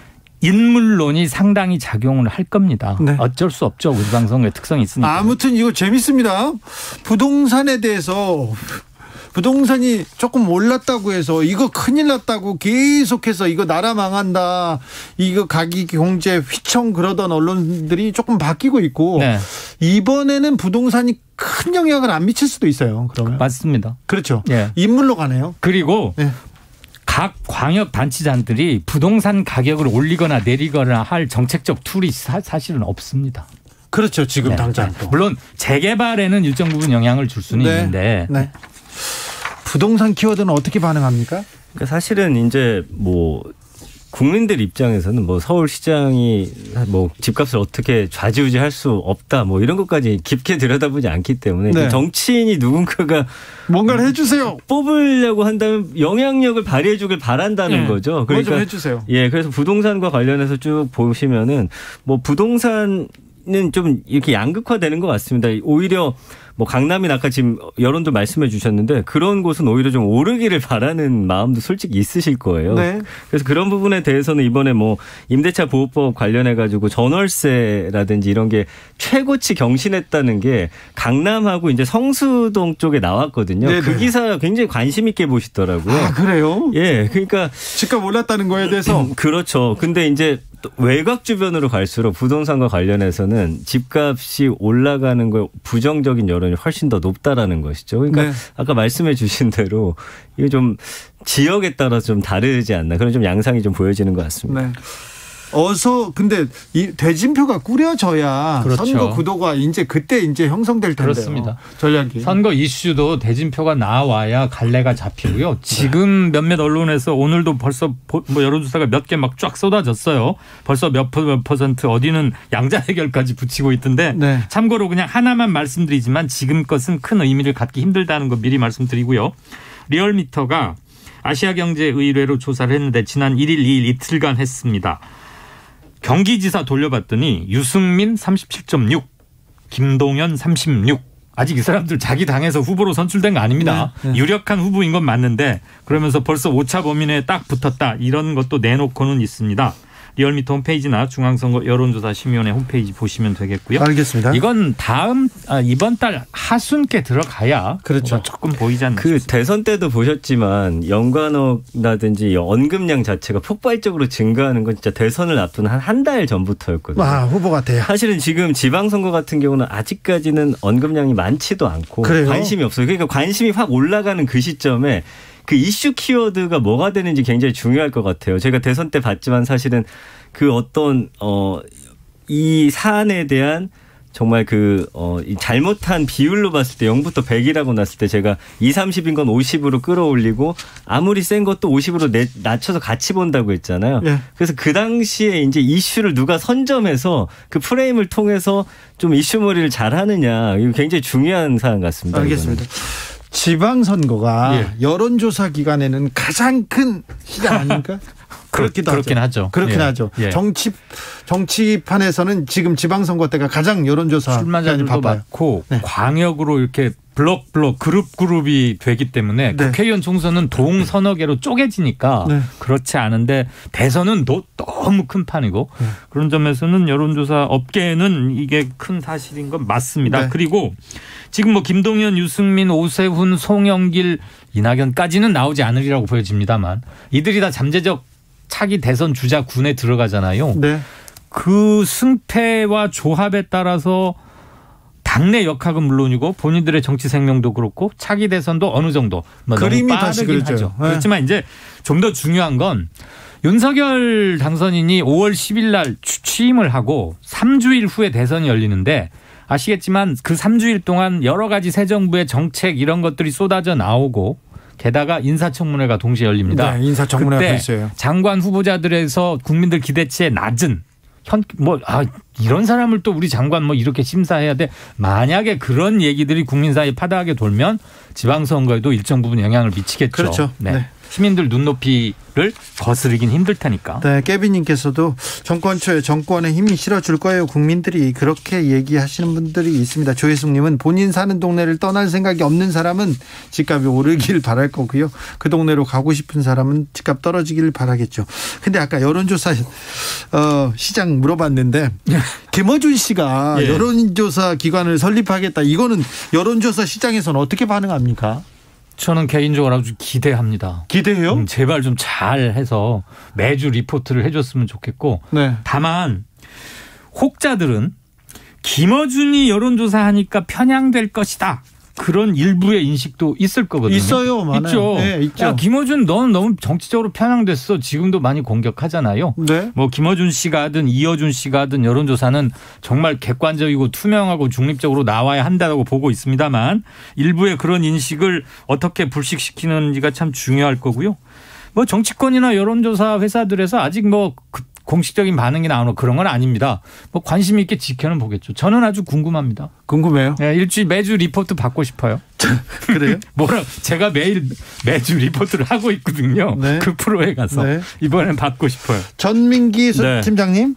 인물론이 상당히 작용을 할 겁니다. 네. 어쩔 수 없죠. 우리 방송의 특성이 있으니까. 아무튼 이거 재밌습니다. 부동산에 대해서 부동산이 조금 올랐다고 해서 이거 큰일 났다고 계속해서 이거 나라 망한다. 이거 가계 경제 휘청 그러던 언론들이 조금 바뀌고 있고 네. 이번에는 부동산이 큰 영향을 안 미칠 수도 있어요. 그러면 맞습니다. 그렇죠. 네. 인물로 가네요. 그리고 네. 각 광역 단체장들이 부동산 가격을 올리거나 내리거나 할 정책적 툴이 사, 사실은 없습니다. 그렇죠. 지금 네. 당장. 물론 재개발에는 일정 부분 영향을 줄 수는 네. 있는데 네. 부동산 키워드는 어떻게 반응합니까? 그러니까 사실은 이제 뭐 국민들 입장에서는 뭐 서울시장이 뭐 집값을 어떻게 좌지우지할 수 없다 뭐 이런 것까지 깊게 들여다보지 않기 때문에 네. 정치인이 누군가가 뭔가를 해주세요. 뽑으려고 한다면 영향력을 발휘해주길 바란다는 네. 거죠. 그러니까 좀 해주세요. 예, 그래서 부동산과 관련해서 쭉 보시면은 뭐 부동산은 좀 이렇게 양극화되는 것 같습니다. 오히려 뭐 강남이나 아까 지금 여론도 말씀해 주셨는데 그런 곳은 오히려 좀 오르기를 바라는 마음도 솔직히 있으실 거예요. 네. 그래서 그런 부분에 대해서는 이번에 뭐 임대차 보호법 관련해 가지고 전월세라든지 이런 게 최고치 경신했다는 게 강남하고 이제 성수동 쪽에 나왔거든요. 네네. 그 기사 굉장히 관심 있게 보시더라고요. 아, 그래요? 예. 그러니까 집값 올랐다는 거에 대해서 그렇죠. 근데 이제 외곽 주변으로 갈수록 부동산과 관련해서는 집값이 올라가는 거 부정적인 여론이 훨씬 더 높다라는 것이죠. 그러니까 네. 아까 말씀해 주신 대로 이게 좀 지역에 따라서 좀 다르지 않나 그런 좀 양상이 좀 보여지는 것 같습니다. 네. 어서 근데 이 대진표가 꾸려져야 그렇죠. 선거 구도가 이제 그때 이제 형성될 텐데요. 그렇습니다. 전략이 선거 이슈도 대진표가 나와야 갈래가 잡히고요. 지금 몇몇 언론에서 오늘도 벌써 뭐 여론조사가 몇 개 막 쫙 쏟아졌어요. 벌써 몇 퍼센트 어디는 양자 해결까지 붙이고 있던데 네. 참고로 그냥 하나만 말씀드리지만 지금 것은 큰 의미를 갖기 힘들다는 거 미리 말씀드리고요. 리얼미터가 아시아경제의뢰로 조사를 했는데 지난 일 일, 이 일 이틀간 했습니다. 경기지사 돌려봤더니 유승민 삼십칠 점 육, 김동연 삼십육. 아직 이 사람들 자기 당에서 후보로 선출된 거 아닙니다. 네, 네. 유력한 후보인 건 맞는데 그러면서 벌써 오차 범위 내에 딱 붙었다. 이런 것도 내놓고는 있습니다. 리얼미터 홈페이지나 중앙선거 여론조사 심의원회 홈페이지 보시면 되겠고요. 알겠습니다. 이건 다음 아, 이번 달 하순께 들어가야 그렇죠. 조금 보이지 않나 그 싶습니다. 대선 때도 보셨지만 연관어라든지 언급량 자체가 폭발적으로 증가하는 건 진짜 대선을 앞둔 한 한 달 전부터였거든요. 아, 후보 같아요. 사실은 지금 지방선거 같은 경우는 아직까지는 언급량이 많지도 않고 그래요? 관심이 없어요. 그러니까 관심이 확 올라가는 그 시점에 그 이슈 키워드가 뭐가 되는지 굉장히 중요할 것 같아요. 제가 대선 때 봤지만 사실은 그 어떤 어 이 사안에 대한 정말 그 어 잘못한 비율로 봤을 때 영부터 백이라고 났을 때 제가 이십, 삼십인 건 오십으로 끌어올리고 아무리 센 것도 오십으로 내, 낮춰서 같이 본다고 했잖아요. 네. 그래서 그 당시에 이제 이슈를 누가 선점해서 그 프레임을 통해서 좀 이슈몰이를 잘 하느냐 이거 굉장히 중요한 사안 같습니다. 알겠습니다. 이거는. 지방선거가 예. 여론조사 기간에는 가장 큰 시장 아닙니까? 그렇기도 그렇긴 하죠. 하죠. 그렇긴 예. 하죠. 예. 정치 정치판에서는 지금 지방선거 때가 가장 여론조사 출마자들도 바빠요. 많고 네. 광역으로 이렇게 블록 블록 그룹 그룹이 되기 때문에 네. 국회의원 총선은 동 서너 개로 쪼개지니까 네. 그렇지 않은데 대선은 도, 너무 큰 판이고 네. 그런 점에서는 여론조사 업계에는 이게 큰 사실인 건 맞습니다. 네. 그리고 지금 뭐 김동연, 유승민, 오세훈, 송영길, 이낙연까지는 나오지 않으리라고 보여집니다만 이들이 다 잠재적 차기 대선 주자 군에 들어가잖아요. 네. 그 승패와 조합에 따라서 당내 역학은 물론이고 본인들의 정치 생명도 그렇고 차기 대선도 어느 정도 뭐 그림이 너무 다시 빠르긴 그렇죠. 하죠. 네. 그렇지만 이제 좀 더 중요한 건 윤석열 당선인이 오월 십일 날 취임을 하고 삼 주일 후에 대선이 열리는데 아시겠지만 그 삼 주일 동안 여러 가지 새 정부의 정책 이런 것들이 쏟아져 나오고 게다가 인사청문회가 동시에 열립니다. 네, 인사청문회가 그때 있어요. 장관 후보자들에서 국민들 기대치에 낮은 현 뭐 아 이런 사람을 또 우리 장관 뭐 이렇게 심사해야 돼. 만약에 그런 얘기들이 국민 사이에 파다하게 돌면 지방선거에도 일정 부분 영향을 미치겠죠. 그렇죠. 네. 네. 시민들 눈높이를 거스르긴 힘들 테니까. 네, 깨비님께서도 정권 초에 정권에 힘이 실어줄 거예요. 국민들이 그렇게 얘기하시는 분들이 있습니다. 조혜숙님은 본인 사는 동네를 떠날 생각이 없는 사람은 집값이 오르길 바랄 거고요. 그 동네로 가고 싶은 사람은 집값 떨어지길 바라겠죠. 근데 아까 여론조사 어, 시장 물어봤는데 김어준 씨가 예. 여론조사 기관을 설립하겠다. 이거는 여론조사 시장에서는 어떻게 반응합니까? 저는 개인적으로 아주 기대합니다. 기대해요? 음, 제발 좀 잘해서 매주 리포트를 해줬으면 좋겠고 네. 다만 혹자들은 김어준이 여론조사하니까 편향될 것이다. 그런 일부의 인식도 있을 거거든요. 있어요. 많아요. 있죠. 네, 있죠. 야, 김어준 너는 너무 정치적으로 편향됐어. 지금도 많이 공격하잖아요. 네. 뭐 김어준 씨가 하든 이어준 씨가 하든 여론조사는 정말 객관적이고 투명하고 중립적으로 나와야 한다고 보고 있습니다만 일부의 그런 인식을 어떻게 불식시키는지가 참 중요할 거고요. 뭐 정치권이나 여론조사 회사들에서 아직 뭐 그 공식적인 반응이 나오는 그런 건 아닙니다. 뭐 관심 있게 지켜는 보겠죠. 저는 아주 궁금합니다. 궁금해요. 네, 일주일 매주 리포트 받고 싶어요. 그래요? 뭐라 제가 매일 매주 리포트를 하고 있거든요. 네. 그 프로에 가서 네. 이번엔 받고 싶어요. 전민기 네. 팀장님,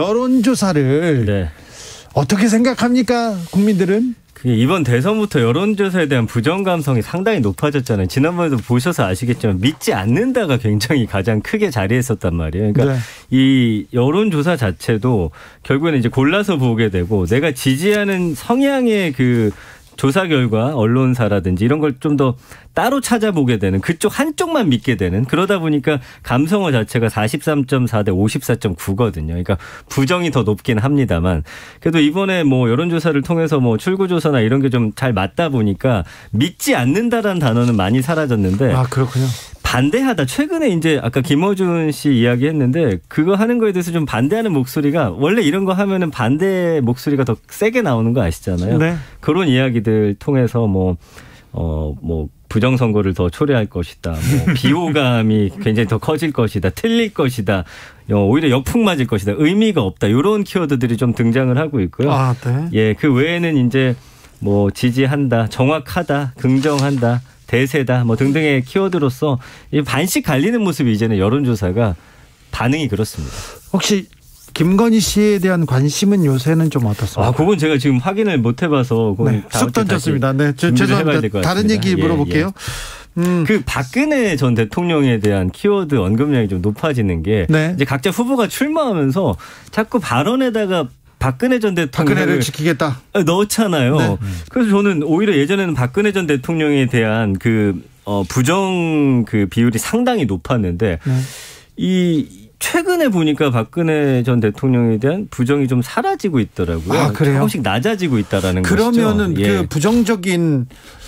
여론조사를 네. 어떻게 생각합니까? 국민들은? 이번 대선부터 여론조사에 대한 부정 감성이 상당히 높아졌잖아요. 지난번에도 보셔서 아시겠지만 믿지 않는다가 굉장히 가장 크게 자리했었단 말이에요. 그러니까 네. 이 여론조사 자체도 결국에는 이제 골라서 보게 되고 내가 지지하는 성향의 그 조사 결과 언론사라든지 이런 걸 좀 더 따로 찾아보게 되는 그쪽 한쪽만 믿게 되는 그러다 보니까 감성어 자체가 사십삼 점 사 대 오십사 점 구거든요. 그러니까 부정이 더 높긴 합니다만 그래도 이번에 뭐 여론조사를 통해서 뭐 출구조사나 이런 게 좀 잘 맞다 보니까 믿지 않는다라는 단어는 많이 사라졌는데 아 그렇군요. 반대하다. 최근에 이제 아까 김어준 씨 이야기했는데 그거 하는 거에 대해서 좀 반대하는 목소리가 원래 이런 거 하면은 반대 목소리가 더 세게 나오는 거 아시잖아요. 네. 그런 이야기들 통해서 뭐 어 뭐 부정선거를 더 초래할 것이다. 뭐 비호감이 굉장히 더 커질 것이다. 틀릴 것이다. 오히려 역풍 맞을 것이다. 의미가 없다. 이런 키워드들이 좀 등장을 하고 있고요. 아, 네. 예, 그 외에는 이제 뭐 지지한다, 정확하다, 긍정한다. 대세다 뭐 등등의 키워드로서 반씩 갈리는 모습이 이제는 여론조사가 반응이 그렇습니다. 혹시 김건희 씨에 대한 관심은 요새는 좀 어떻습니까? 아, 그건 제가 지금 확인을 못 해봐서 네, 쑥 던졌습니다. 네, 저, 죄송합니다. 다른 얘기 물어볼게요. 예, 예. 음. 그 박근혜 전 대통령에 대한 키워드 언급량이 좀 높아지는 게 네. 이제 각자 후보가 출마하면서 자꾸 발언에다가 박근혜 전 대통령을 박근혜를 지키겠다 넣었잖아요. 네. 그래서 저는 오히려 예전에는 박근혜 전 대통령에 대한 그 어, 부정 그 비율이 상당히 높았는데 네. 이 최근에 보니까 박근혜 전 대통령에 대한 부정이 좀 사라지고 있더라고요. 아, 그래요? 조금씩 낮아지고 있다라는 거죠. 그러면은 것이죠. 그 예. 부정적인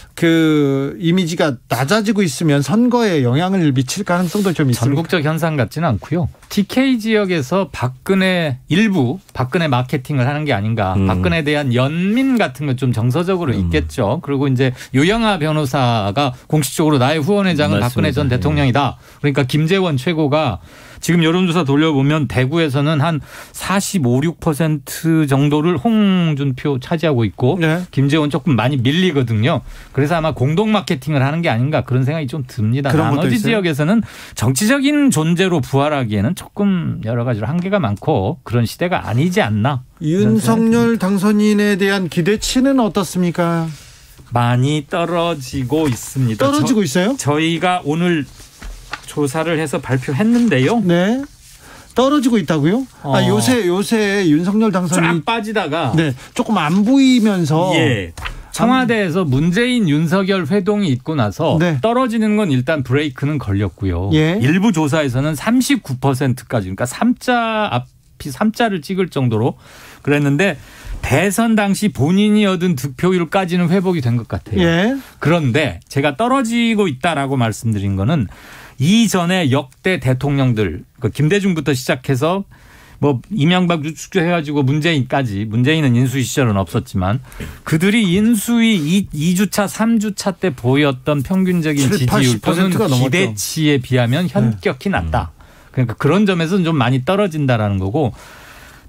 그 이미지가 낮아지고 있으면 선거에 영향을 미칠 가능성도 좀 있습니까? 전국적 현상 같지는 않고요. 티케이 지역에서 박근혜 일부 박근혜 마케팅을 하는 게 아닌가. 음. 박근혜에 대한 연민 같은 거 좀 정서적으로 음. 있겠죠. 그리고 이제 유영하 변호사가 공식적으로 나의 후원회장은 맞습니다. 박근혜 전 대통령이다. 그러니까 김재원 최고가 지금 여론조사 돌려보면 대구에서는 한 사십오, 육 퍼센트 정도를 홍준표 차지하고 있고 네. 김재원 조금 많이 밀리거든요. 그래서 아마 공동 마케팅을 하는 게 아닌가 그런 생각이 좀 듭니다. 나머지 지역에서는 정치적인 존재로 부활하기에는 조금 여러 가지로 한계가 많고 그런 시대가 아니지 않나. 윤석열 당선인에 대한 기대치는 어떻습니까? 많이 떨어지고 있습니다. 떨어지고 저, 있어요? 저희가 오늘 조사를 해서 발표했는데요. 네. 떨어지고 있다고요? 어. 아, 요새 요새 윤석열 당선인이 쫙 빠지다가 네, 조금 안 보이면서 예. 청와대에서 문재인 윤석열 회동이 있고 나서 네. 떨어지는 건 일단 브레이크는 걸렸고요. 예. 일부 조사에서는 삼십구 퍼센트까지 그러니까 삼자 앞이 삼자를 찍을 정도로 그랬는데 대선 당시 본인이 얻은 득표율까지는 회복이 된 것 같아요. 예. 그런데 제가 떨어지고 있다라고 말씀드린 거는 이전에 역대 대통령들 김대중부터 시작해서 뭐 이명박 축소해가지고 문재인까지 문재인은 인수위 시절은 없었지만 그들이 인수위 이 주차 삼 주차 때 보였던 평균적인 지지율 또는 기대치에 비하면 현격히 낮다. 그러니까 그런 점에서는 좀 많이 떨어진다라는 거고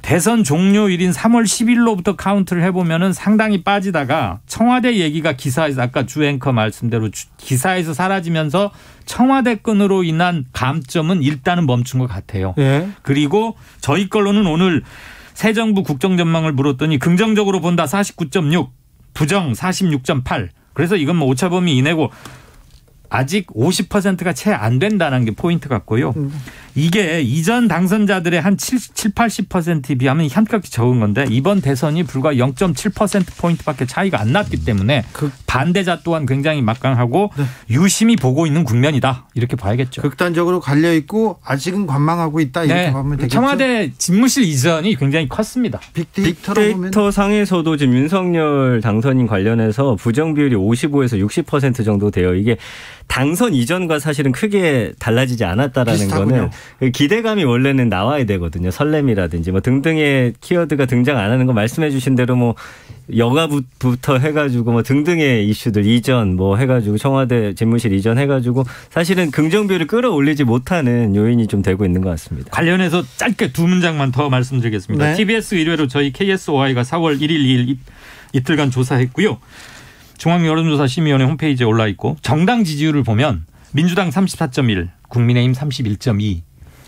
대선 종료일인 삼월 십일로부터 카운트를 해보면은 상당히 빠지다가 청와대 얘기가 기사에서 아까 주 앵커 말씀대로 기사에서 사라지면서 청와대 건으로 인한 감점은 일단은 멈춘 것 같아요. 예. 그리고 저희 걸로는 오늘 새 정부 국정전망을 물었더니 긍정적으로 본다 사십구 점 육, 부정 사십육 점 팔. 그래서 이건 뭐 오차범위 이내고 아직 오십 퍼센트가 채 안 된다는 게 포인트 같고요. 음. 이게 이전 당선자들의 한 칠, 팔십 퍼센트에 비하면 현격히 적은 건데 이번 대선이 불과 영 점 칠 퍼센트포인트밖에 차이가 안 났기 때문에 그 반대자 또한 굉장히 막강하고 네. 유심히 보고 있는 국면이다. 이렇게 봐야겠죠. 극단적으로 갈려있고 아직은 관망하고 있다. 이렇게 네. 보면 되겠죠. 청와대 집무실 이전이 굉장히 컸습니다. 빅데이터로 빅데이터 상에서도 지금 윤석열 당선인 관련해서 부정 비율이 오십오에서 육십 퍼센트 정도 돼요. 이게 당선 이전과 사실은 크게 달라지지 않았다라는 비슷하군요. 거는 기대감이 원래는 나와야 되거든요. 설렘이라든지 뭐 등등의 키워드가 등장 안 하는 거 말씀해 주신 대로 뭐 여가부터 해가지고 뭐 등등의 이슈들 이전 뭐 해가지고 청와대 집무실 이전 해가지고 사실은 긍정비율을 끌어올리지 못하는 요인이 좀 되고 있는 것 같습니다. 관련해서 짧게 두 문장만 더 말씀드리겠습니다. 네. 티비에스 의뢰로 저희 케이에스오아이가 사월 일일, 이일 이틀간 조사했고요. 중앙여론조사심의위원회 홈페이지에 올라 있고 정당 지지율을 보면 민주당 삼십사 점 일, 국민의힘 삼십일 점 이.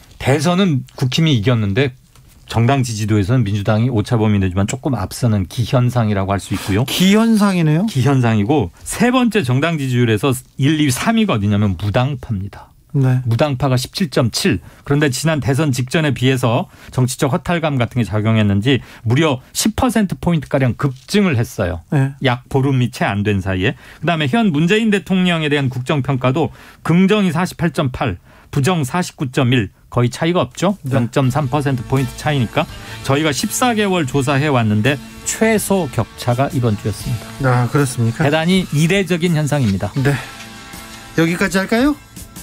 대선은 국힘이 이겼는데 정당 지지도에서는 민주당이 오차범위 내지만 조금 앞서는 기현상이라고 할 수 있고요. 기현상이네요. 기현상이고 세 번째 정당 지지율에서 일, 이, 삼위가 어디냐면 무당파입니다. 네. 무당파가 십칠 점 칠. 그런데 지난 대선 직전에 비해서 정치적 허탈감 같은 게 작용했는지 무려 십 퍼센트포인트가량 급증을 했어요. 네. 약 보름이 채 안 된 사이에. 그다음에 현 문재인 대통령에 대한 국정평가도 긍정이 사십팔 점 팔, 부정 사십구 점 일. 거의 차이가 없죠. 네. 영 점 삼 퍼센트포인트 차이니까 저희가 십사 개월 조사해 왔는데 최소 격차가 이번 주였습니다. 아, 그렇습니까? 대단히 이례적인 현상입니다. 네. 여기까지 할까요?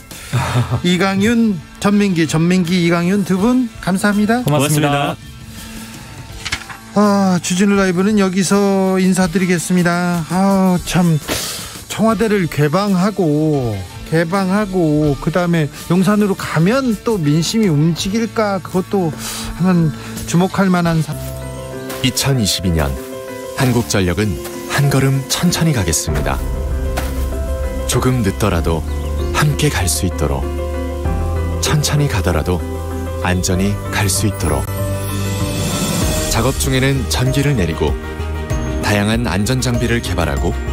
이강윤, 전민기, 전민기, 이강윤 두 분 감사합니다. 고맙습니다. 아, 주진우 라이브는 여기서 인사드리겠습니다. 아, 참 청와대를 개방하고 개방하고 그다음에 용산으로 가면 또 민심이 움직일까 그것도 한번 주목할 만한 사... 이천이십이 년 한국전력은 한 걸음 천천히 가겠습니다. 조금 늦더라도 함께 갈 수 있도록, 천천히 가더라도 안전히 갈 수 있도록. 작업 중에는 전기를 내리고 다양한 안전장비를 개발하고